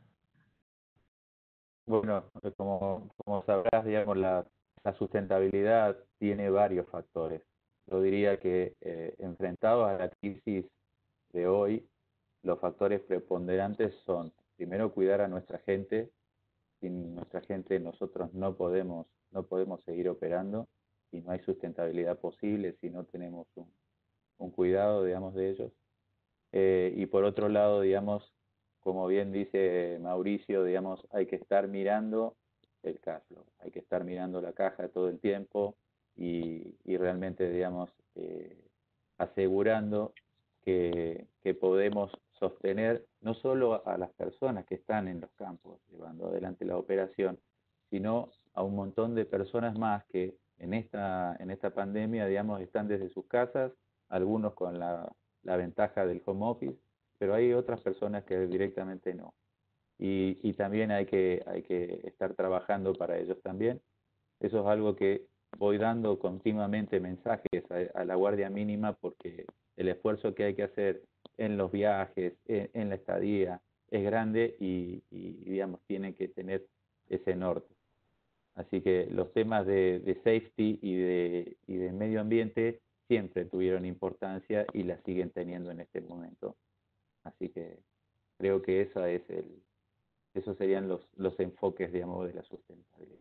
Bueno, como sabrás, digamos, la sustentabilidad tiene varios factores. Yo diría que enfrentados a la crisis de hoy, los factores preponderantes son, primero, cuidar a nuestra gente. Sin nuestra gente nosotros no podemos seguir operando, y no hay sustentabilidad posible si no tenemos un cuidado, digamos, de ellos. Y por otro lado, digamos, como bien dice Mauricio, digamos, hay que estar mirando el cash flow, hay que estar mirando la caja todo el tiempo y realmente, digamos, asegurando que podemos sostener no solo a las personas que están en los campos llevando adelante la operación, sino a un montón de personas más que en esta pandemia, digamos, están desde sus casas, algunos con la ventaja del home office, pero hay otras personas que directamente no. Y también hay que estar trabajando para ellos también. Eso es algo que voy dando continuamente mensajes a la guardia mínima, porque el esfuerzo que hay que hacer en los viajes, en la estadía, es grande y digamos, tienen que tener ese norte. Así que los temas de safety y de medio ambiente siempre tuvieron importancia y la siguen teniendo en este momento. Así que creo que esos serían los enfoques, digamos, de la sustentabilidad.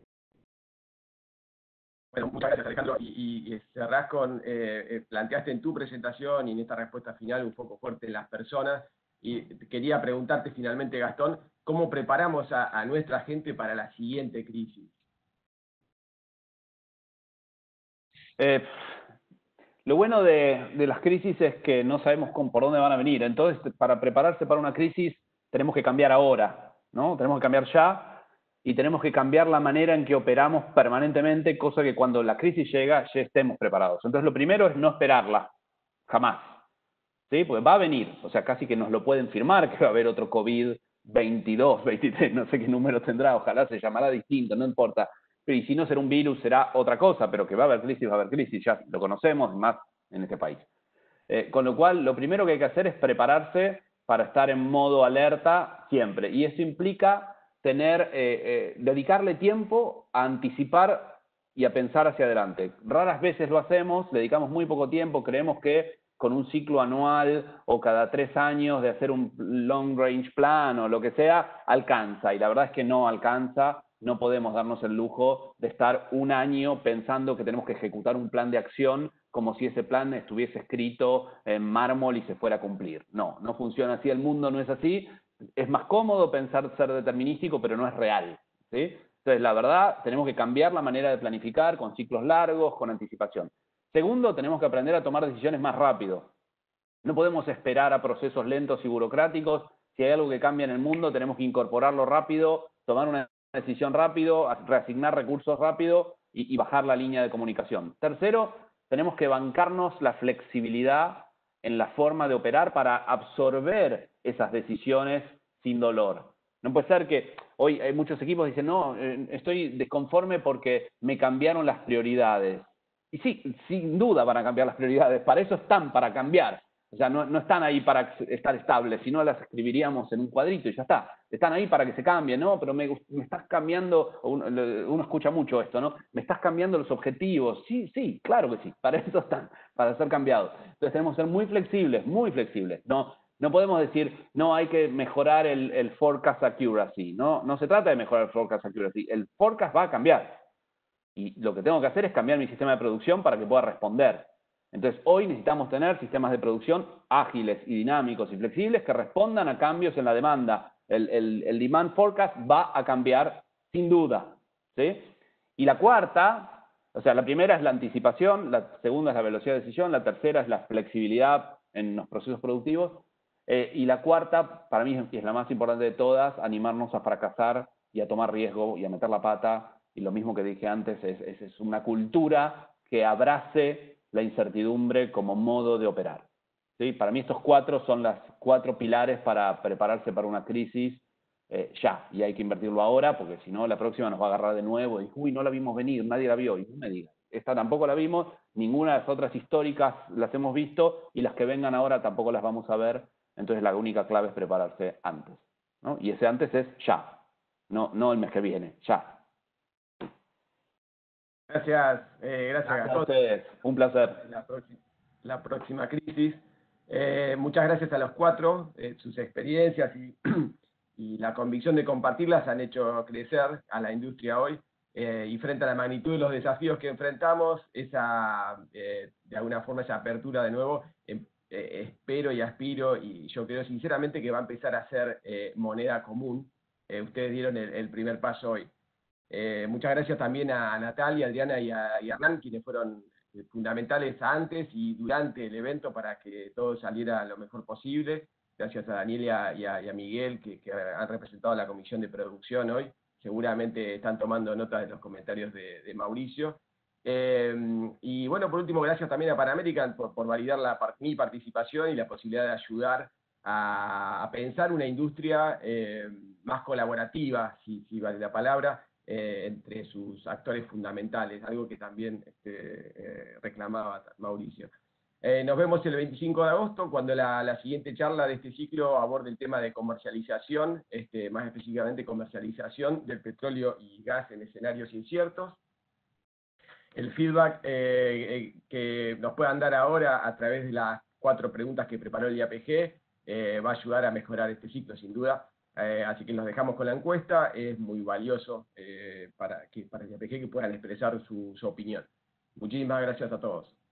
Bueno, muchas gracias, Alejandro. Y cerrás con, planteaste en tu presentación y en esta respuesta final un foco fuerte en las personas, y quería preguntarte finalmente, Gastón, ¿cómo preparamos a nuestra gente para la siguiente crisis? Lo bueno de las crisis es que no sabemos por dónde van a venir. Entonces, para prepararse para una crisis, tenemos que cambiar ahora, ¿no? Tenemos que cambiar ya, y tenemos que cambiar la manera en que operamos permanentemente, cosa que cuando la crisis llega ya estemos preparados. Entonces, lo primero es no esperarla, jamás, ¿sí? Porque va a venir, o sea, casi que nos lo pueden firmar, que va a haber otro COVID-22, 23, no sé qué número tendrá, ojalá se llamará distinto, no importa. Y si no será un virus, será otra cosa, pero que va a haber crisis, ya lo conocemos, más en este país. Con lo cual, lo primero que hay que hacer es prepararse para estar en modo alerta siempre. Y eso implica dedicarle tiempo a anticipar y a pensar hacia adelante. Raras veces lo hacemos, dedicamos muy poco tiempo, creemos que con un ciclo anual o cada 3 años de hacer un long range plan o lo que sea, alcanza. Y la verdad es que no alcanza. No podemos darnos el lujo de estar un año pensando que tenemos que ejecutar un plan de acción como si ese plan estuviese escrito en mármol y se fuera a cumplir. No, no funciona así, el mundo no es así. Es más cómodo pensar ser determinístico, pero no es real, ¿sí? Entonces, la verdad, tenemos que cambiar la manera de planificar con ciclos largos, con anticipación. Segundo, tenemos que aprender a tomar decisiones más rápido. No podemos esperar a procesos lentos y burocráticos. Si hay algo que cambia en el mundo, tenemos que incorporarlo rápido, tomar una decisión rápido, reasignar recursos rápido y bajar la línea de comunicación. Tercero, tenemos que bancarnos la flexibilidad en la forma de operar para absorber esas decisiones sin dolor. No puede ser que hoy hay muchos equipos que dicen, no, estoy desconforme porque me cambiaron las prioridades. Y sí, sin duda van a cambiar las prioridades, para eso están, para cambiar. O sea, no están ahí para estar estables, si no las escribiríamos en un cuadrito y ya está. Están ahí para que se cambien, ¿no? Pero me estás cambiando, uno escucha mucho esto, ¿no? Me estás cambiando los objetivos. Sí, claro que sí, para eso están, para ser cambiados. Entonces tenemos que ser muy flexibles, muy flexibles. No podemos decir, no, hay que mejorar el forecast accuracy. No se trata de mejorar el forecast accuracy. El forecast va a cambiar. Y lo que tengo que hacer es cambiar mi sistema de producción para que pueda responder. Entonces, hoy necesitamos tener sistemas de producción ágiles y dinámicos y flexibles que respondan a cambios en la demanda. El demand forecast va a cambiar sin duda, ¿sí? Y la cuarta, o sea, la primera es la anticipación, la segunda es la velocidad de decisión, la tercera es la flexibilidad en los procesos productivos, y la cuarta, para mí es la más importante de todas, animarnos a fracasar y a tomar riesgo y a meter la pata. Y lo mismo que dije antes, es una cultura que abrace la incertidumbre como modo de operar. ¿Sí? Para mí estos cuatro son las 4 pilares para prepararse para una crisis ya, y hay que invertirlo ahora, porque si no la próxima nos va a agarrar de nuevo y uy, no la vimos venir, nadie la vio, y no me digas, esta tampoco la vimos, ninguna de las otras históricas las hemos visto, y las que vengan ahora tampoco las vamos a ver, entonces la única clave es prepararse antes, ¿no? Y ese antes es ya, no el mes que viene, ya. Gracias, gracias A ustedes, un placer. La próxima crisis. Muchas gracias a los 4, sus experiencias y la convicción de compartirlas han hecho crecer a la industria hoy, y frente a la magnitud de los desafíos que enfrentamos, de alguna forma esa apertura de nuevo, espero y aspiro, y yo creo sinceramente que va a empezar a ser moneda común. Ustedes dieron el primer paso hoy. Muchas gracias también a Natalia, Adriana y a Hernán, quienes fueron fundamentales antes y durante el evento para que todo saliera lo mejor posible. Gracias a Daniel y a Miguel, que han representado a la comisión de producción hoy. Seguramente están tomando nota de los comentarios de Mauricio. Y bueno, por último, gracias también a Pan American por validar mi participación y la posibilidad de ayudar a pensar una industria más colaborativa, si vale la palabra, entre sus actores fundamentales, algo que también reclamaba Mauricio. Nos vemos el 25 de agosto, cuando la siguiente charla de este ciclo aborde el tema de comercialización, más específicamente comercialización del petróleo y gas en escenarios inciertos. El feedback que nos puedan dar ahora a través de las 4 preguntas que preparó el IAPG va a ayudar a mejorar este ciclo, sin duda. Así que los dejamos con la encuesta, es muy valioso para el IAPG que puedan expresar su opinión. Muchísimas gracias a todos.